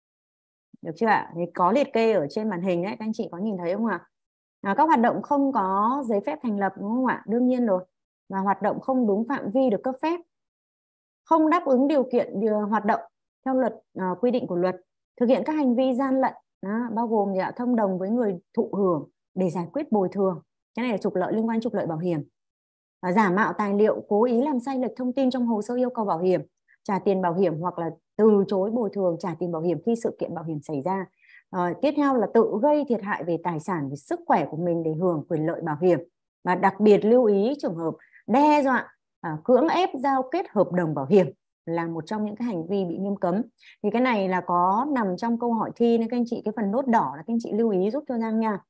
được chưa ạ? Thì có liệt kê ở trên màn hình đấy, các anh chị có nhìn thấy không ạ? Các hoạt động không có giấy phép thành lập, đúng không ạ? Đương nhiên rồi. Và hoạt động không đúng phạm vi được cấp phép, không đáp ứng điều kiện hoạt động theo luật, quy định của luật, thực hiện các hành vi gian lận, bao gồm thông đồng với người thụ hưởng để giải quyết bồi thường, cái này là trục lợi, liên quan trục lợi bảo hiểm, giả mạo tài liệu, cố ý làm sai lệch thông tin trong hồ sơ yêu cầu bảo hiểm, trả tiền bảo hiểm hoặc là từ chối bồi thường trả tiền bảo hiểm khi sự kiện bảo hiểm xảy ra. Tiếp theo là tự gây thiệt hại về tài sản, về sức khỏe của mình để hưởng quyền lợi bảo hiểm, và đặc biệt lưu ý trường hợp đe dọa, cưỡng ép giao kết hợp đồng bảo hiểm là một trong những cái hành vi bị nghiêm cấm. Thì cái này là có nằm trong câu hỏi thi nên các anh chị, cái phần nốt đỏ là các anh chị lưu ý giúp cho Giang nha.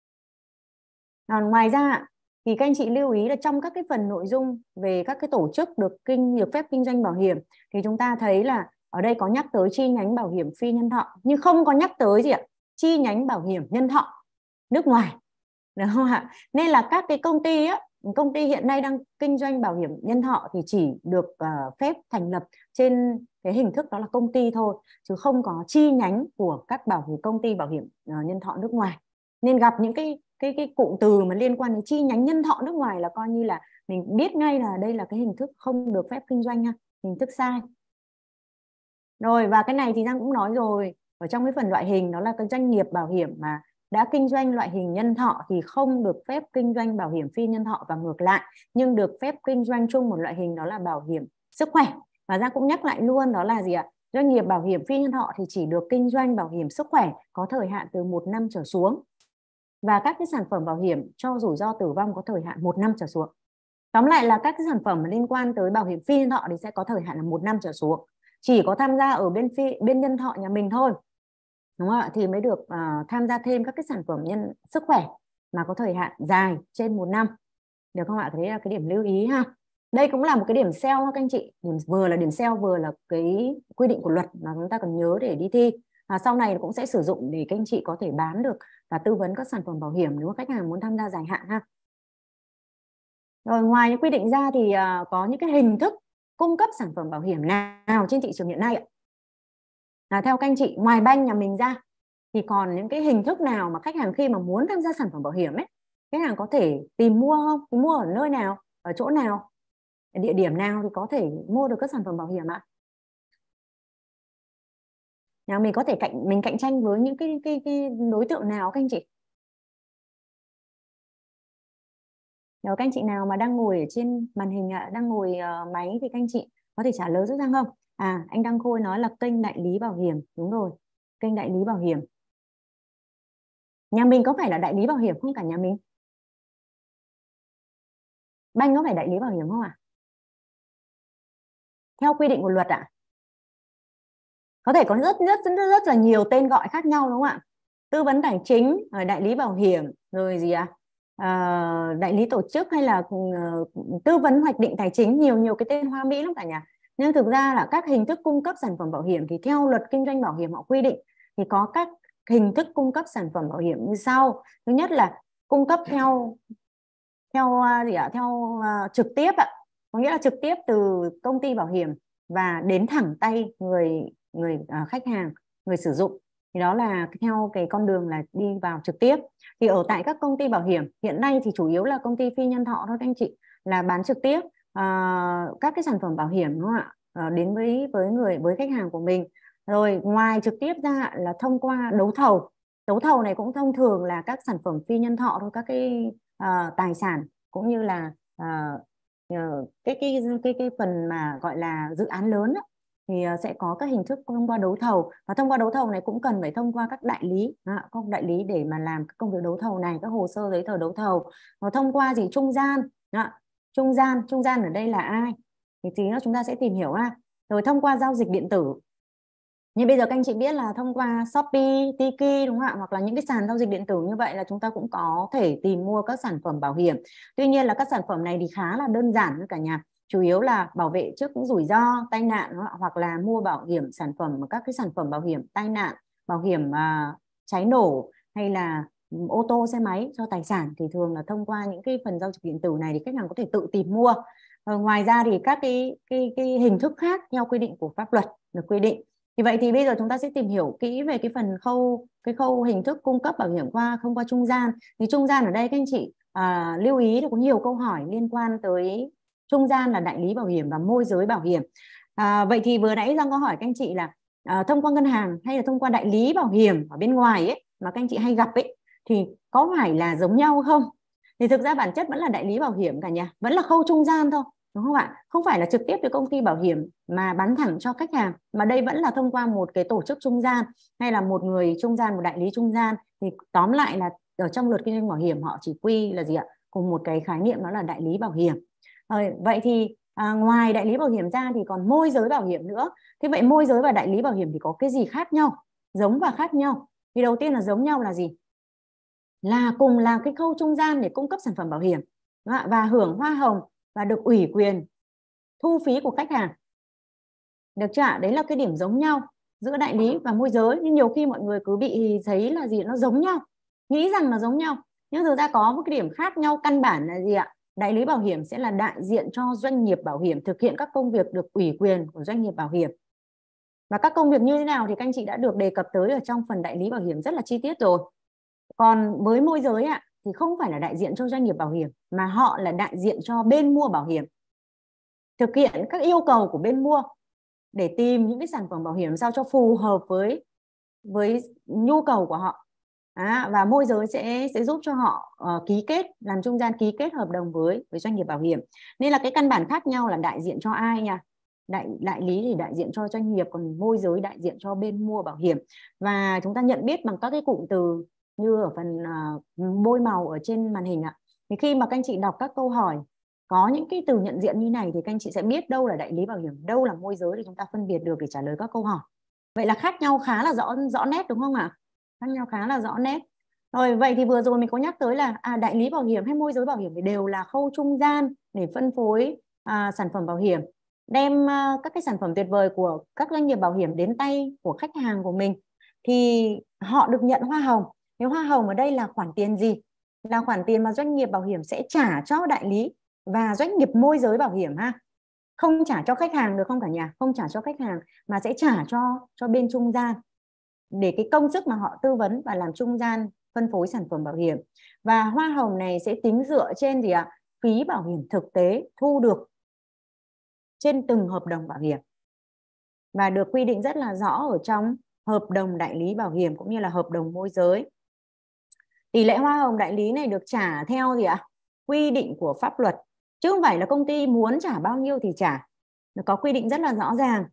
Ngoài ra thì các anh chị lưu ý là trong các cái phần nội dung về các cái tổ chức được phép kinh doanh bảo hiểm thì chúng ta thấy là ở đây có nhắc tới chi nhánh bảo hiểm phi nhân thọ, nhưng không có nhắc tới gì ạ, chi nhánh bảo hiểm nhân thọ nước ngoài, được không ạ? Nên là các cái công ty hiện nay đang kinh doanh bảo hiểm nhân thọ thì chỉ được phép thành lập trên cái hình thức đó là công ty thôi, chứ không có chi nhánh của các công ty bảo hiểm nhân thọ nước ngoài. Nên gặp những cái cụm từ mà liên quan đến chi nhánh nhân thọ nước ngoài là coi như là mình biết ngay là đây là cái hình thức không được phép kinh doanh ha, hình thức sai. Rồi, và cái này thì Giang cũng nói rồi, ở trong cái phần loại hình đó là cái doanh nghiệp bảo hiểm mà đã kinh doanh loại hình nhân thọ thì không được phép kinh doanh bảo hiểm phi nhân thọ và ngược lại, nhưng được phép kinh doanh chung một loại hình đó là bảo hiểm sức khỏe. Và Giang cũng nhắc lại luôn đó là gì ạ? Doanh nghiệp bảo hiểm phi nhân thọ thì chỉ được kinh doanh bảo hiểm sức khỏe có thời hạn từ 1 năm trở xuống, và các cái sản phẩm bảo hiểm cho rủi ro tử vong có thời hạn 1 năm trở xuống. Tóm lại là các cái sản phẩm liên quan tới bảo hiểm phi nhân thọ thì sẽ có thời hạn là 1 năm trở xuống. Chỉ có tham gia ở bên nhân thọ nhà mình thôi, đúng không ạ, thì mới được tham gia thêm các cái sản phẩm sức khỏe mà có thời hạn dài trên 1 năm, được không ạ? Thế là cái điểm lưu ý ha. Đây cũng là một cái điểm sell các anh chị, vừa là điểm sell vừa là cái quy định của luật mà chúng ta cần nhớ để đi thi. Sau này cũng sẽ sử dụng để các anh chị có thể bán được và tư vấn các sản phẩm bảo hiểm nếu khách hàng muốn tham gia dài hạn ha. Rồi, ngoài những quy định ra thì có những cái hình thức cung cấp sản phẩm bảo hiểm nào trên thị trường hiện nay ạ? Theo các anh chị, ngoài banh nhà mình ra thì còn những cái hình thức nào mà khách hàng khi mà muốn tham gia sản phẩm bảo hiểm ấy, khách hàng có thể tìm mua không? Tìm mua ở nơi nào, ở chỗ nào, ở địa điểm nào thì có thể mua được các sản phẩm bảo hiểm ạ? Nào mình có thể cạnh tranh với những cái đối tượng nào các anh chị? Nếu các anh chị nào mà đang ngồi ở trên màn hình đang ngồi máy thì các anh chị có thể trả lời giúp Giang không? Anh Đăng Khôi nói là kênh đại lý bảo hiểm, đúng rồi, kênh đại lý bảo hiểm. Nhà mình có phải là đại lý bảo hiểm không cả nhà mình? Banh có phải đại lý bảo hiểm không ạ? Theo quy định của luật ạ? Có thể có rất là nhiều tên gọi khác nhau đúng không ạ? Tư vấn tài chính, đại lý bảo hiểm, rồi gì ạ? Đại lý tổ chức hay là tư vấn hoạch định tài chính, nhiều cái tên hoa mỹ lắm cả nhà. Nhưng thực ra là các hình thức cung cấp sản phẩm bảo hiểm thì theo luật kinh doanh bảo hiểm họ quy định thì có các hình thức cung cấp sản phẩm bảo hiểm như sau. Thứ nhất là cung cấp theo trực tiếp ạ, có nghĩa là trực tiếp từ công ty bảo hiểm và đến thẳng tay người khách hàng, người sử dụng, thì đó là theo cái con đường là đi vào trực tiếp. Thì ở tại các công ty bảo hiểm hiện nay thì chủ yếu là công ty phi nhân thọ thôi các anh chị, là bán trực tiếp các cái sản phẩm bảo hiểm đúng không ạ, đến với khách hàng của mình. Rồi ngoài trực tiếp ra là thông qua đấu thầu. Đấu thầu này cũng thông thường là các sản phẩm phi nhân thọ thôi, các cái tài sản cũng như là cái phần mà gọi là dự án lớn đó, thì sẽ có các hình thức thông qua đấu thầu, và thông qua đấu thầu này cũng cần phải thông qua các đại lý, các đại lý để mà làm các công việc đấu thầu này, các hồ sơ giấy tờ đấu thầu. Và thông qua gì? Trung gian. Trung gian ở đây là ai thì tí nữa chúng ta sẽ tìm hiểu ha. Rồi thông qua giao dịch điện tử, như bây giờ các anh chị biết là thông qua Shopee, Tiki đúng không ạ, hoặc là những cái sàn giao dịch điện tử như vậy là chúng ta cũng có thể tìm mua các sản phẩm bảo hiểm. Tuy nhiên là các sản phẩm này thì khá là đơn giản cả nhà, chủ yếu là bảo vệ trước những rủi ro tai nạn hoặc là mua bảo hiểm sản phẩm, các cái sản phẩm bảo hiểm tai nạn, bảo hiểm cháy nổ hay là ô tô xe máy cho tài sản thì thường là thông qua những cái phần giao dịch điện tử này thì khách hàng có thể tự tìm mua. Ngoài ra thì các cái hình thức khác theo quy định của pháp luật được quy định. Thì vậy thì bây giờ chúng ta sẽ tìm hiểu kỹ về cái phần khâu hình thức cung cấp bảo hiểm thông qua trung gian. Thì trung gian ở đây các anh chị lưu ý là có nhiều câu hỏi liên quan tới trung gian là đại lý bảo hiểm và môi giới bảo hiểm. Vậy thì vừa nãy Giang có hỏi các anh chị là thông qua ngân hàng hay là thông qua đại lý bảo hiểm ở bên ngoài ấy mà các anh chị hay gặp ấy thì có phải là giống nhau không? Thì thực ra bản chất vẫn là đại lý bảo hiểm cả nhà, vẫn là khâu trung gian thôi, đúng không ạ? Không phải là trực tiếp từ công ty bảo hiểm mà bán thẳng cho khách hàng, mà đây vẫn là thông qua một cái tổ chức trung gian hay là một người trung gian, một đại lý trung gian. Thì tóm lại là ở trong luật kinh doanh bảo hiểm họ chỉ quy là gì ạ? Cùng một cái khái niệm, đó là đại lý bảo hiểm. Vậy thì ngoài đại lý bảo hiểm ra thì còn môi giới bảo hiểm nữa. Thế vậy môi giới và đại lý bảo hiểm thì có cái gì khác nhau, giống và khác nhau? Thì đầu tiên là giống nhau là gì? Là cùng là cái khâu trung gian để cung cấp sản phẩm bảo hiểm và hưởng hoa hồng và được ủy quyền thu phí của khách hàng. Được chưa ạ? Đấy là cái điểm giống nhau giữa đại lý và môi giới. Nhưng nhiều khi mọi người cứ bị thấy là gì, nó giống nhau, nghĩ rằng là giống nhau, nhưng thực ra có một cái điểm khác nhau căn bản là gì ạ? Đại lý bảo hiểm sẽ là đại diện cho doanh nghiệp bảo hiểm thực hiện các công việc được ủy quyền của doanh nghiệp bảo hiểm. Và các công việc như thế nào thì các anh chị đã được đề cập tới ở trong phần đại lý bảo hiểm rất là chi tiết rồi. Còn với môi giới thì không phải là đại diện cho doanh nghiệp bảo hiểm, mà họ là đại diện cho bên mua bảo hiểm, thực hiện các yêu cầu của bên mua để tìm những cái sản phẩm bảo hiểm sao cho phù hợp với nhu cầu của họ. Và môi giới sẽ giúp cho họ ký kết, làm trung gian ký kết hợp đồng với doanh nghiệp bảo hiểm. Nên là cái căn bản khác nhau là đại diện cho ai nha. Đại lý thì đại diện cho doanh nghiệp, còn môi giới đại diện cho bên mua bảo hiểm. Và chúng ta nhận biết bằng các cái cụm từ như ở phần bôi màu ở trên màn hình ạ. Thì khi mà các anh chị đọc các câu hỏi có những cái từ nhận diện như này thì các anh chị sẽ biết đâu là đại lý bảo hiểm, đâu là môi giới, để chúng ta phân biệt được để trả lời các câu hỏi. Vậy là khác nhau khá là rõ nét, đúng không ạ? Khác nhau khá là rõ nét. Rồi, vậy thì vừa rồi mình có nhắc tới là đại lý bảo hiểm hay môi giới bảo hiểm thì đều là khâu trung gian để phân phối sản phẩm bảo hiểm, đem các cái sản phẩm tuyệt vời của các doanh nghiệp bảo hiểm đến tay của khách hàng của mình. Thì họ được nhận hoa hồng. Nếu hoa hồng ở đây là khoản tiền gì? Là khoản tiền mà doanh nghiệp bảo hiểm sẽ trả cho đại lý và doanh nghiệp môi giới bảo hiểm ha. Không trả cho khách hàng, được không cả nhà? Không trả cho khách hàng mà sẽ trả cho bên trung gian, để cái công sức mà họ tư vấn và làm trung gian phân phối sản phẩm bảo hiểm. Và hoa hồng này sẽ tính dựa trên gì ạ? Phí bảo hiểm thực tế thu được trên từng hợp đồng bảo hiểm, và được quy định rất là rõ ở trong hợp đồng đại lý bảo hiểm cũng như là hợp đồng môi giới. Tỷ lệ hoa hồng đại lý này được trả theo gì ạ? Quy định của pháp luật, chứ không phải là công ty muốn trả bao nhiêu thì trả. Nó có quy định rất là rõ ràng.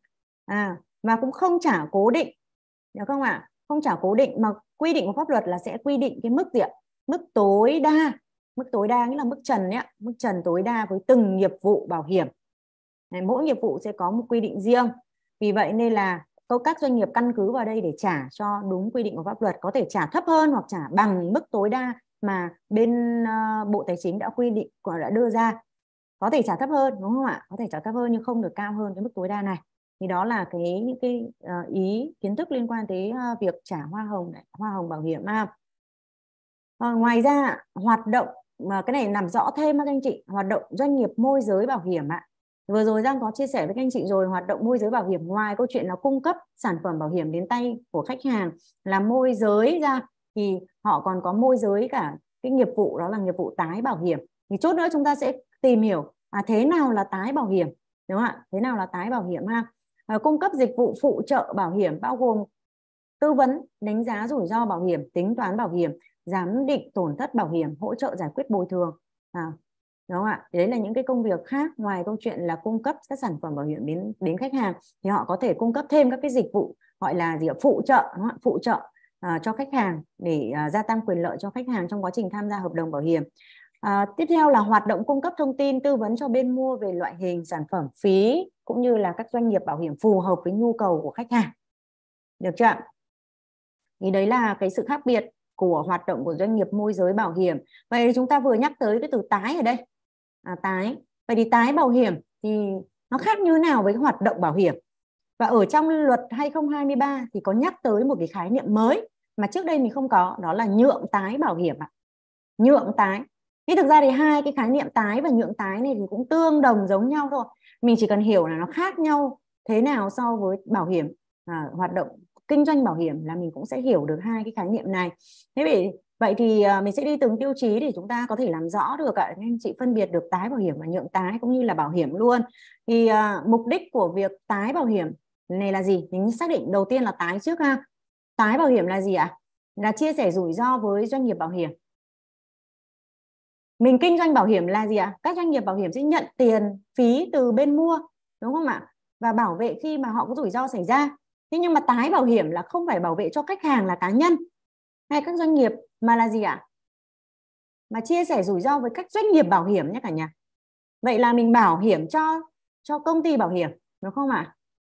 Và cũng không trả cố định, được không ạ? Không trả cố định, mà quy định của pháp luật là sẽ quy định cái mức gì ạ? Mức tối đa. Mức tối đa nghĩa là mức trần ấy, mức trần tối đa với từng nghiệp vụ bảo hiểm. Mỗi nghiệp vụ sẽ có một quy định riêng. Vì vậy nên là các doanh nghiệp căn cứ vào đây để trả cho đúng quy định của pháp luật, có thể trả thấp hơn hoặc trả bằng mức tối đa mà bên Bộ Tài chính đã quy định, đã đưa ra. Có thể trả thấp hơn, đúng không ạ? Có thể trả thấp hơn nhưng không được cao hơn cái mức tối đa này. Thì đó là những cái ý kiến thức liên quan tới việc trả hoa hồng bảo hiểm. Ngoài ra hoạt động mà cái này làm rõ thêm các anh chị, hoạt động doanh nghiệp môi giới bảo hiểm vừa rồi Giang có chia sẻ với các anh chị rồi, hoạt động môi giới bảo hiểm ngoài câu chuyện là cung cấp sản phẩm bảo hiểm đến tay của khách hàng là môi giới ra, thì họ còn có môi giới cả cái nghiệp vụ, đó là nghiệp vụ tái bảo hiểm. Thì chút nữa chúng ta sẽ tìm hiểu thế nào là tái bảo hiểm, đúng không ạ? Thế nào là tái bảo hiểm cung cấp dịch vụ phụ trợ bảo hiểm bao gồm tư vấn, đánh giá rủi ro bảo hiểm, tính toán bảo hiểm, giám định tổn thất bảo hiểm, hỗ trợ giải quyết bồi thường. Đúng không ạ? Đấy là những cái công việc khác ngoài câu chuyện là cung cấp các sản phẩm bảo hiểm đến khách hàng, thì họ có thể cung cấp thêm các cái dịch vụ gọi là gì ạ? Phụ trợ, đúng không? Phụ trợ cho khách hàng để gia tăng quyền lợi cho khách hàng trong quá trình tham gia hợp đồng bảo hiểm. Tiếp theo là hoạt động cung cấp thông tin tư vấn cho bên mua về loại hình sản phẩm, phí cũng như là các doanh nghiệp bảo hiểm phù hợp với nhu cầu của khách hàng. Được chưa ạ? Thì đấy là cái sự khác biệt của hoạt động của doanh nghiệp môi giới bảo hiểm. Vậy chúng ta vừa nhắc tới cái từ tái ở đây. Tái. Vậy thì tái bảo hiểm thì nó khác như thế nào với hoạt động bảo hiểm? Và ở trong luật 2023 thì có nhắc tới một cái khái niệm mới mà trước đây mình không có, đó là nhượng tái bảo hiểm. Nhượng tái. Thì thực ra thì hai cái khái niệm tái và nhượng tái này thì cũng tương đồng giống nhau thôi. Mình chỉ cần hiểu là nó khác nhau thế nào so với bảo hiểm, hoạt động kinh doanh bảo hiểm là mình cũng sẽ hiểu được hai cái khái niệm này. Thế vậy Vậy thì mình sẽ đi từng tiêu chí để chúng ta có thể làm rõ được ạ, anh chị phân biệt được tái bảo hiểm và nhượng tái cũng như là bảo hiểm luôn. Thì mục đích của việc tái bảo hiểm này là gì? Mình xác định đầu tiên là tái trước ha. Tái bảo hiểm là gì ạ? Là chia sẻ rủi ro với doanh nghiệp bảo hiểm. Mình kinh doanh bảo hiểm là gì ạ? Các doanh nghiệp bảo hiểm sẽ nhận tiền phí từ bên mua, đúng không ạ? Và bảo vệ khi mà họ có rủi ro xảy ra. Thế nhưng mà tái bảo hiểm là không phải bảo vệ cho khách hàng là cá nhân hay các doanh nghiệp, mà là gì ạ? Mà chia sẻ rủi ro với các doanh nghiệp bảo hiểm nhé cả nhà. Vậy là mình bảo hiểm cho công ty bảo hiểm, đúng không ạ?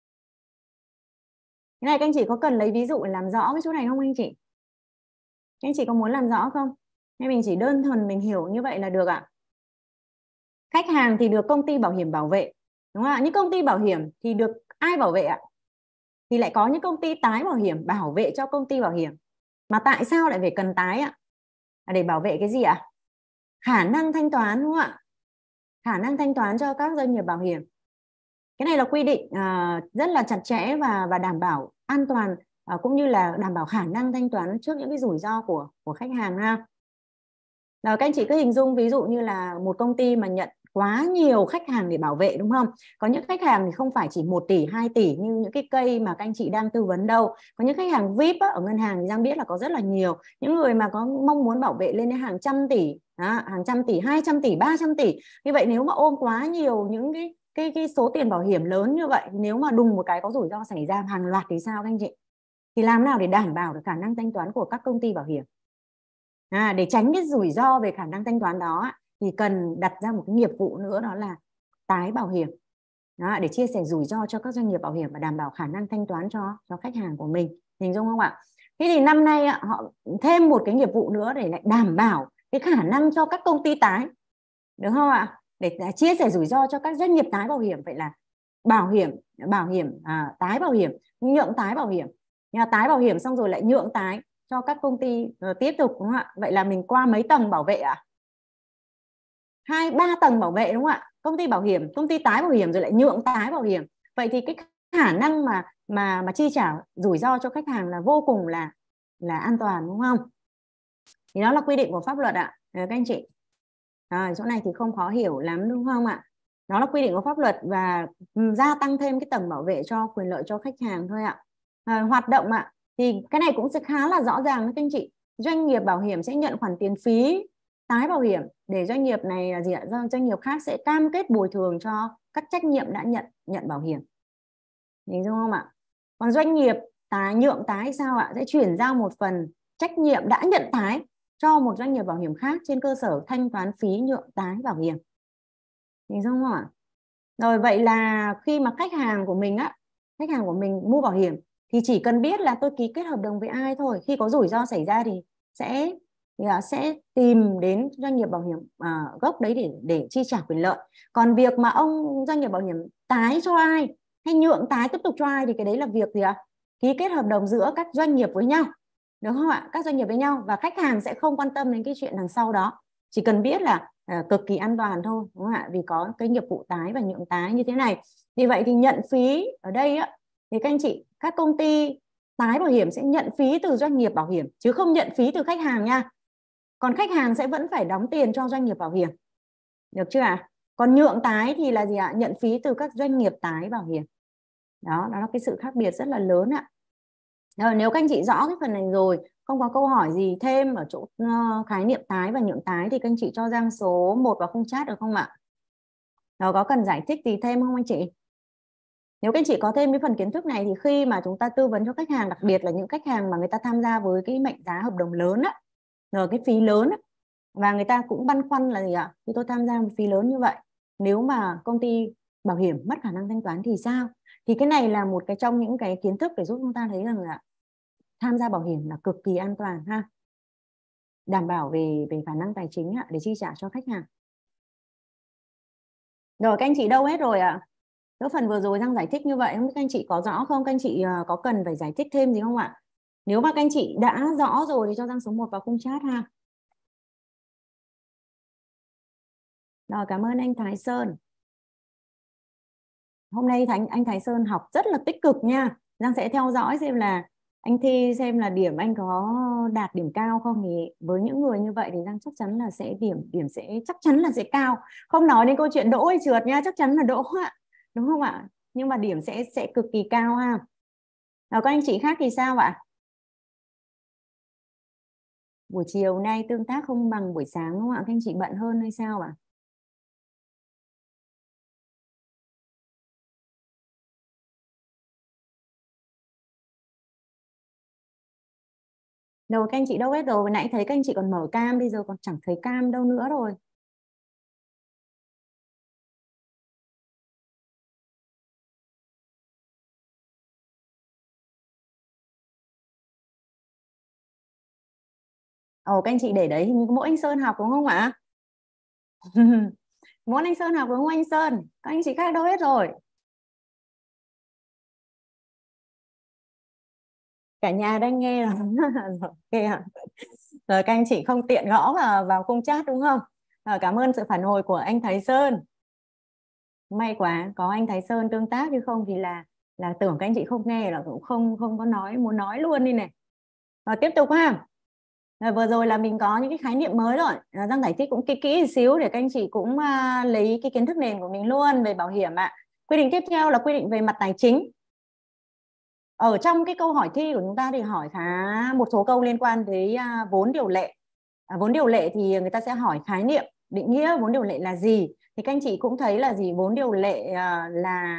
Cái này các anh chị có cần lấy ví dụ để làm rõ cái chỗ này không anh chị? Các anh chị có muốn làm rõ không? Hay mình chỉ đơn thuần mình hiểu như vậy là được ạ? Khách hàng thì được công ty bảo hiểm bảo vệ, đúng không ạ? Những công ty bảo hiểm thì được ai bảo vệ ạ? Thì lại có những công ty tái bảo hiểm bảo vệ cho công ty bảo hiểm. Mà tại sao lại phải cần tái ạ? Để bảo vệ cái gì ạ? Khả năng thanh toán, đúng không ạ? Khả năng thanh toán cho các doanh nghiệp bảo hiểm. Cái này là quy định rất là chặt chẽ và đảm bảo an toàn, cũng như là đảm bảo khả năng thanh toán trước những cái rủi ro của khách hàng ha. Rồi các anh chị cứ hình dung ví dụ như là một công ty mà nhận quá nhiều khách hàng để bảo vệ, đúng không? Có những khách hàng thì không phải chỉ 1 tỷ, 2 tỷ như những cái cây mà các anh chị đang tư vấn đâu. Có những khách hàng VIP ở ngân hàng thì Giang biết là có rất là nhiều. Những người mà có mong muốn bảo vệ lên đến hàng trăm tỷ, hàng trăm tỷ, 200 tỷ, 300 tỷ. Như vậy nếu mà ôm quá nhiều những cái số tiền bảo hiểm lớn như vậy, nếu mà đùng một cái có rủi ro xảy ra hàng loạt thì sao các anh chị? Thì làm nào để đảm bảo được khả năng thanh toán của các công ty bảo hiểm? Để tránh cái rủi ro về khả năng thanh toán đó thì cần đặt ra một cái nghiệp vụ nữa, đó là tái bảo hiểm. Để chia sẻ rủi ro cho các doanh nghiệp bảo hiểm và đảm bảo khả năng thanh toán cho khách hàng của mình. Hình dung không ạ? Thế thì năm nay họ thêm một cái nghiệp vụ nữa để lại đảm bảo cái khả năng cho các công ty tái, được không ạ? Để chia sẻ rủi ro cho các doanh nghiệp tái bảo hiểm. Vậy là bảo hiểm tái bảo hiểm, nhượng tái bảo hiểm, tái bảo hiểm xong rồi lại nhượng tái cho các công ty tiếp tục, đúng không ạ? Vậy là mình qua mấy tầng bảo vệ ạ? 2, 3 tầng bảo vệ, đúng không ạ? Công ty bảo hiểm, công ty tái bảo hiểm, rồi lại nhượng tái bảo hiểm. Vậy thì cái khả năng mà chi trả rủi ro cho khách hàng là vô cùng là an toàn, đúng không? Thì đó là quy định của pháp luật ạ, các anh chị. Chỗ này thì không khó hiểu lắm, đúng không ạ? Đó là quy định của pháp luật và gia tăng thêm cái tầng bảo vệ cho quyền lợi cho khách hàng thôi ạ. Hoạt động ạ, thì cái này cũng sẽ khá là rõ ràng các anh chị. Doanh nghiệp bảo hiểm sẽ nhận khoản tiền phí tái bảo hiểm để doanh nghiệp này là gì ạ? Doanh nghiệp khác sẽ cam kết bồi thường cho các trách nhiệm đã nhận bảo hiểm. Nhìn đúng không ạ? Còn doanh nghiệp nhượng tái sao ạ? Sẽ chuyển giao một phần trách nhiệm đã nhận tái cho một doanh nghiệp bảo hiểm khác trên cơ sở thanh toán phí nhượng tái bảo hiểm. Nhìn đúng không ạ? Rồi vậy là khi mà khách hàng của mình mua bảo hiểm thì chỉ cần biết là tôi ký kết hợp đồng với ai thôi. Khi có rủi ro xảy ra thì sẽ tìm đến doanh nghiệp bảo hiểm gốc đấy để chi trả quyền lợi. Còn việc mà doanh nghiệp bảo hiểm tái cho ai hay nhượng tái tiếp tục cho ai thì cái đấy là việc gì ạ? Ký kết hợp đồng giữa các doanh nghiệp với nhau, đúng không ạ? Các doanh nghiệp với nhau, và khách hàng sẽ không quan tâm đến cái chuyện đằng sau đó. Chỉ cần biết là cực kỳ an toàn thôi, đúng không ạ? Vì có cái nghiệp vụ tái và nhượng tái như thế này. Vì vậy thì nhận phí ở đây thì các anh chị, các công ty tái bảo hiểm sẽ nhận phí từ doanh nghiệp bảo hiểm chứ không nhận phí từ khách hàng nha. Còn khách hàng sẽ vẫn phải đóng tiền cho doanh nghiệp bảo hiểm, được chưa ạ? Còn nhượng tái thì là gì ạ? Nhận phí từ các doanh nghiệp tái bảo hiểm. Đó là cái sự khác biệt rất là lớn ạ. Rồi, nếu các anh chị rõ cái phần này rồi, không có câu hỏi gì thêm ở chỗ khái niệm tái và nhượng tái thì các anh chị cho Giang số 1 vào khung chat được không ạ? Rồi, có cần giải thích gì thêm không anh chị? Nếu các anh chị có thêm cái phần kiến thức này thì khi mà chúng ta tư vấn cho khách hàng, đặc biệt là những khách hàng mà người ta tham gia với cái mệnh giá hợp đồng lớn rồi cái phí lớn và người ta cũng băn khoăn là gì ạ? Khi tôi tham gia một phí lớn như vậy, nếu mà công ty bảo hiểm mất khả năng thanh toán thì sao? Thì cái này là một trong những cái kiến thức để giúp chúng ta thấy rằng là tham gia bảo hiểm là cực kỳ an toàn ha, đảm bảo về khả năng tài chính để chi trả cho khách hàng. Rồi, các anh chị đâu hết rồi ạ? Cái phần vừa rồi Giang giải thích như vậy, không biết các anh chị có rõ không? Các anh chị có cần phải giải thích thêm gì không ạ? Nếu mà các anh chị đã rõ rồi thì cho Giang số 1 vào khung chat ha. Rồi, cảm ơn anh Thái Sơn. Hôm nay anh Thái Sơn học rất là tích cực nha. Giang sẽ theo dõi xem là Anh thi xem là điểm anh có đạt điểm cao không, thì với những người như vậy thì Giang chắc chắn là sẽ điểm sẽ chắc chắn là sẽ cao. Không nói đến câu chuyện đỗ hay trượt nha, chắc chắn là đỗ ạ. Đúng không ạ? Nhưng mà điểm sẽ cực kỳ cao ha. Rồi các anh chị khác thì sao ạ? Buổi chiều nay tương tác không bằng buổi sáng đúng không ạ? Các anh chị bận hơn hay sao ạ? Rồi các anh chị đâu hết rồi? Vừa nãy thấy các anh chị còn mở cam, bây giờ còn chẳng thấy cam đâu nữa rồi. Ồ, các anh chị để đấy hình như mỗi anh Sơn học đúng không ạ? Mỗi anh Sơn học đúng không anh Sơn? Các anh chị khác đâu hết rồi? Cả nhà đang nghe rồi. Okay. Rồi các anh chị không tiện gõ vào khung chat đúng không? Cảm ơn sự phản hồi của anh Thái Sơn. May quá có anh Thái Sơn tương tác, chứ không thì là tưởng các anh chị không nghe là cũng không có nói, muốn nói luôn đi này. Rồi tiếp tục ha. Rồi, vừa rồi là mình có những cái khái niệm mới rồi. Giang giải thích cũng kỹ một xíu để các anh chị cũng lấy cái kiến thức nền của mình luôn về bảo hiểm ạ. Quy định tiếp theo là quy định về mặt tài chính. Ở trong cái câu hỏi thi của chúng ta thì hỏi một số câu liên quan tới vốn điều lệ. Vốn điều lệ thì người ta sẽ hỏi khái niệm, định nghĩa vốn điều lệ là gì. Thì các anh chị cũng thấy là gì, vốn điều lệ là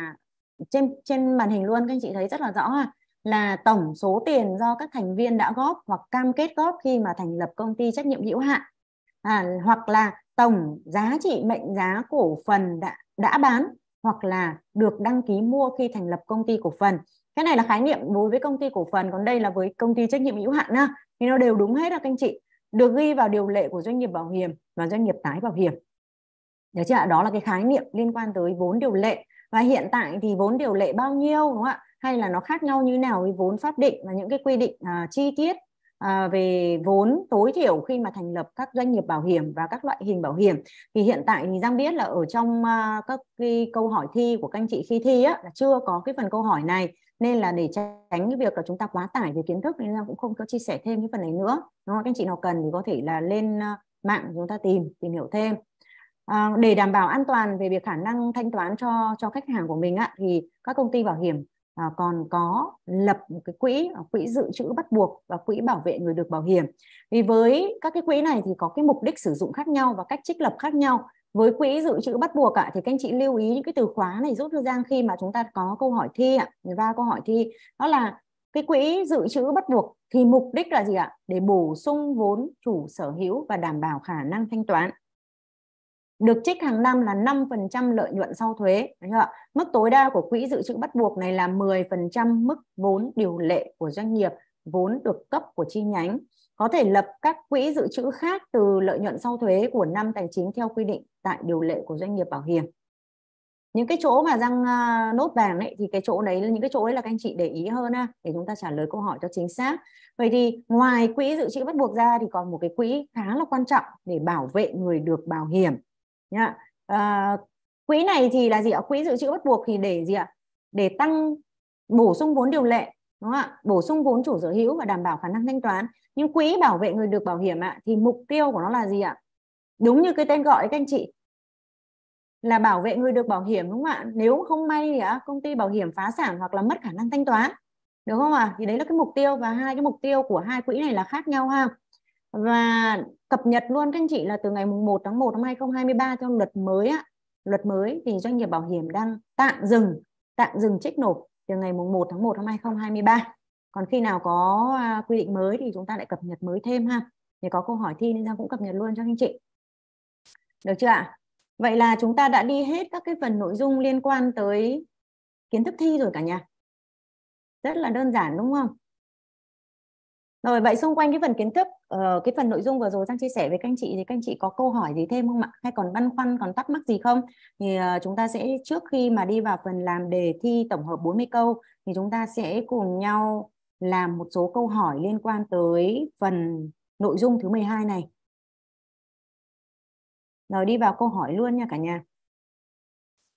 trên màn hình luôn, các anh chị thấy rất là rõ là tổng số tiền do các thành viên đã góp hoặc cam kết góp khi mà thành lập công ty trách nhiệm hữu hạn, hoặc là tổng giá trị mệnh giá cổ phần đã bán hoặc là được đăng ký mua khi thành lập công ty cổ phần. Cái này là khái niệm đối với công ty cổ phần, còn đây là với công ty trách nhiệm hữu hạn nha, thì nó đều đúng hết các anh chị, được ghi vào điều lệ của doanh nghiệp bảo hiểm và doanh nghiệp tái bảo hiểm. Được chưa? Đó là cái khái niệm liên quan tới vốn điều lệ. Và hiện tại thì vốn điều lệ bao nhiêu đúng không ạ? Hay là nó khác nhau như nào với vốn pháp định, và những cái quy định chi tiết về vốn tối thiểu khi mà thành lập các doanh nghiệp bảo hiểm và các loại hình bảo hiểm. Thì hiện tại thì Giang biết là ở trong các cái câu hỏi thi của các anh chị khi thi là chưa có cái phần câu hỏi này, nên là để tránh cái việc là chúng ta quá tải về kiến thức nên Giang cũng không có chia sẻ thêm cái phần này nữa. Đúng không? Các anh chị nào cần thì có thể là lên mạng chúng ta tìm hiểu thêm. Để đảm bảo an toàn về việc khả năng thanh toán cho khách hàng của mình thì các công ty bảo hiểm còn có lập một cái quỹ dự trữ bắt buộc và quỹ bảo vệ người được bảo hiểm. Vì với các cái quỹ này thì có cái mục đích sử dụng khác nhau và cách trích lập khác nhau. Với quỹ dự trữ bắt buộc thì các anh chị lưu ý những cái từ khóa này giúp cho Giang khi mà chúng ta có câu hỏi thi và câu hỏi thi, đó là cái quỹ dự trữ bắt buộc thì mục đích là gì để bổ sung vốn chủ sở hữu và đảm bảo khả năng thanh toán. Được trích hàng năm là 5% lợi nhuận sau thuế. Mức tối đa của quỹ dự trữ bắt buộc này là 10% mức vốn điều lệ của doanh nghiệp, vốn được cấp của chi nhánh. Có thể lập các quỹ dự trữ khác từ lợi nhuận sau thuế của năm tài chính theo quy định tại điều lệ của doanh nghiệp bảo hiểm. Những cái chỗ mà Giang nốt vàng thì cái chỗ đấy, những cái chỗ ấy là các anh chị để ý hơn để chúng ta trả lời câu hỏi cho chính xác. Vậy thì ngoài quỹ dự trữ bắt buộc ra thì còn một cái quỹ khá là quan trọng để bảo vệ người được bảo hiểm. Quỹ này thì là gì ạ? Quỹ dự trữ bắt buộc thì để gì ạ? Để bổ sung vốn điều lệ, đúng không ạ? Bổ sung vốn chủ sở hữu và đảm bảo khả năng thanh toán. Nhưng quỹ bảo vệ người được bảo hiểm thì mục tiêu của nó là gì ạ? Đúng như cái tên gọi các anh chị, là bảo vệ người được bảo hiểm, đúng không ạ? Nếu không may thì công ty bảo hiểm phá sản hoặc là mất khả năng thanh toán, đúng không ạ? Thì đấy là cái mục tiêu, và hai cái mục tiêu của hai quỹ này là khác nhau ha. Và cập nhật luôn các anh chị là từ ngày 1 tháng 1 năm 2023 theo luật mới thì doanh nghiệp bảo hiểm đang tạm dừng trích nộp từ ngày 1 tháng 1 năm 2023. Còn khi nào có quy định mới thì chúng ta lại cập nhật mới thêm ha. Thì có câu hỏi thi nên Giang cũng cập nhật luôn cho anh chị. Được chưa ạ? Vậy là chúng ta đã đi hết các cái phần nội dung liên quan tới kiến thức thi rồi cả nhà. Rất là đơn giản đúng không? Rồi, vậy xung quanh cái phần kiến thức, cái phần nội dung vừa rồi Giang chia sẻ với các anh chị thì các anh chị có câu hỏi gì thêm không ạ? Hay còn băn khoăn, còn thắc mắc gì không? Thì chúng ta sẽ, trước khi mà đi vào phần làm đề thi tổng hợp 40 câu thì chúng ta sẽ cùng nhau làm một số câu hỏi liên quan tới phần nội dung thứ 12 này. Rồi đi vào câu hỏi luôn nha cả nhà.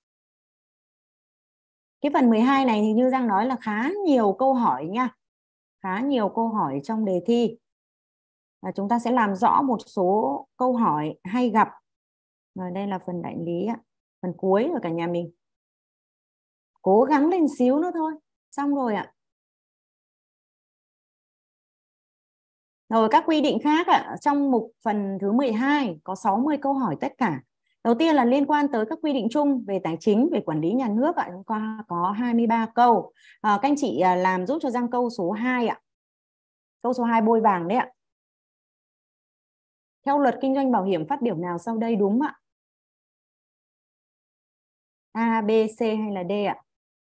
Cái phần 12 này thì như Giang nói là khá nhiều câu hỏi nha. khá nhiều câu hỏi trong đề thi. Chúng ta sẽ làm rõ một số câu hỏi hay gặp. Rồi đây là phần đại lý ạ. Phần cuối rồi cả nhà mình. Cố gắng lên xíu nữa thôi. Xong rồi ạ. Rồi các quy định khác ạ. Trong mục phần thứ 12 có 60 câu hỏi tất cả. Đầu tiên là liên quan tới các quy định chung về tài chính, về quản lý nhà nước ạ. Chúng ta có 23 câu. Các anh chị làm giúp cho Giang câu số 2 ạ. Câu số 2 bôi vàng đấy ạ. Theo luật kinh doanh bảo hiểm phát biểu nào sau đây đúng ạ? A, B, C hay là D ạ?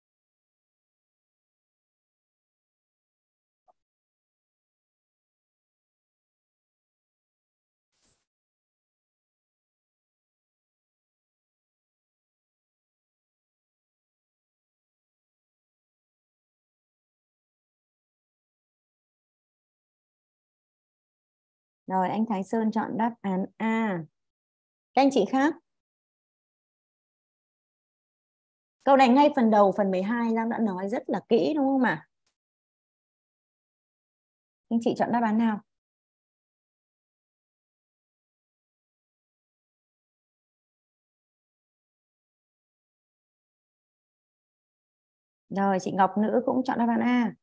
Rồi anh Thái Sơn chọn đáp án A. Các anh chị khác? Câu này ngay phần đầu phần 12 Giang đã nói rất là kỹ đúng không ạ? Anh chị chọn đáp án nào? Rồi chị Ngọc Nữ cũng chọn đáp án A.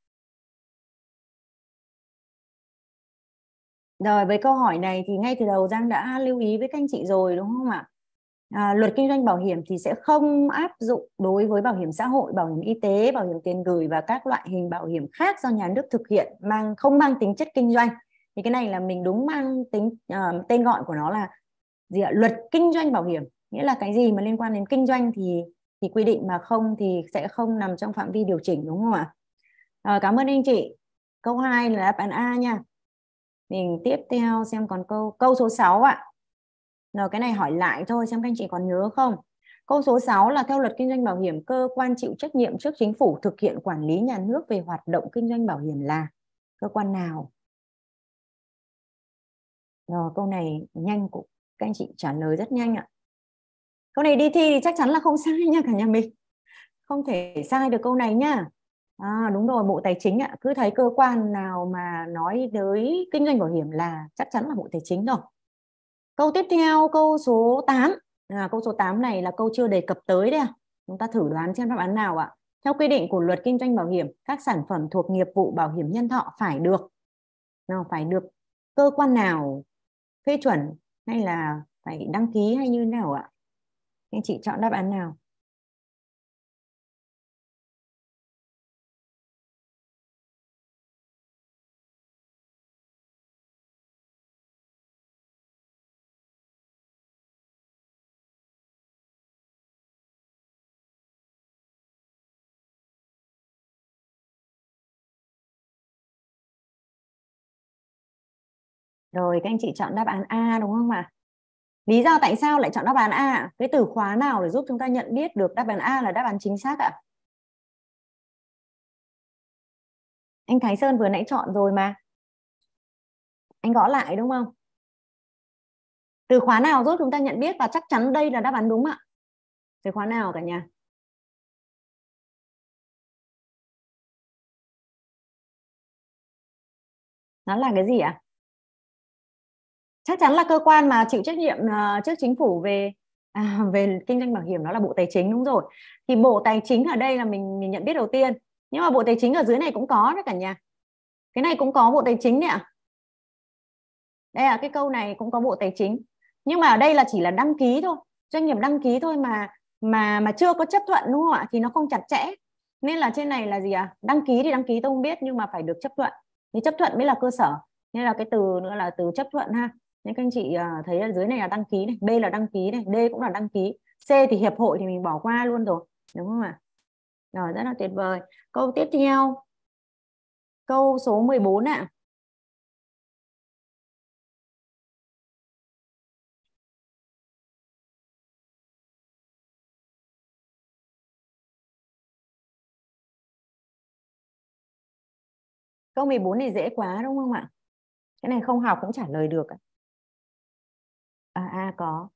Rồi với câu hỏi này thì ngay từ đầu Giang đã lưu ý với các anh chị rồi đúng không ạ? Luật kinh doanh bảo hiểm thì sẽ không áp dụng đối với bảo hiểm xã hội, bảo hiểm y tế, bảo hiểm tiền gửi và các loại hình bảo hiểm khác do nhà nước thực hiện không mang tính chất kinh doanh. Thì cái này là mình đúng mang tính tên gọi của nó là gì ạ? Luật kinh doanh bảo hiểm, nghĩa là cái gì mà liên quan đến kinh doanh thì quy định, mà không thì sẽ không nằm trong phạm vi điều chỉnh đúng không ạ? Cảm ơn anh chị. Câu 2 là đáp án A nha. Mình tiếp theo xem còn câu số 6 ạ. Rồi cái này hỏi lại thôi xem các anh chị còn nhớ không. Câu số 6 là theo luật kinh doanh bảo hiểm, cơ quan chịu trách nhiệm trước chính phủ thực hiện quản lý nhà nước về hoạt động kinh doanh bảo hiểm là cơ quan nào? Rồi câu này nhanh, của các anh chị trả lời rất nhanh ạ. Câu này đi thi thì chắc chắn là không sai nha cả nhà mình. Không thể sai được câu này nha. Đúng rồi, Bộ Tài chính ạ. Cứ thấy cơ quan nào mà nói tới kinh doanh bảo hiểm là chắc chắn là Bộ Tài chính rồi. Câu tiếp theo, câu số 8. Câu số 8 này là câu chưa đề cập tới đấy. Chúng ta thử đoán xem đáp án nào ạ. Theo quy định của luật kinh doanh bảo hiểm, các sản phẩm thuộc nghiệp vụ bảo hiểm nhân thọ phải được cơ quan nào phê chuẩn, hay là phải đăng ký hay như thế nào ạ? Anh chị chọn đáp án nào? Rồi các anh chị chọn đáp án A đúng không ạ? Lý do tại sao lại chọn đáp án A? Cái từ khóa nào để giúp chúng ta nhận biết được đáp án A là đáp án chính xác ạ? Anh Thái Sơn vừa nãy chọn rồi mà. Anh gõ lại đúng không? Từ khóa nào giúp chúng ta nhận biết và chắc chắn đây là đáp án đúng ạ? Từ khóa nào cả nhà? Nó là cái gì ạ? Chắc chắn là cơ quan mà chịu trách nhiệm trước chính phủ về về kinh doanh bảo hiểm, đó là Bộ Tài chính, đúng rồi. Thì Bộ Tài chính ở đây là mình nhận biết đầu tiên. Nhưng mà Bộ Tài chính ở dưới này cũng có đấy cả nhà. Cái này cũng có Bộ Tài chính đấy ạ. Đây là cái câu này cũng có Bộ Tài chính. Nhưng mà ở đây là chỉ là đăng ký thôi. Doanh nghiệp đăng ký thôi mà chưa có chấp thuận đúng không ạ? Thì nó không chặt chẽ. Nên là trên này là gì ạ? Đăng ký thì đăng ký tôi không biết, nhưng mà phải được chấp thuận. Thì chấp thuận mới là cơ sở. Nên là cái từ nữa là từ chấp thuận ha. Nên các anh chị thấy ở dưới này là đăng ký này, B là đăng ký này, D cũng là đăng ký. C thì hiệp hội thì mình bỏ qua luôn rồi. Đúng không ạ? Rồi, rất là tuyệt vời. Câu tiếp theo. Câu số 14 ạ. Câu 14 này dễ quá đúng không ạ? Cái này không học cũng trả lời được ạ. A có.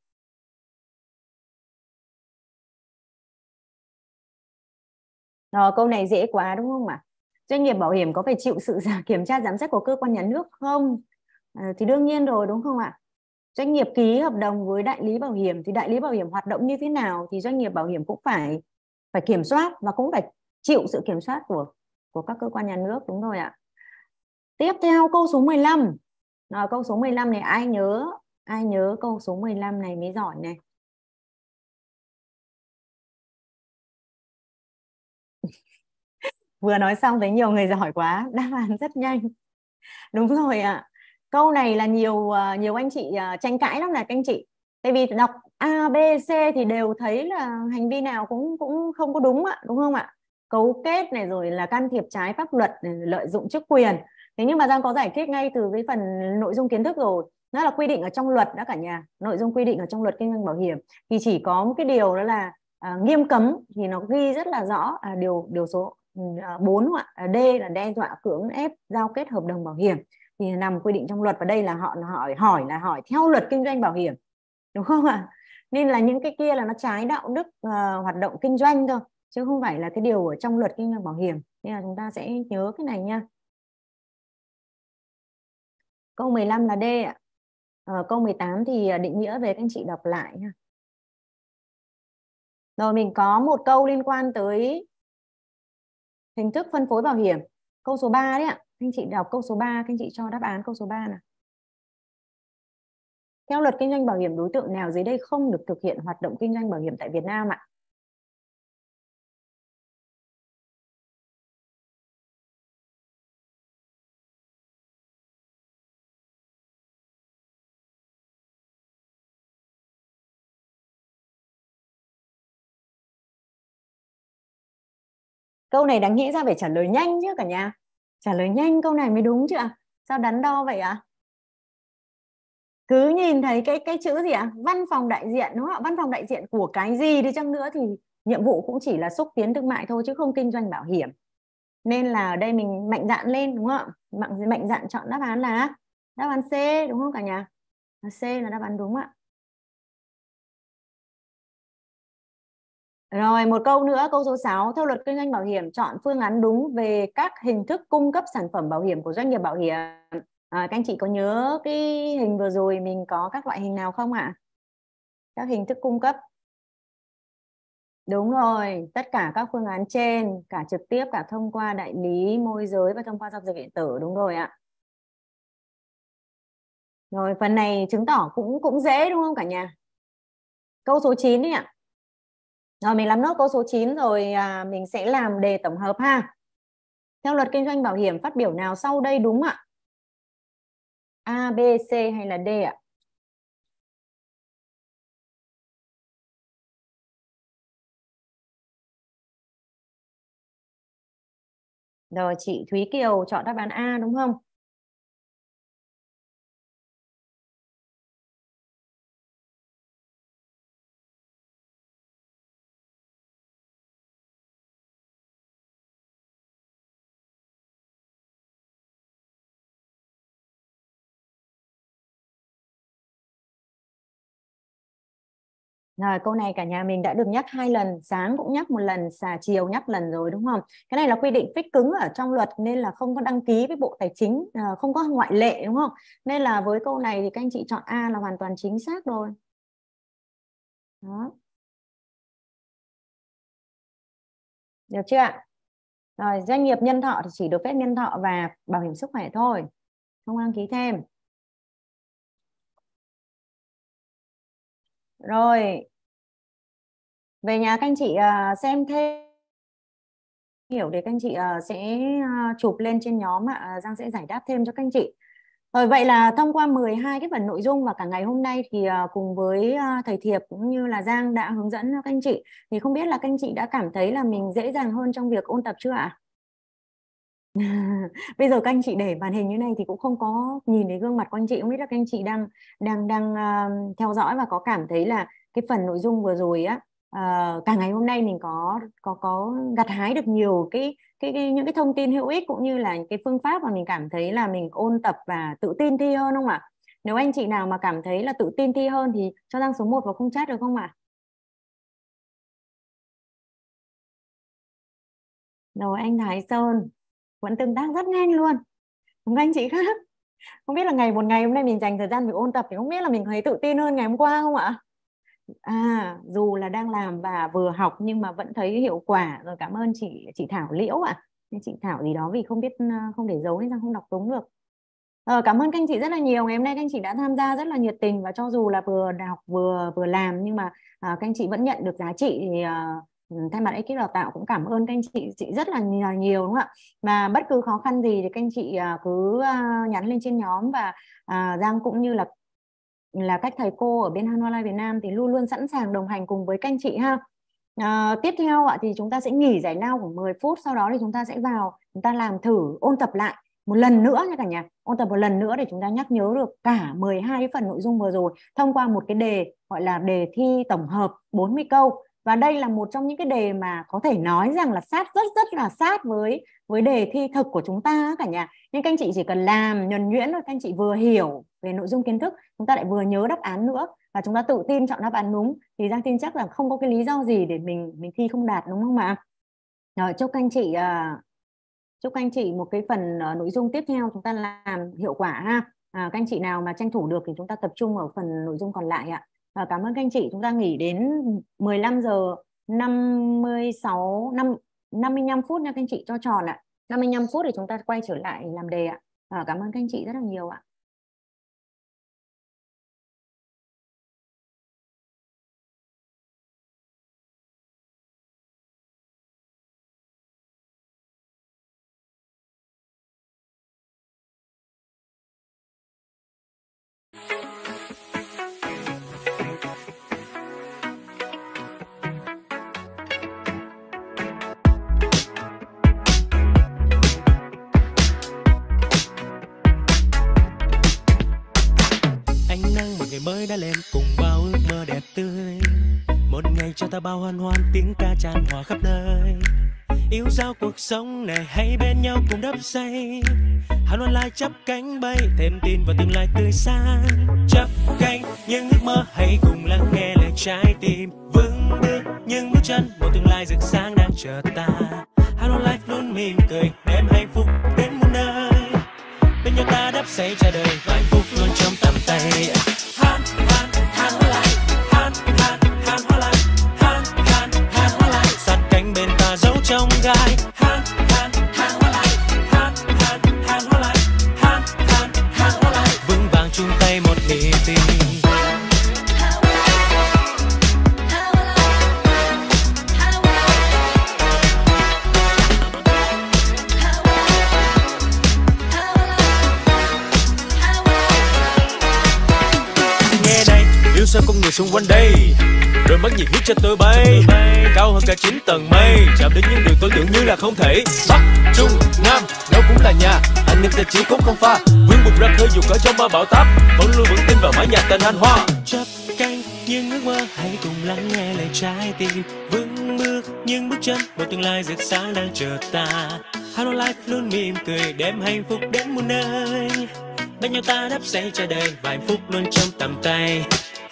Rồi câu này dễ quá đúng không ạ? Doanh nghiệp bảo hiểm có phải chịu sự kiểm tra giám sát của cơ quan nhà nước không? Thì đương nhiên rồi, đúng không ạ? Doanh nghiệp ký hợp đồng với đại lý bảo hiểm thì đại lý bảo hiểm hoạt động như thế nào thì doanh nghiệp bảo hiểm cũng phải kiểm soát và cũng phải chịu sự kiểm soát của các cơ quan nhà nước, đúng rồi ạ. Tiếp theo câu số 15. Câu số 15 này ai nhớ câu số 15 này mới giỏi này. Vừa nói xong thấy nhiều người giỏi quá, đáp án rất nhanh. Đúng rồi ạ. Câu này là nhiều anh chị tranh cãi lắm này các anh chị. Tại vì đọc A, B, C thì đều thấy là hành vi nào cũng cũng không có đúng ạ, đúng không ạ? Cấu kết này, rồi là can thiệp trái pháp luật này, lợi dụng chức quyền. Thế nhưng mà Giang có giải thích ngay từ cái phần nội dung kiến thức rồi. Nó là quy định ở trong luật đó cả nhà. Nội dung quy định ở trong luật kinh doanh bảo hiểm thì chỉ có một cái điều đó là nghiêm cấm, thì nó ghi rất là rõ, điều số 4 ạ. D là đe dọa cưỡng ép giao kết hợp đồng bảo hiểm thì nằm quy định trong luật, và đây là họ hỏi theo luật kinh doanh bảo hiểm, đúng không ạ? Nên là những cái kia là nó trái đạo đức hoạt động kinh doanh thôi, chứ không phải là cái điều ở trong luật kinh doanh bảo hiểm. Nên là chúng ta sẽ nhớ cái này nha. Câu 15 là D ạ. Câu 18 thì định nghĩa về các anh chị đọc lại nha. Rồi mình có một câu liên quan tới hình thức phân phối bảo hiểm. Câu số 3 đấy ạ. Anh chị đọc câu số 3, các anh chị cho đáp án câu số 3 nào. Theo luật kinh doanh bảo hiểm, đối tượng nào dưới đây không được thực hiện hoạt động kinh doanh bảo hiểm tại Việt Nam ạ? Câu này đáng nghĩ ra phải trả lời nhanh chứ cả nhà. Trả lời nhanh câu này mới đúng chứ ạ? Sao đắn đo vậy ạ? Cứ nhìn thấy cái chữ gì ạ? Văn phòng đại diện, đúng không ạ? Văn phòng đại diện của cái gì đi chăng nữa thì nhiệm vụ cũng chỉ là xúc tiến thương mại thôi chứ không kinh doanh bảo hiểm. Nên là ở đây mình mạnh dạn lên, đúng không ạ? Mạnh dạn chọn đáp án là đáp án C, đúng không cả nhà? C là đáp án đúng ạ. Rồi một câu nữa, câu số 6. Theo luật kinh doanh bảo hiểm, chọn phương án đúng về các hình thức cung cấp sản phẩm bảo hiểm của doanh nghiệp bảo hiểm. Các anh chị có nhớ cái hình vừa rồi mình có các loại hình nào không ạ? Các hình thức cung cấp. Đúng rồi, tất cả các phương án trên, cả trực tiếp, cả thông qua đại lý, môi giới và thông qua giao dịch điện tử, đúng rồi ạ. Rồi phần này chứng tỏ cũng dễ đúng không cả nhà? Câu số 9 đi ạ. Rồi mình làm nốt câu số 9 rồi mình sẽ làm đề tổng hợp ha. Theo luật kinh doanh bảo hiểm, phát biểu nào sau đây đúng ạ? A, B, C hay là D ạ? Rồi chị Thúy Kiều chọn đáp án A đúng không? Rồi câu này cả nhà mình đã được nhắc 2 lần, sáng cũng nhắc một lần, chiều nhắc lần rồi đúng không? Cái này là quy định fix cứng ở trong luật nên là không có đăng ký với Bộ Tài chính, không có ngoại lệ đúng không? Nên là với câu này thì các anh chị chọn A là hoàn toàn chính xác rồi. Đó. Được chưa ạ? Rồi doanh nghiệp nhân thọ thì chỉ được phép nhân thọ và bảo hiểm sức khỏe thôi, không đăng ký thêm. Rồi về nhà các anh chị xem thêm hiểu để các anh chị sẽ chụp lên trên nhóm ạ. Giang sẽ giải đáp thêm cho các anh chị. Rồi vậy là thông qua 12 cái phần nội dung và cả ngày hôm nay thì cùng với thầy Thiệp cũng như là Giang đã hướng dẫn cho các anh chị, thì không biết là các anh chị đã cảm thấy là mình dễ dàng hơn trong việc ôn tập chưa ạ? Bây giờ các anh chị để màn hình như này thì cũng không có nhìn thấy gương mặt của anh chị, không biết là các anh chị đang theo dõi và có cảm thấy là cái phần nội dung vừa rồi á, cả ngày hôm nay mình có gặt hái được nhiều những cái thông tin hữu ích cũng như là cái phương pháp mà mình cảm thấy là mình ôn tập và tự tin thi hơn không ạ? Nếu anh chị nào mà cảm thấy là tự tin thi hơn thì cho Giang số 1 vào khung chat được không ạ? Rồi anh Thái Sơn. vẫn tương tác rất nhanh luôn. Các anh chị khác, không biết là một ngày hôm nay mình dành thời gian mình ôn tập thì không biết là mình thấy tự tin hơn ngày hôm qua không ạ? Dù là đang làm và vừa học nhưng mà vẫn thấy hiệu quả rồi. Cảm ơn chị Thảo Liễu ạ. Chị Thảo gì đó vì không biết, không để dấu nên ra không đọc đúng được. Cảm ơn các anh chị rất là nhiều. Ngày hôm nay các anh chị đã tham gia rất là nhiệt tình, và cho dù là vừa học vừa làm nhưng mà các anh chị vẫn nhận được giá trị. Thì thay mặt ekip đào tạo cũng cảm ơn các anh chị rất là nhiều, đúng không ạ? Mà bất cứ khó khăn gì thì các anh chị cứ nhắn lên trên nhóm, và Giang cũng như là các thầy cô ở bên Hanwha Life Việt Nam thì luôn luôn sẵn sàng đồng hành cùng với các anh chị ha. Tiếp theo ạ, thì chúng ta sẽ nghỉ giải lao khoảng 10 phút, sau đó thì chúng ta sẽ vào chúng ta làm thử ôn tập lại một lần nữa nha cả nhà. Ôn tập một lần nữa để chúng ta nhắc nhớ được cả 12 cái phần nội dung vừa rồi thông qua một cái đề gọi là đề thi tổng hợp 40 câu. Và đây là một trong những cái đề mà có thể nói rằng là rất là sát với đề thi thực của chúng ta cả nhà. Nhưng các anh chị chỉ cần làm nhuần nhuyễn thôi, các anh chị vừa hiểu về nội dung kiến thức, chúng ta lại vừa nhớ đáp án nữa, và chúng ta tự tin chọn đáp án đúng, thì Giang tin chắc là không có cái lý do gì để mình thi không đạt, đúng không ạ? Rồi, chúc các anh chị một cái phần nội dung tiếp theo chúng ta làm hiệu quả ha. Các anh chị nào mà tranh thủ được thì chúng ta tập trung ở phần nội dung còn lại ạ. Cảm ơn các anh chị. Chúng ta nghỉ đến 15 giờ 55 phút nha các anh chị, cho tròn ạ. 55 phút thì chúng ta quay trở lại làm đề ạ. Cảm ơn các anh chị rất là nhiều ạ. Mới đã lên cùng bao ước mơ đẹp tươi, một ngày cho ta bao hân hoan tiếng ca tràn hòa khắp nơi. Yêu sao cuộc sống này hãy bên nhau cùng đắp xây, Hanwha Life chắp cánh bay thêm tin vào tương lai tươi sáng. Chắp cánh những ước mơ, hãy cùng lắng nghe lời trái tim vững bước những bước chân, một tương lai rực sáng đang chờ ta. Hanwha Life luôn mỉm cười đem hạnh phúc đến muôn nơi, bên nhau ta đắp xây trải đời và hạnh phúc luôn trong tầm tay. Sát cánh bên ta giấu trong gai. Vững vàng chung tay một niềm tin. Nghe đây, yêu sao con người xung quanh đây, rồi mất nhiệt huyết cho tôi bay cao hơn cả 9 tầng mây, chạm đến những điều tôi tưởng như là không thể. Bắc, Trung, Nam, đâu cũng là nhà, anh em ta chỉ cũng không pha, vươn bụng ra khơi dù có trong bao bão táp, vẫn luôn vững tin vào mái nhà tên Hanwha. Chắp cánh những ước mơ, hãy cùng lắng nghe lời trái tim vững bước những bước chân, một tương lai rực sáng đang chờ ta. Hanwha Life luôn mỉm cười đem hạnh phúc đến muôn nơi, bên nhau ta đắp xây cho đời và hạnh phúc luôn trong tầm tay.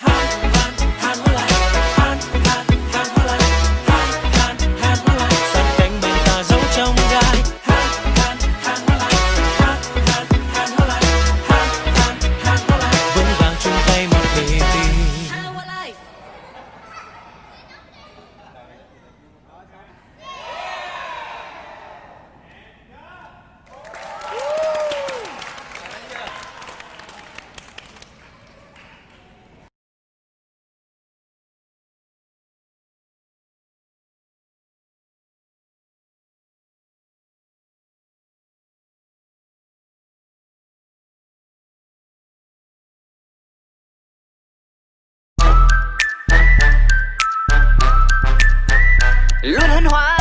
Sát cánh bên ta giấu trong gai. Vững vàng chung tay một niềm tin. Luôn hân hoan,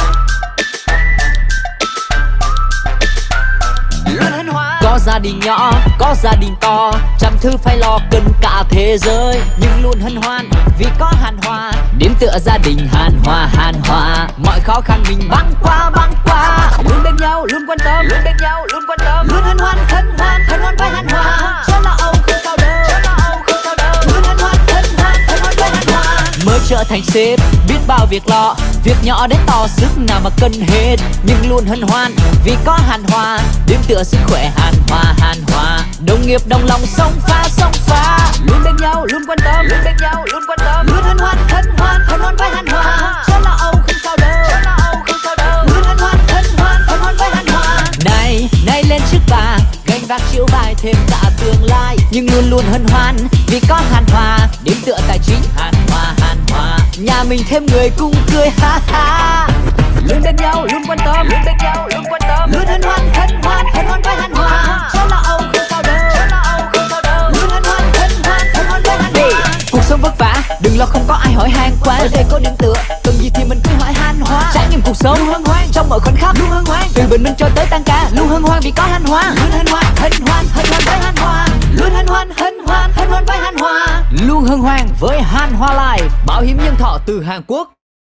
luôn hân hoan. Có gia đình nhỏ, có gia đình to, trăm thứ phải lo cần cả thế giới, nhưng luôn hân hoan vì có Hanwha. Điểm tựa gia đình Hanwha, mọi khó khăn mình băng qua. Luôn bên nhau, luôn quan tâm, luôn hân hoan với Hanwha. Chớ lo âu không sao đâu, luôn hân hoan với Hanwha. Mới trở thành sếp. Biết bao việc lo, việc nhỏ đến to sức nào mà cân hết, nhưng luôn hân hoan vì có hàn hòa. Điểm tựa sức khỏe hàn hòa, hàn hòa. Đồng nghiệp đồng lòng song pha, song pha. Luôn bên nhau, luôn quan tâm, luôn bên nhau, luôn quan tâm. Luôn hân hoan, hân hoan, hân hoan với hàn hòa. Chớ lo âu không sao đâu, chớ lo âu không sao đâu. Luôn hân hoan, hân hoan, hân hoan với hàn hòa. Này, này lên chiếc bà, gánh vác chịu vai thêm cả tương lai, nhưng luôn luôn hân hoan vì có hàn hòa. Điểm tựa tài chính hàn hòa, hàn hòa. Nhà mình thêm người cùng cười ha ha. Luôn bên nhau, luôn quan tâm, luôn bên nhau, luôn quan tâm. Luôn hân hoan, hân hoan, hân hoan với hàn hòa. Chớ lo âu không sao đâu, chớ lo âu không sao đâu. Luôn hân hoan, hân hoan, hân hoan với hàn hòa. Cuộc sống vất vả, đừng lo không có ai hỏi han quá. Ở đây có điểm tựa, cần gì thì mình cứ hỏi han hóa. Trải nghiệm cuộc sống luôn hân hoan trong mọi khoảnh khắc, luôn hân hoan từ bình minh cho tới tăng ca, luôn hân hoan vì có hàn hòa. Luôn hân hoan, hân hoan, hân hoan với hàn hòa. Luôn hân hoan, hân hoan, hân hoan với hàn hòa. Luôn hân hoan với Hàn Hòa Life, bảo hiểm nhân thọ từ Hàn Quốc.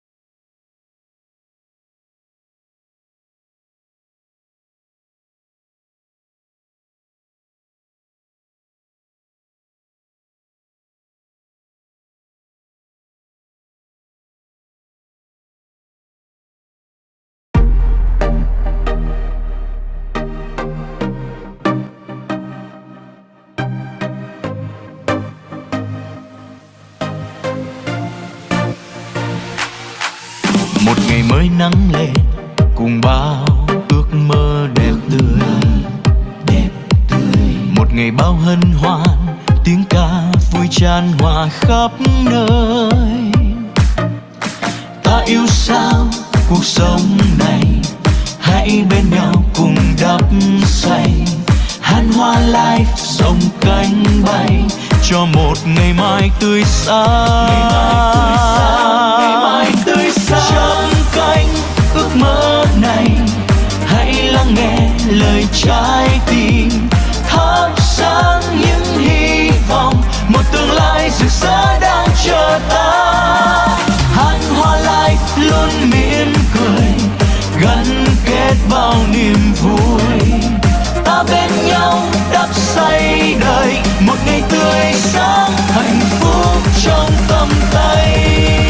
Một ngày mới nắng lên cùng bao ước mơ đẹp tươi. Một ngày bao hân hoan, tiếng ca vui tràn hòa khắp nơi. Ta yêu sao cuộc sống này, hãy bên nhau cùng đắp xây. Hàn Hòa Life rộng cánh bay cho một ngày mai tươi sáng. Ngày mai tươi sáng. Trong cánh ước mơ này, hãy lắng nghe lời trái tim, thắp sáng những hy vọng, một tương lai rực rỡ đang chờ ta. Hàn Hòa Life luôn mỉm cười, gắn kết bao niềm vui. Ta bên nhau đắp xây đời, một ngày tươi sáng hạnh phúc trong tầm tay.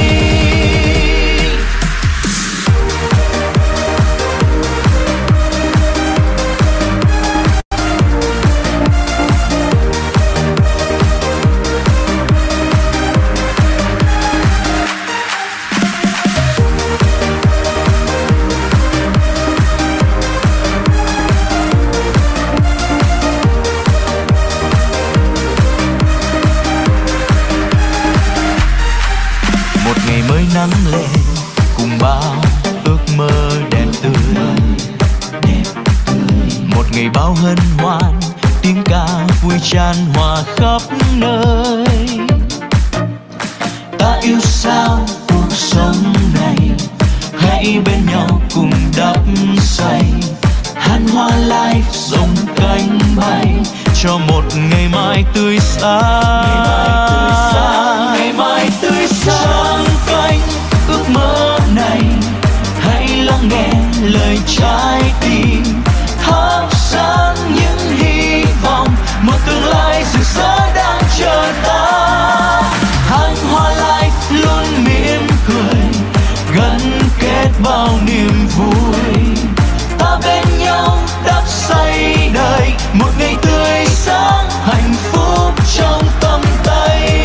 Nắng lên cùng bao ước mơ đẹp tươi. Một ngày bao hân hoan, tiếng ca vui tràn hòa khắp nơi. Ta yêu sao cuộc sống này, hãy bên nhau cùng đắp xây. Hàn Hòa Life rộng cánh bay cho một ngày mai tươi sáng. Ngày mai tươi sáng. Cánh ước mơ này, hãy lắng nghe lời trái tim, thắp sáng những hy vọng, một tương lai rực rỡ đang chờ ta. Hàn Hòa Life luôn mỉm cười, gắn kết bao niềm vui. Ta bên nhau đắp xây đời, một ngày tươi sáng hạnh phúc trong tầm tay.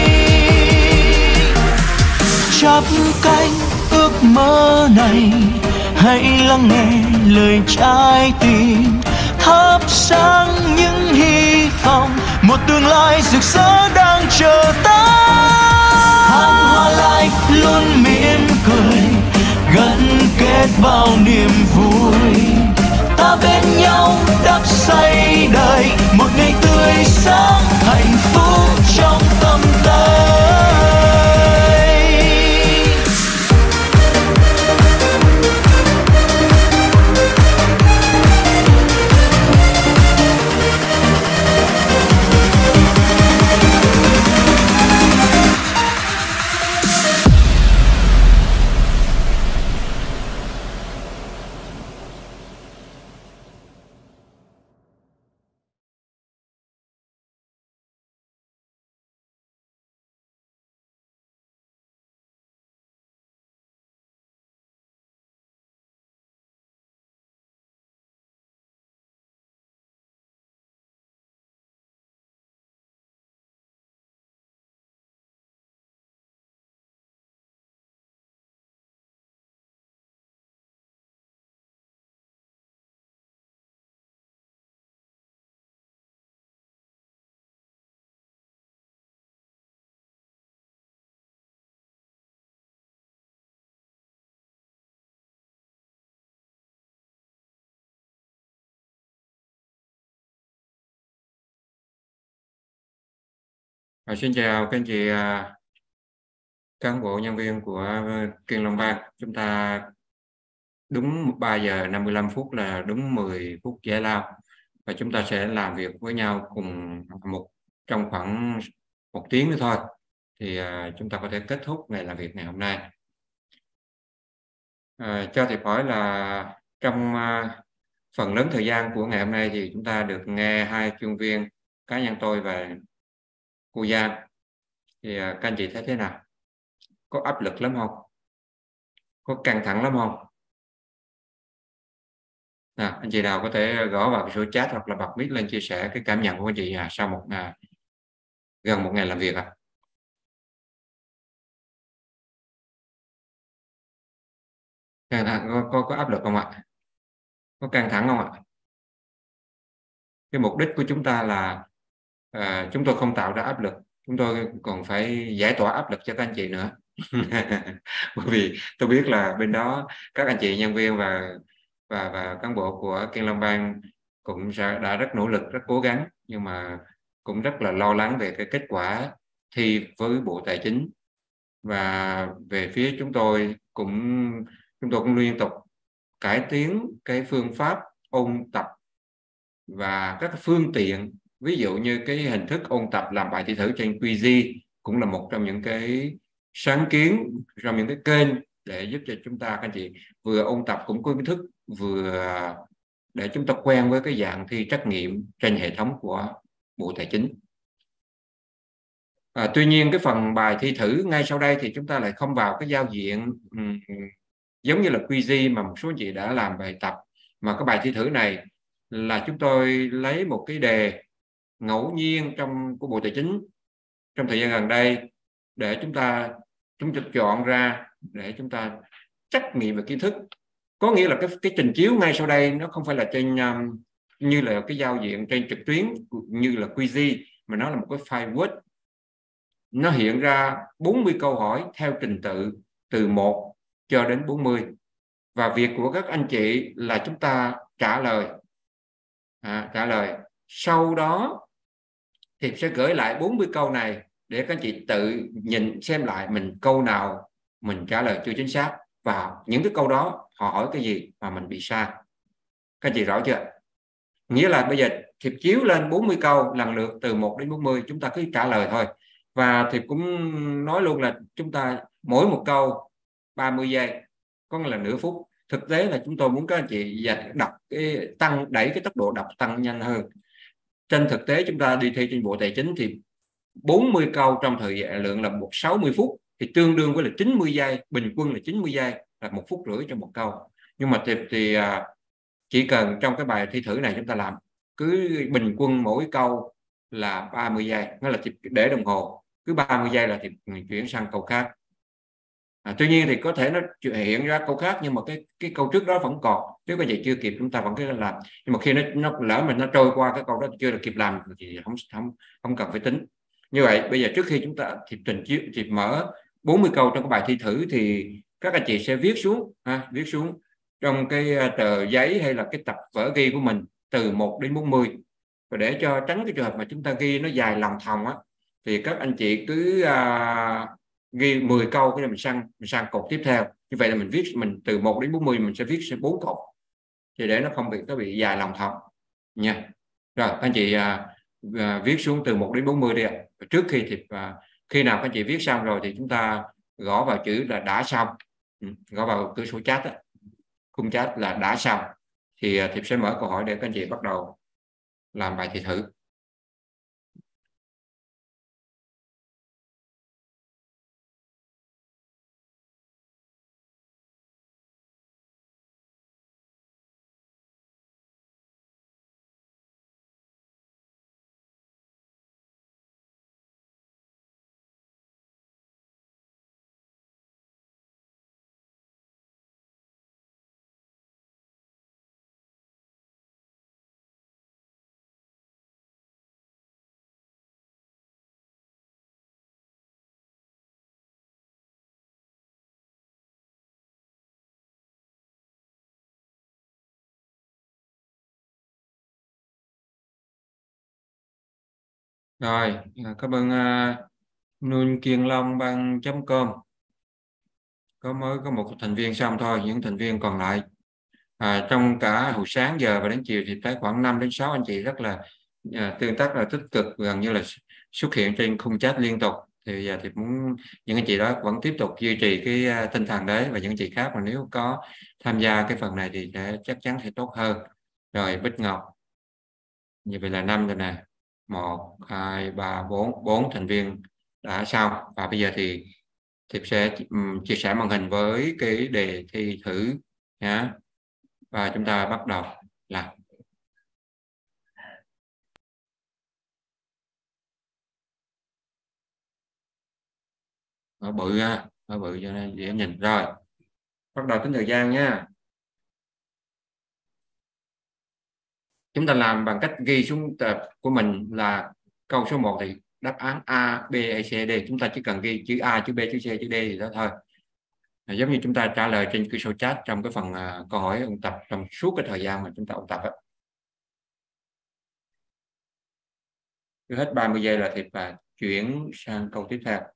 Chắp cánh ước mơ này, hãy lắng nghe lời trái tim, thắp sáng những hy vọng, một tương lai rực rỡ đang chờ ta. Hàn Hòa Life luôn mỉm cười, gắn kết bao niềm vui. Ta bên nhau đắp xây đời, một ngày tươi sáng hạnh phúc trong tầm tay. Xin chào các anh chị cán bộ nhân viên của Kiên Long Bang. Chúng ta đúng 3 giờ 55 phút là đúng 10 phút giải lao, và chúng ta sẽ làm việc với nhau cùng trong khoảng 1 tiếng nữa thôi thì chúng ta có thể kết thúc ngày làm việc ngày hôm nay. Cho thiệp hỏi là trong phần lớn thời gian của ngày hôm nay thì chúng ta được nghe hai chuyên viên, cá nhân tôi và cô Giang, thì các anh chị thấy thế nào? Có áp lực lắm không? Có căng thẳng lắm không? Anh chị nào có thể gõ vào cái số chat hoặc là bật mic lên chia sẻ cái cảm nhận của anh chị sau gần một ngày làm việc Căng thẳng, có áp lực không ạ? Có căng thẳng không ạ? Cái mục đích của chúng ta là chúng tôi không tạo ra áp lực, chúng tôi còn phải giải tỏa áp lực cho các anh chị nữa. Bởi vì tôi biết là bên đó các anh chị nhân viên và cán bộ của Kiên Long Bang cũng đã rất nỗ lực, rất cố gắng, nhưng mà cũng rất là lo lắng về cái kết quả thi với Bộ Tài chính. Và về phía chúng tôi cũng liên tục cải tiến cái phương pháp ôn tập và các phương tiện, ví dụ như cái hình thức ôn tập làm bài thi thử trên Quizy cũng là một trong những cái sáng kiến, trong những cái kênh để giúp cho chúng ta, các anh chị, vừa ôn tập cũng có kiến thức, vừa để chúng ta quen với cái dạng thi trắc nghiệm trên hệ thống của Bộ Tài chính. Tuy nhiên cái phần bài thi thử ngay sau đây thì chúng ta lại không vào cái giao diện giống như là Quizy mà một số anh chị đã làm bài tập, mà cái bài thi thử này là chúng tôi lấy một cái đề ngẫu nhiên của Bộ Tài chính trong thời gian gần đây để chúng ta chọn ra để chúng ta trắc nghiệm về kiến thức. Có nghĩa là cái trình chiếu ngay sau đây nó không phải là trên như là cái giao diện trên trực tuyến như là Quizy, mà nó là một cái file Word. Nó hiện ra 40 câu hỏi theo trình tự từ 1 cho đến 40, và việc của các anh chị là chúng ta trả lời. Sau đó thì sẽ gửi lại 40 câu này để các anh chị tự nhìn xem lại mình câu nào mình trả lời chưa chính xác, và những cái câu đó họ hỏi cái gì mà mình bị sai. Các anh chị rõ chưa? Nghĩa là bây giờ Thiệp chiếu lên 40 câu lần lượt từ 1 đến 40, chúng ta cứ trả lời thôi. Và Thiệp cũng nói luôn là chúng ta mỗi một câu 30 giây, có nghĩa là nửa phút. Thực tế là chúng tôi muốn các anh chị đọc đẩy cái tốc độ đọc tăng nhanh hơn. Trên thực tế chúng ta đi thi trên Bộ Tài chính thì 40 câu trong thời gian lượng là 60 phút thì tương đương với là 90 giây, bình quân là 90 giây, là 1,5 phút cho một câu. Nhưng mà thì chỉ cần trong cái bài thi thử này chúng ta làm cứ bình quân mỗi câu là 30 giây, nó là để đồng hồ cứ 30 giây là thì chuyển sang câu khác. Tuy nhiên thì có thể nó hiện ra câu khác, nhưng mà cái câu trước đó vẫn còn, nếu cái gì chưa kịp chúng ta vẫn cứ làm. Nhưng mà khi nó lỡ mình nó trôi qua cái câu đó chưa được kịp làm thì không cần phải tính. Như vậy bây giờ trước khi chúng ta Thiệp mở 40 câu trong cái bài thi thử thì các anh chị sẽ viết xuống trong cái tờ giấy hay là cái tập vở ghi của mình từ 1 đến 40. Và để cho tránh cái trường hợp mà chúng ta ghi nó dài lòng thòng thì các anh chị cứ ghi 10 câu cái mình sang cột tiếp theo. Như vậy là mình từ 1 đến 40 mình sẽ viết 4 cột, thì để nó không bị dài lòng thòng nha. Rồi các anh chị viết xuống từ 1 đến 40 đi ạ. Trước khi nào các anh chị viết xong rồi thì chúng ta gõ vào chữ là đã xong, gõ vào cửa sổ chat khung chat là đã xong, thì Thiệp sẽ mở câu hỏi để các anh chị bắt đầu làm bài thi thử. Rồi, cảm ơn Nun Kiên Long Ban.com. Mới có một thành viên xong thôi, những thành viên còn lại trong cả hồi sáng giờ và đến chiều thì tới khoảng 5 đến 6 anh chị rất là tương tác là tích cực, gần như là xuất hiện trên khung chat liên tục. Thì giờ thì muốn những anh chị đó vẫn tiếp tục duy trì cái tinh thần đấy, và những anh chị khác mà nếu có tham gia cái phần này thì chắc chắn sẽ tốt hơn. Rồi Bích Ngọc, như vậy là 5 rồi nè, 1 2 3 4 4 thành viên đã xong, và bây giờ thì sẽ chia sẻ màn hình với cái đề thi thử nhé, và chúng ta bắt đầu làm. Ở bự ha, ở bự cho nên dễ nhìn. Rồi bắt đầu tính thời gian nha. Chúng ta làm bằng cách ghi xuống tập của mình là câu số 1 thì đáp án A, B, C, D. Chúng ta chỉ cần ghi chữ A, chữ B, chữ C, chữ D gì đó thôi. Giống như chúng ta trả lời trên cái số chat trong cái phần câu hỏi ôn tập trong suốt cái thời gian mà chúng ta ôn tập á. Cứ hết 30 giây là thì và chuyển sang câu tiếp theo.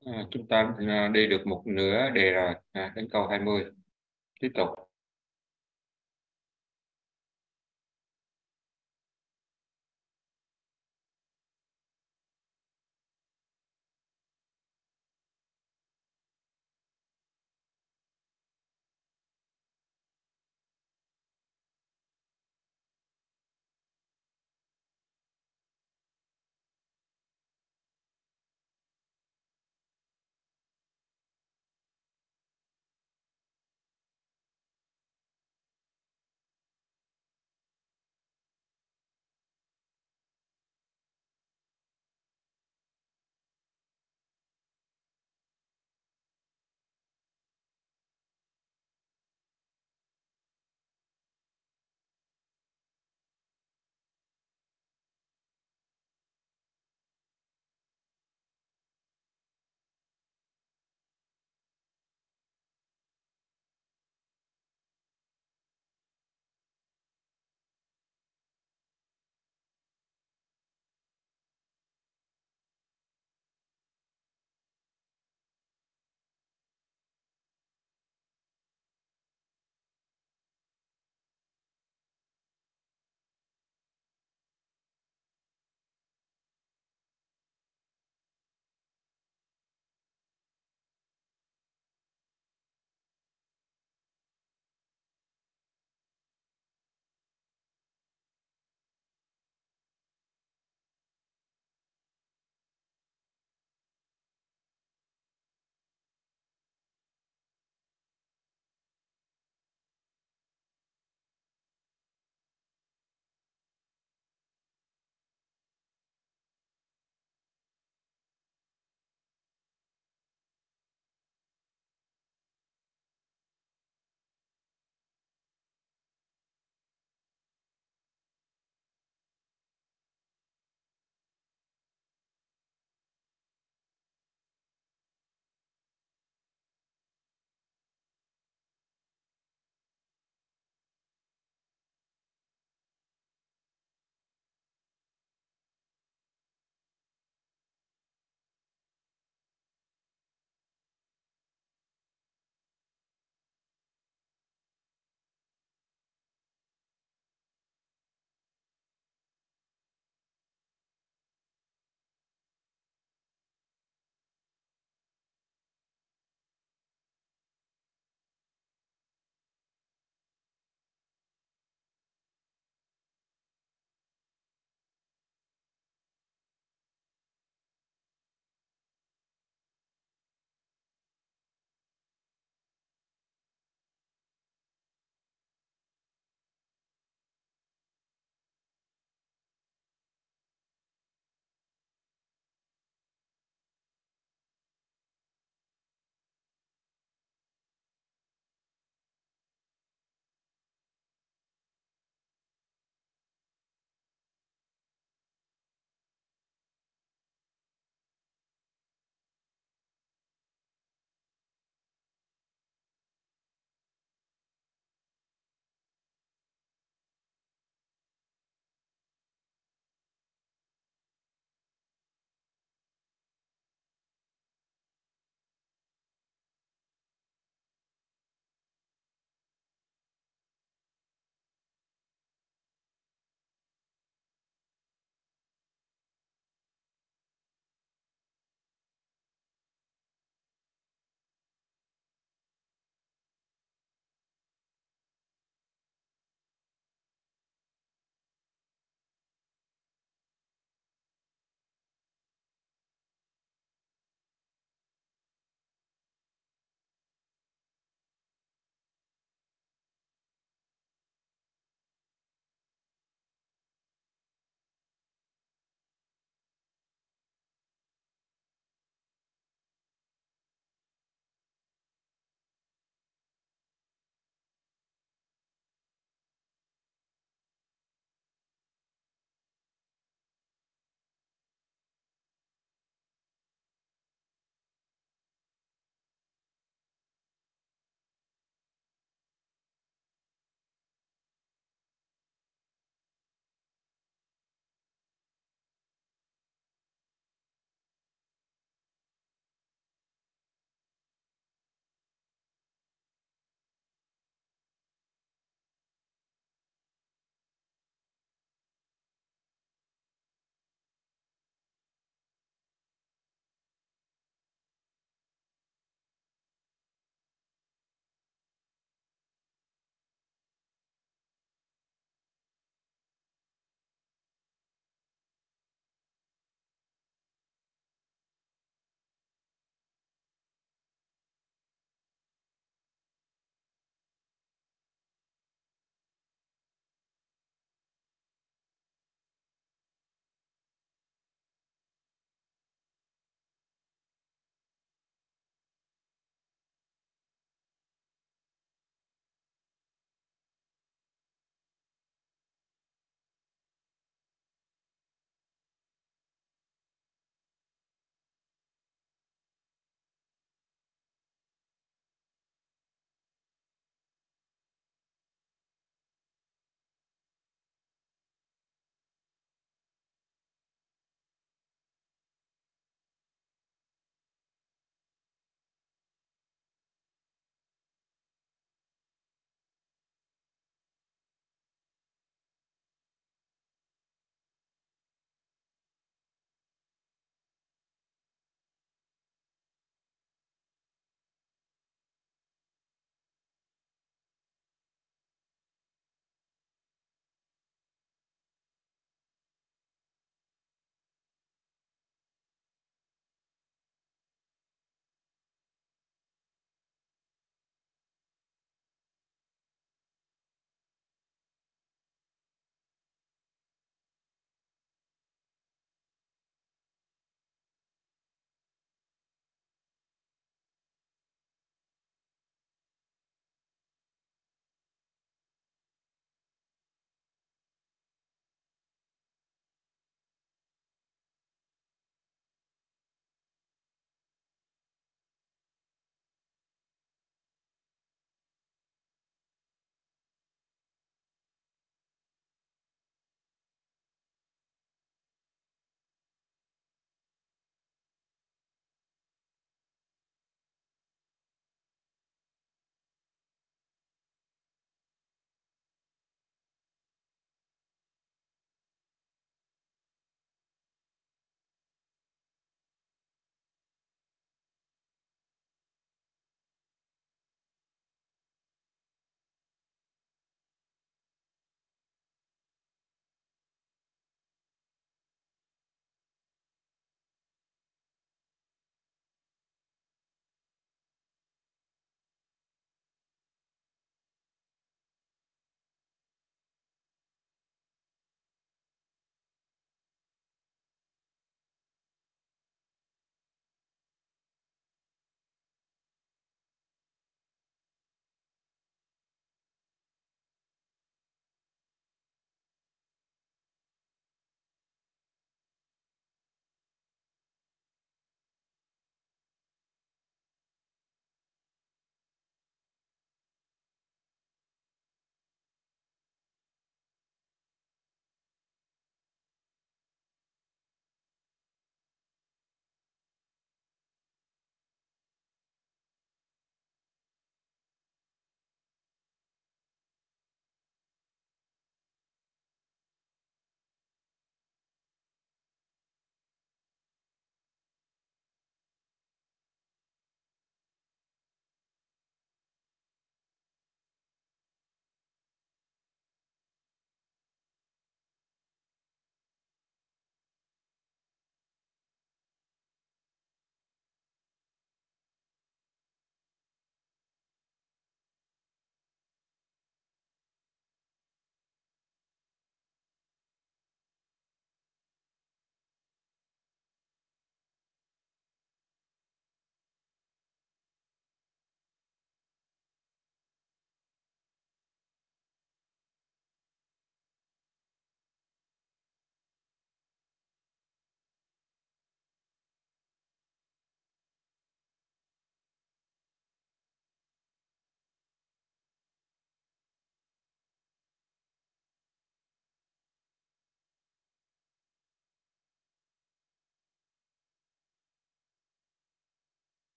Chúng ta đi được một nửa đề rồi, đến câu 20 tiếp tục.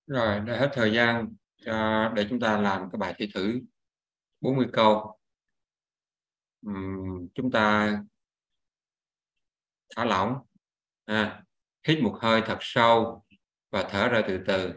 Rồi, đã hết thời gian để chúng ta làm cái bài thi thử 40 câu. Chúng ta thả lỏng, hít một hơi thật sâu và thở ra từ từ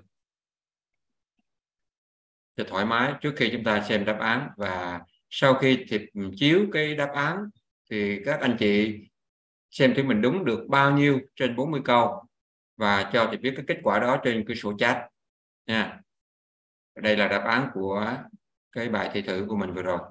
cho thoải mái trước khi chúng ta xem đáp án. Và sau khi chiếu cái đáp án thì các anh chị xem thử mình đúng được bao nhiêu trên 40 câu và cho Thiệp biết cái kết quả đó trên cái sổ chat nha. Đây là đáp án của cái bài thi thử của mình vừa rồi.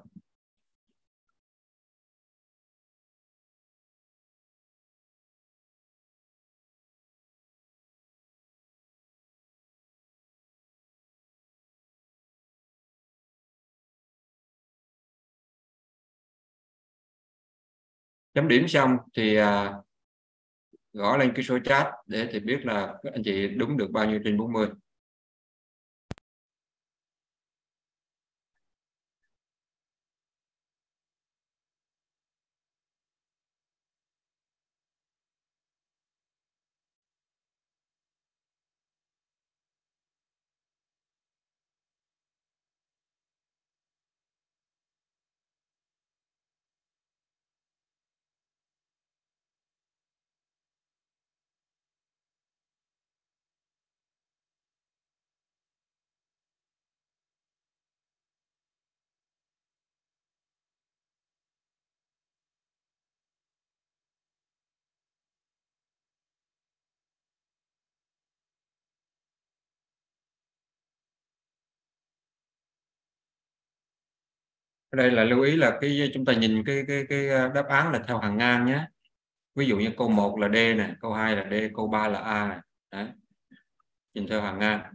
Chấm điểm xong thì gõ lên cái số chat để thì biết là các anh chị đúng được bao nhiêu trên 40. Ở đây là lưu ý là chúng ta nhìn cái đáp án là theo hàng ngang nhé. Ví dụ như câu 1 là D này, câu 2 là D, câu 3 là A này. Đấy. Nhìn theo hàng ngang.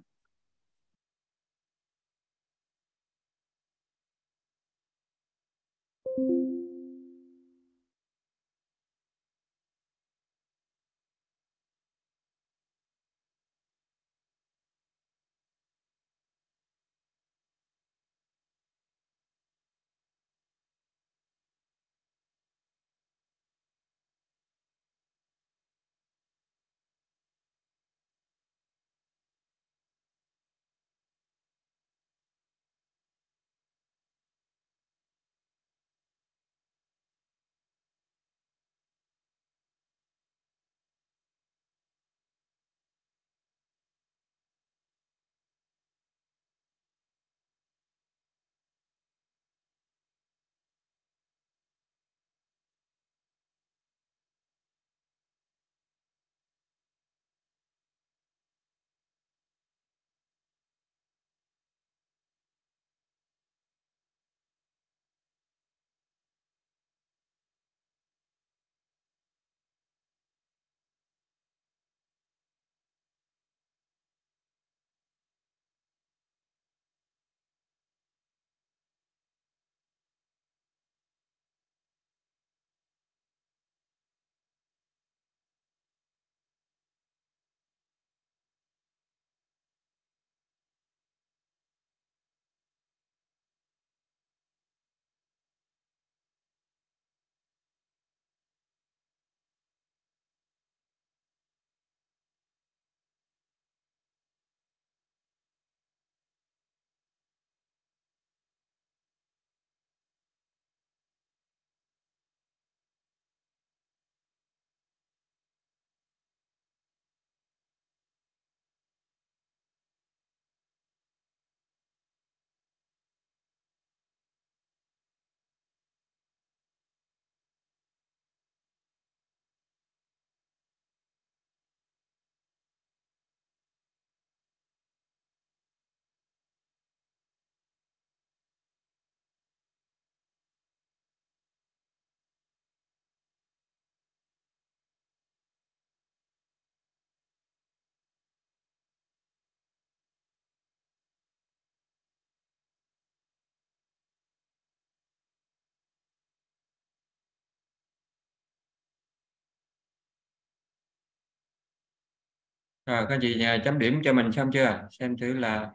Rồi, các chị chấm điểm cho mình xong chưa? Xem thử là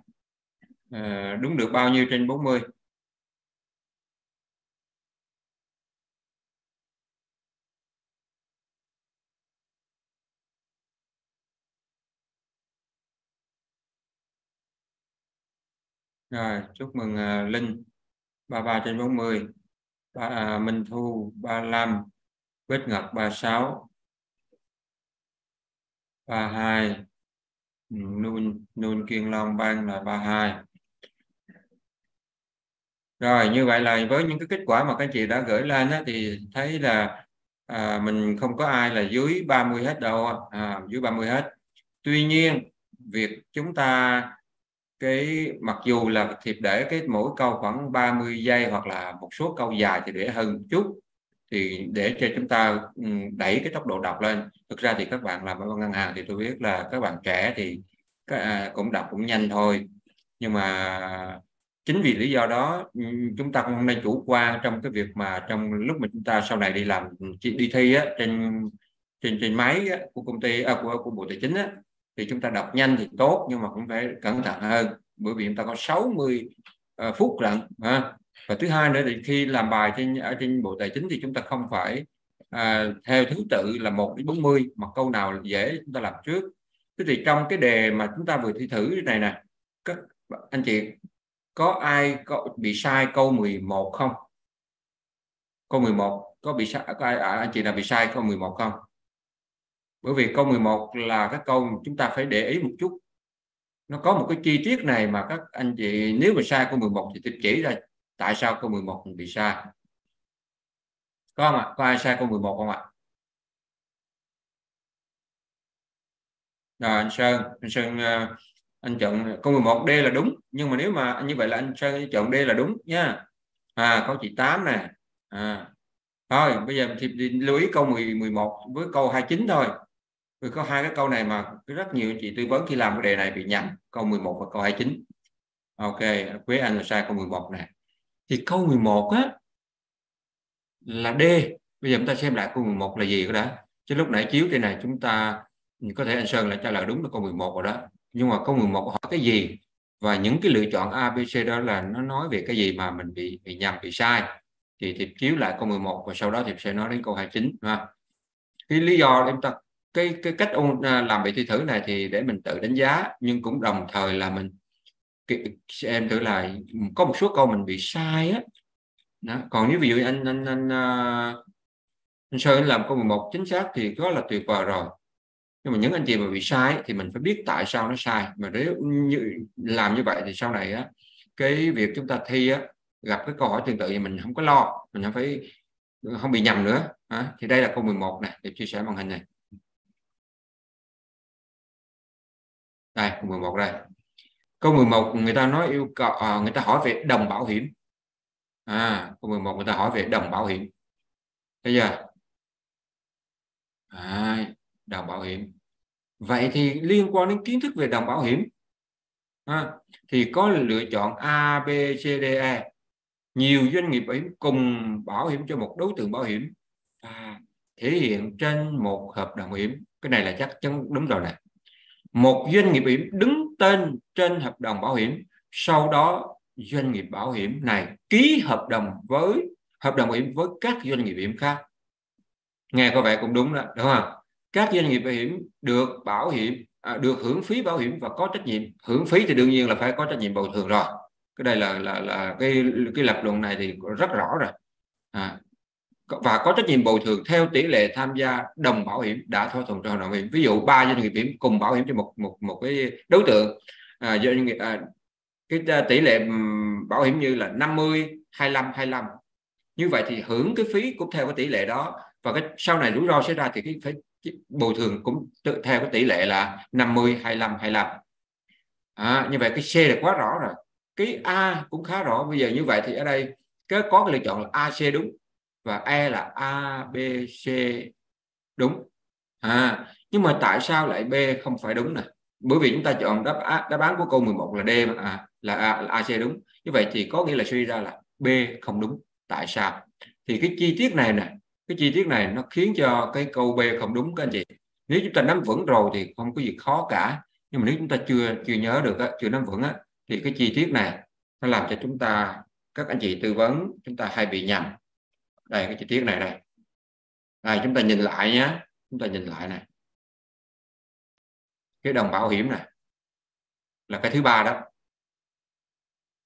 đúng được bao nhiêu trên 40. Rồi, chúc mừng Linh 33/40, Minh Thu 35, Bích Ngọc 36, 32, Nun Kiên Long Bang là 32. Rồi, như vậy là với những cái kết quả mà các anh chị đã gửi lên á, thì thấy là mình không có ai là dưới 30 hết đâu, dưới 30 hết. Tuy nhiên việc chúng ta mặc dù là thiệp để mỗi câu khoảng 30 giây hoặc là một số câu dài thì để hơn một chút, thì để cho chúng ta đẩy cái tốc độ đọc lên. Thực ra thì các bạn làm ở ngân hàng thì tôi biết là các bạn trẻ thì cũng đọc cũng nhanh thôi, nhưng mà chính vì lý do đó chúng ta không nên chủ quan trong cái việc mà trong lúc mà chúng ta sau này đi làm, đi thi á, trên máy á, của công ty của Bộ Tài chính á, thì chúng ta đọc nhanh thì tốt, nhưng mà cũng phải cẩn thận hơn, bởi vì chúng ta có 60 phút lận. Và thứ hai nữa thì khi làm bài ở trên Bộ Tài chính thì chúng ta không phải theo thứ tự là 1 đến 40, mà câu nào dễ chúng ta làm trước. Thế thì trong cái đề mà chúng ta vừa thi thử này nè, các anh chị có ai bị sai câu 11 không? Câu 11 có bị sai, có anh chị nào bị sai câu 11 không? Bởi vì câu 11 là cái câu chúng ta phải để ý một chút. Nó có một cái chi tiết này mà các anh chị nếu mà sai câu 11 thì tôi chỉ ra tại sao câu 11 mình bị sai. Có không ạ? Có ai sai câu 11 không ạ? Rồi anh Sơn anh chọn câu 11D là đúng, nhưng mà nếu mà như vậy là anh Sơn chọn D là đúng nha. Có chị 8 nè. Thôi bây giờ thì lưu ý câu 11 với câu 29 thôi. Vì có hai cái câu này mà rất nhiều chị tư vấn khi làm cái đề này bị nhầm, câu 11 và câu 29. Ok, Quế Anh là sai câu 11 này. Thì câu 11 á là D. Bây giờ chúng ta xem lại câu 11 là gì cái đã. Chứ lúc nãy chiếu trên này chúng ta có thể anh Sơn lại trả lời đúng là câu 11 rồi đó. Nhưng mà câu 11 hỏi cái gì? Và những cái lựa chọn A, B, C đó là nó nói về cái gì mà mình bị nhầm, bị sai. Thì chiếu lại câu 11 và sau đó thì sẽ nói đến câu 29. Cái lý do chúng ta cái cách làm bài thi thử này thì để mình tự đánh giá, nhưng cũng đồng thời là mình xem thử là có một số câu mình bị sai á. Đó. Còn nếu ví dụ anh Sơn làm câu 11 chính xác thì có là tuyệt vời rồi, nhưng mà những anh chị mà bị sai thì mình phải biết tại sao nó sai, mà nếu làm như vậy thì sau này á, cái việc chúng ta thi á, gặp cái câu hỏi tương tự thì mình không có lo, mình không bị nhầm nữa. Thì đây là câu 11 này, để chia sẻ màn hình này. Đây, câu 11 đây. Câu 11 người ta nói yêu cầu người ta hỏi về đồng bảo hiểm. Câu 11 người ta hỏi về đồng bảo hiểm. Bây giờ đồng bảo hiểm. Vậy thì liên quan đến kiến thức về đồng bảo hiểm thì có lựa chọn A, B, C, D, E. Nhiều doanh nghiệp bảo hiểm cùng bảo hiểm cho một đối tượng bảo hiểm và thể hiện trên một hợp đồng bảo hiểm. Cái này là chắc chắn đúng rồi này. Một doanh nghiệp bảo hiểm đứng tên trên hợp đồng bảo hiểm, sau đó doanh nghiệp bảo hiểm này ký hợp đồng bảo hiểm với các doanh nghiệp bảo hiểm khác. Nghe có vẻ cũng đúng đó, đúng không? Các doanh nghiệp bảo hiểm được bảo hiểm được hưởng phí bảo hiểm và có trách nhiệm hưởng phí, thì đương nhiên là phải có trách nhiệm bồi thường rồi. Cái đây là cái lập luận này thì rất rõ rồi. Và có trách nhiệm bồi thường theo tỷ lệ tham gia đồng bảo hiểm đã thỏa thuận trong hợp đồng bảo hiểm. Ví dụ 3 doanh nghiệp bảo hiểm cùng bảo hiểm cho một cái đối tượng, doanh nghiệp cái tỷ lệ bảo hiểm như là 50, 25, 25. Như vậy thì hưởng cái phí cũng theo cái tỷ lệ đó, và cái sau này rủi ro xảy ra thì cái phải bồi thường cũng theo cái tỷ lệ là 50, 25, 25. Như vậy cái C là quá rõ rồi. Cái A cũng khá rõ. Bây giờ như vậy thì ở đây có cái lựa chọn là A, C đúng, và E là A, B, C đúng. Nhưng mà tại sao lại B không phải đúng nè? Bởi vì chúng ta chọn đáp án của câu 11 là D mà, là A, C đúng. Như vậy thì có nghĩa là suy ra là B không đúng. Tại sao? Thì cái chi tiết này nè, cái chi tiết này nó khiến cho cái câu B không đúng các anh chị. Nếu chúng ta nắm vững rồi thì không có gì khó cả, nhưng mà nếu chúng ta chưa nhớ được, chưa nắm vững thì cái chi tiết này nó làm cho chúng ta, các anh chị tư vấn, chúng ta hay bị nhầm. Đây, cái chi tiết này đây. Đây, chúng ta nhìn lại nhé. Chúng ta nhìn lại này. Cái đồng bảo hiểm này là cái thứ ba đó.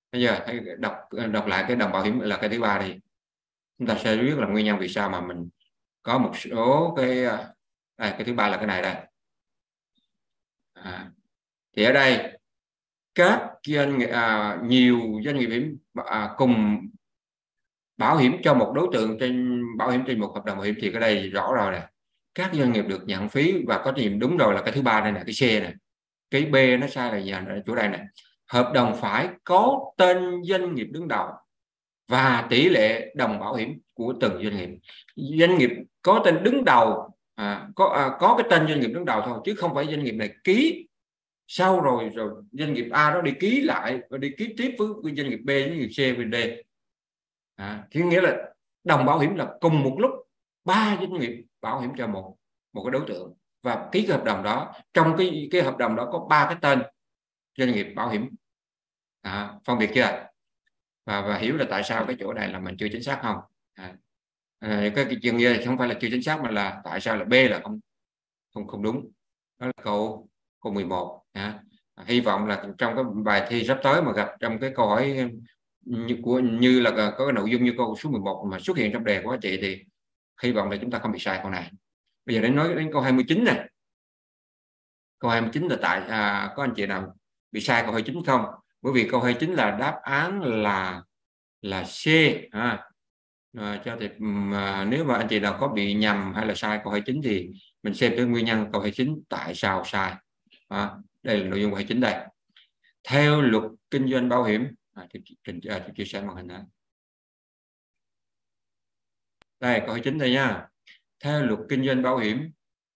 Bây giờ hãy đọc lại cái đồng bảo hiểm là cái thứ ba đi. Chúng ta sẽ biết là nguyên nhân vì sao mà mình có một số cái thứ ba là cái này đây. Thì ở đây các doanh nghiệp, nhiều doanh nghiệp hiểm cùng bảo hiểm cho một đối tượng trên bảo hiểm trên một hợp đồng bảo hiểm, thì cái đây rõ rồi nè, các doanh nghiệp được nhận phí và có trách nhiệm đúng rồi là cái thứ ba đây nè, cái C này. Cái B nó sai là gì ở chỗ đây nè, hợp đồng phải có tên doanh nghiệp đứng đầu và tỷ lệ đồng bảo hiểm của từng doanh nghiệp. Doanh nghiệp có tên đứng đầu, có cái tên doanh nghiệp đứng đầu thôi, chứ không phải doanh nghiệp này ký sau rồi doanh nghiệp A đó đi ký lại và đi ký tiếp với doanh nghiệp B, doanh nghiệp C, với D. Thì nghĩa là đồng bảo hiểm là cùng một lúc 3 doanh nghiệp bảo hiểm cho một cái đối tượng và ký cái hợp đồng đó. Trong cái hợp đồng đó có 3 cái tên doanh nghiệp bảo hiểm. Phân biệt chưa? Và hiểu là tại sao cái chỗ này là mình chưa chính xác không? Cái chuyện như không phải là chưa chính xác mà là tại sao là B là không đúng. Đó là câu 11. Hy vọng là trong cái bài thi sắp tới mà gặp trong cái câu hỏi như là có cái nội dung như câu số 11 mà xuất hiện trong đề của chị, thì hy vọng là chúng ta không bị sai câu này. Bây giờ nói đến câu 29 này. Câu 29 là tại có anh chị nào bị sai câu 29 không? Bởi vì câu 29 là đáp án là C. Cho thì nếu mà anh chị nào có bị nhầm hay là sai câu 29 thì mình xem cái nguyên nhân câu 29 tại sao sai. Đây là nội dung câu 29 đây. Theo luật kinh doanh bảo hiểm, chia sẻ màn hình này. Đây câu 29 đây nha. Theo luật kinh doanh bảo hiểm,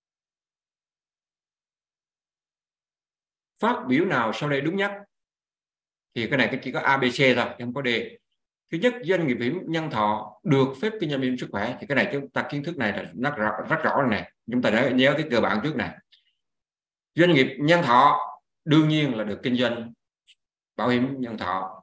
phát biểu nào sau đây đúng nhất? Thì cái này chỉ có A, B, C thôi, không có D. Thứ nhất, doanh nghiệp hiểm nhân thọ được phép kinh doanh bảo hiểm sức khỏe. Thì cái này chúng ta kiến thức này là rất rõ rồi nè. Chúng ta nhớ cái cơ bản trước này. Doanh nghiệp nhân thọ đương nhiên là được kinh doanh bảo hiểm nhân thọ.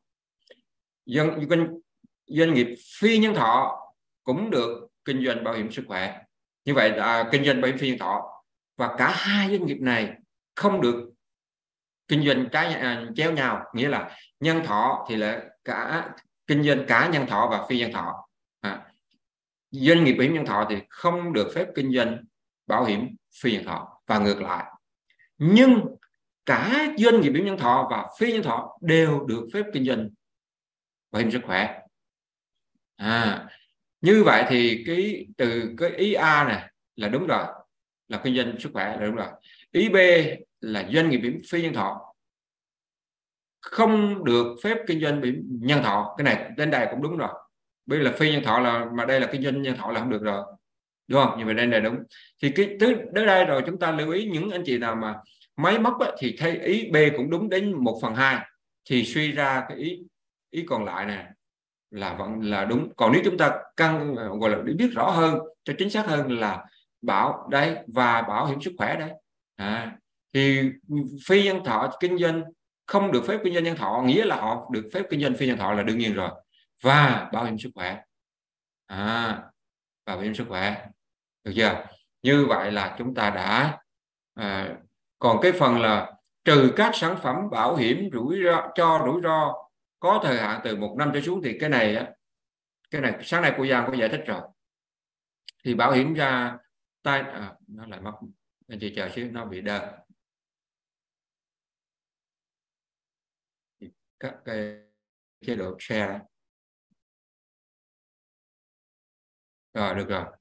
Doanh nghiệp phi nhân thọ cũng được kinh doanh bảo hiểm sức khỏe. Như vậy kinh doanh bảo hiểm phi nhân thọ, và cả hai doanh nghiệp này không được kinh doanh chéo nhau, nghĩa là nhân thọ thì là kinh doanh cả nhân thọ và phi nhân thọ. Doanh nghiệp bảo hiểm nhân thọ thì không được phép kinh doanh bảo hiểm phi nhân thọ và ngược lại. Nhưng cả doanh nghiệp bảo hiểm nhân thọ và phi nhân thọ đều được phép kinh doanh bảo hiểm sức khỏe. Như vậy thì từ cái ý A này là đúng rồi, là kinh doanh sức khỏe là đúng rồi. Ý B là doanh nghiệp bảo hiểm phi nhân thọ không được phép kinh doanh bảo hiểm nhân thọ, cái này đến đây cũng đúng rồi. Bởi vì là phi nhân thọ mà đây là kinh doanh nhân thọ là không được rồi, đúng không? Như vậy đây là đúng. Thì tới đây rồi chúng ta lưu ý những anh chị nào mà máy móc thì thấy ý B cũng đúng đến 1/2, thì suy ra cái ý còn lại này là vẫn là đúng. Còn nếu chúng ta cần gọi là để biết rõ hơn cho chính xác hơn là bảo đấy và bảo hiểm sức khỏe đấy, thì phi nhân thọ kinh doanh không được phép kinh doanh nhân thọ, nghĩa là họ được phép kinh doanh phi nhân thọ là đương nhiên rồi, và bảo hiểm sức khỏe, và bảo hiểm sức khỏe, được chưa? Như vậy là chúng ta đã còn cái phần là trừ các sản phẩm bảo hiểm rủi ro có thời hạn từ 1 năm trở xuống, thì cái này sáng nay cô Giang có giải thích rồi. Thì bảo hiểm ra tay nó lại mất, anh chị chờ xíu, nó bị đơ. Các cái chế độ share rồi, được rồi.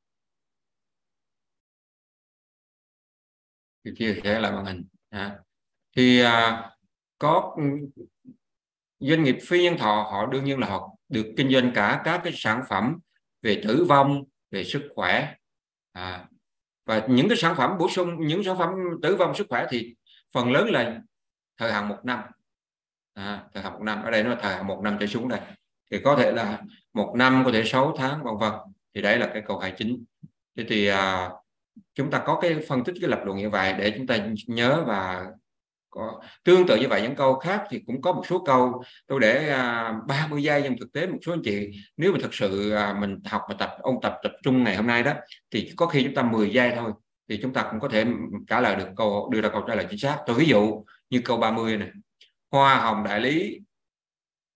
Thì chia sẻ lại màn hình. Thì có doanh nghiệp phi nhân thọ họ đương nhiên là họ được kinh doanh cả các cái sản phẩm về tử vong, về sức khỏe, và những cái sản phẩm bổ sung, những sản phẩm tử vong sức khỏe thì phần lớn là thời hạn 1 năm. Thời hạn 1 năm, ở đây nó thời hạn 1 năm trở xuống đây, thì có thể là 1 năm, có thể 6 tháng, vân vân. Thì đấy là cái câu 29. Thế thì chúng ta có cái phân tích cái lập luận như vậy để chúng ta nhớ, và có tương tự như vậy những câu khác thì cũng có một số câu tôi để 30 giây, nhưng thực tế một số anh chị nếu mà thực sự mình học và ôn tập trung ngày hôm nay đó thì có khi chúng ta 10 giây thôi thì chúng ta cũng có thể trả lời được đưa ra câu trả lời chính xác. Tôi ví dụ như câu 30 này, hoa hồng đại lý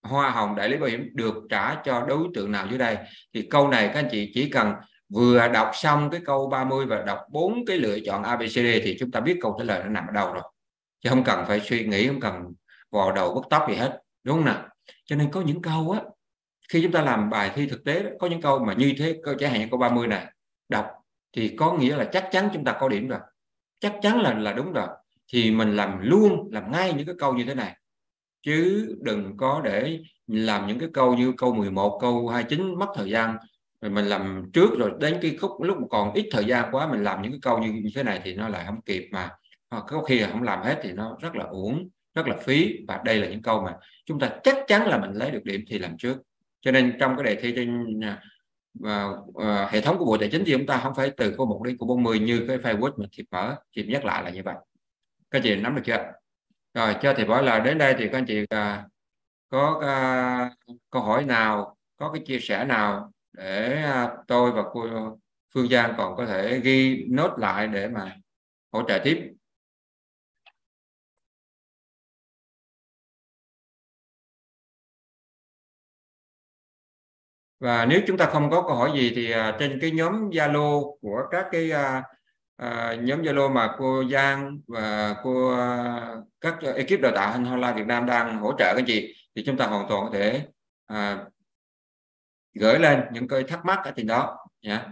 hoa hồng đại lý bảo hiểm được trả cho đối tượng nào dưới đây? Thì câu này các anh chị chỉ cần vừa đọc xong cái câu 30 và đọc 4 cái lựa chọn ABCD thì chúng ta biết câu trả lời nó nằm ở đâu rồi, chứ không cần phải suy nghĩ, không cần vò đầu bứt tóc gì hết, đúng không nào? Cho nên có những câu á, khi chúng ta làm bài thi thực tế có những câu mà như thế, câu chẳng hạn như câu 30 này đọc thì có nghĩa là chắc chắn chúng ta có điểm rồi, chắc chắn là đúng rồi, thì mình làm ngay những cái câu như thế này, chứ đừng có để làm những cái câu như câu 11, câu 29 mất thời gian. Rồi mình làm trước rồi đến cái khúc lúc mà còn ít thời gian quá mình làm những cái câu như thế này thì nó lại không kịp, mà có khi là không làm hết thì nó rất là uổng, rất là phí. Và đây là những câu mà chúng ta chắc chắn là mình lấy được điểm thì làm trước. Cho nên trong cái đề thi trên hệ thống của Bộ Tài chính thì chúng ta không phải từ câu 1 đến câu 40 như cái file Word mà Thiệp mở. Thiệp nhắc lại là như vậy. Các chị nắm được chưa? Rồi cho Thiệp hỏi là đến đây thì các anh chị có câu hỏi nào, có cái chia sẻ nào để tôi và cô Phương Giang còn có thể ghi nốt lại để mà hỗ trợ tiếp. Và nếu chúng ta không có câu hỏi gì thì trên cái nhóm Zalo của các cái nhóm Zalo mà cô Giang và các ekip đào tạo Hotline Việt Nam đang hỗ trợ cái gì thì chúng ta hoàn toàn có thể gửi lên những cái thắc mắc ở trên đó nhé.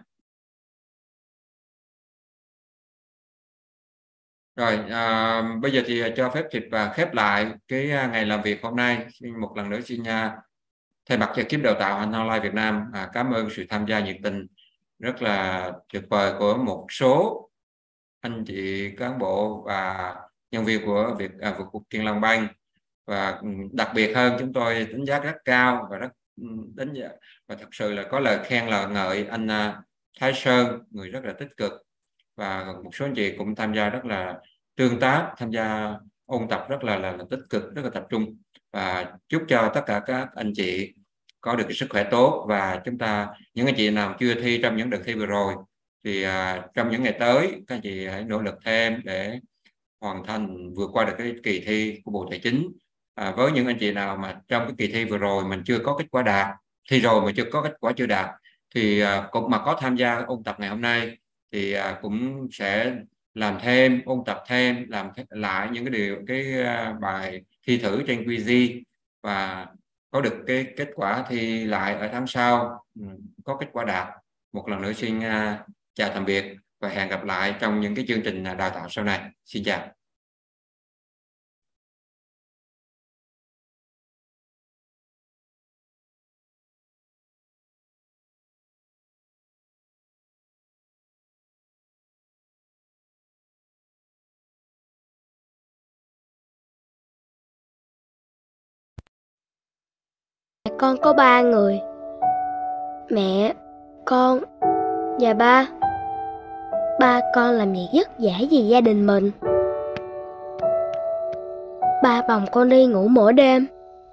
Rồi bây giờ thì cho phép Thiệp khép lại cái ngày làm việc hôm nay. Một lần nữa xin thay mặt cho ekip đào tạo Hotline Việt Nam cảm ơn sự tham gia nhiệt tình rất là tuyệt vời của một số anh chị cán bộ và nhân viên của cuộc Kiên Long Bank. Và đặc biệt hơn chúng tôi đánh giá rất cao và rất đánh giá và thật sự là có lời khen lời ngợi anh Thái Sơn, người rất là tích cực, và một số anh chị cũng tham gia rất là tương tác, tham gia ôn tập rất là tích cực, rất là tập trung. Và chúc cho tất cả các anh chị có được cái sức khỏe tốt, và chúng ta những anh chị nào chưa thi trong những đợt thi vừa rồi thì trong những ngày tới các anh chị hãy nỗ lực thêm để hoàn thành vượt qua được cái kỳ thi của Bộ Tài chính. Với những anh chị nào mà trong cái kỳ thi vừa rồi mình chưa có kết quả đạt, thi rồi mà chưa có kết quả chưa đạt, thì cũng mà có tham gia ôn tập ngày hôm nay thì cũng sẽ làm thêm, ôn tập thêm, làm lại những cái bài thi thử trên quiz và có được cái kết quả thi lại ở tháng sau có kết quả đạt. Một lần nữa xin chào tạm biệt và hẹn gặp lại trong những cái chương trình đào tạo sau này. Xin chào. Con có 3 người: mẹ, con và ba. Ba con làm việc vất vả vì gia đình mình. Ba bồng con đi ngủ mỗi đêm.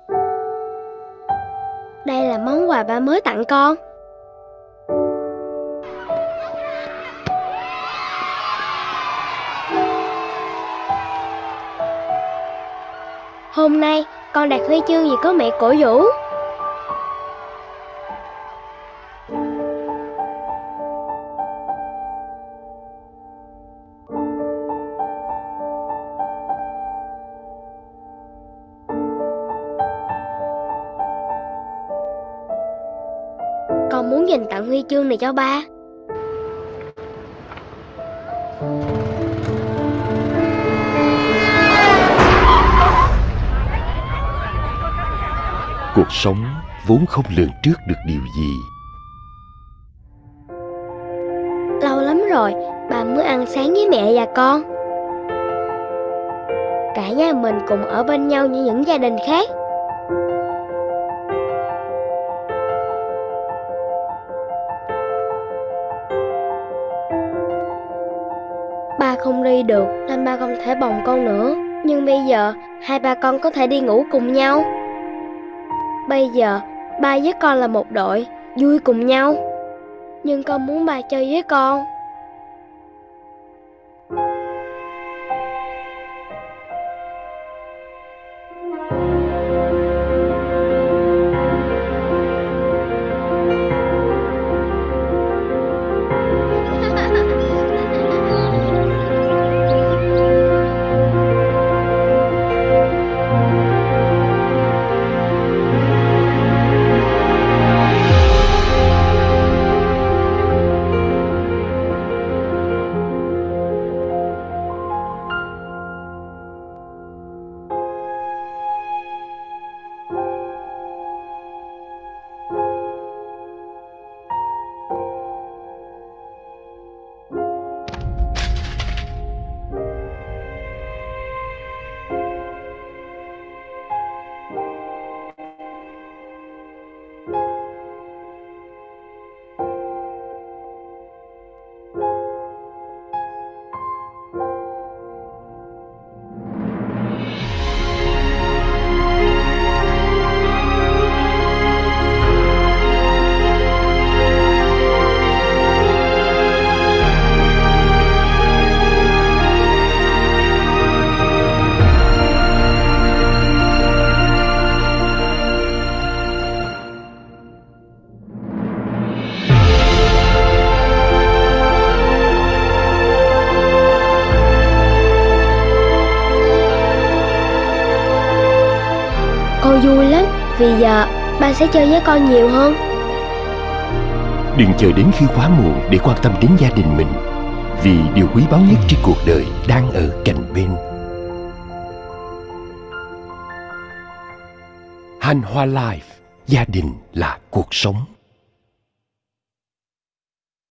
Đây là món quà ba mới tặng con. Hôm nay con đạt huy chương vì có mẹ cổ vũ. Con muốn dành tặng huy chương này cho ba. Cuộc sống vốn không lường trước được điều gì. Lâu lắm rồi ba mới ăn sáng với mẹ và con. Cả nhà mình cùng ở bên nhau như những gia đình khác. Ba không đi được nên ba không thể bồng con nữa. Nhưng bây giờ hai ba con có thể đi ngủ cùng nhau. Bây giờ ba với con là một đội, vui cùng nhau. Nhưng con muốn ba chơi với con. con vui lắm, vì giờ ba sẽ chơi với con nhiều hơn. Đừng chờ đến khi quá muộn để quan tâm đến gia đình mình, vì điều quý báu nhất trên cuộc đời đang ở cạnh bên. Han Hoa Life, gia đình là cuộc sống.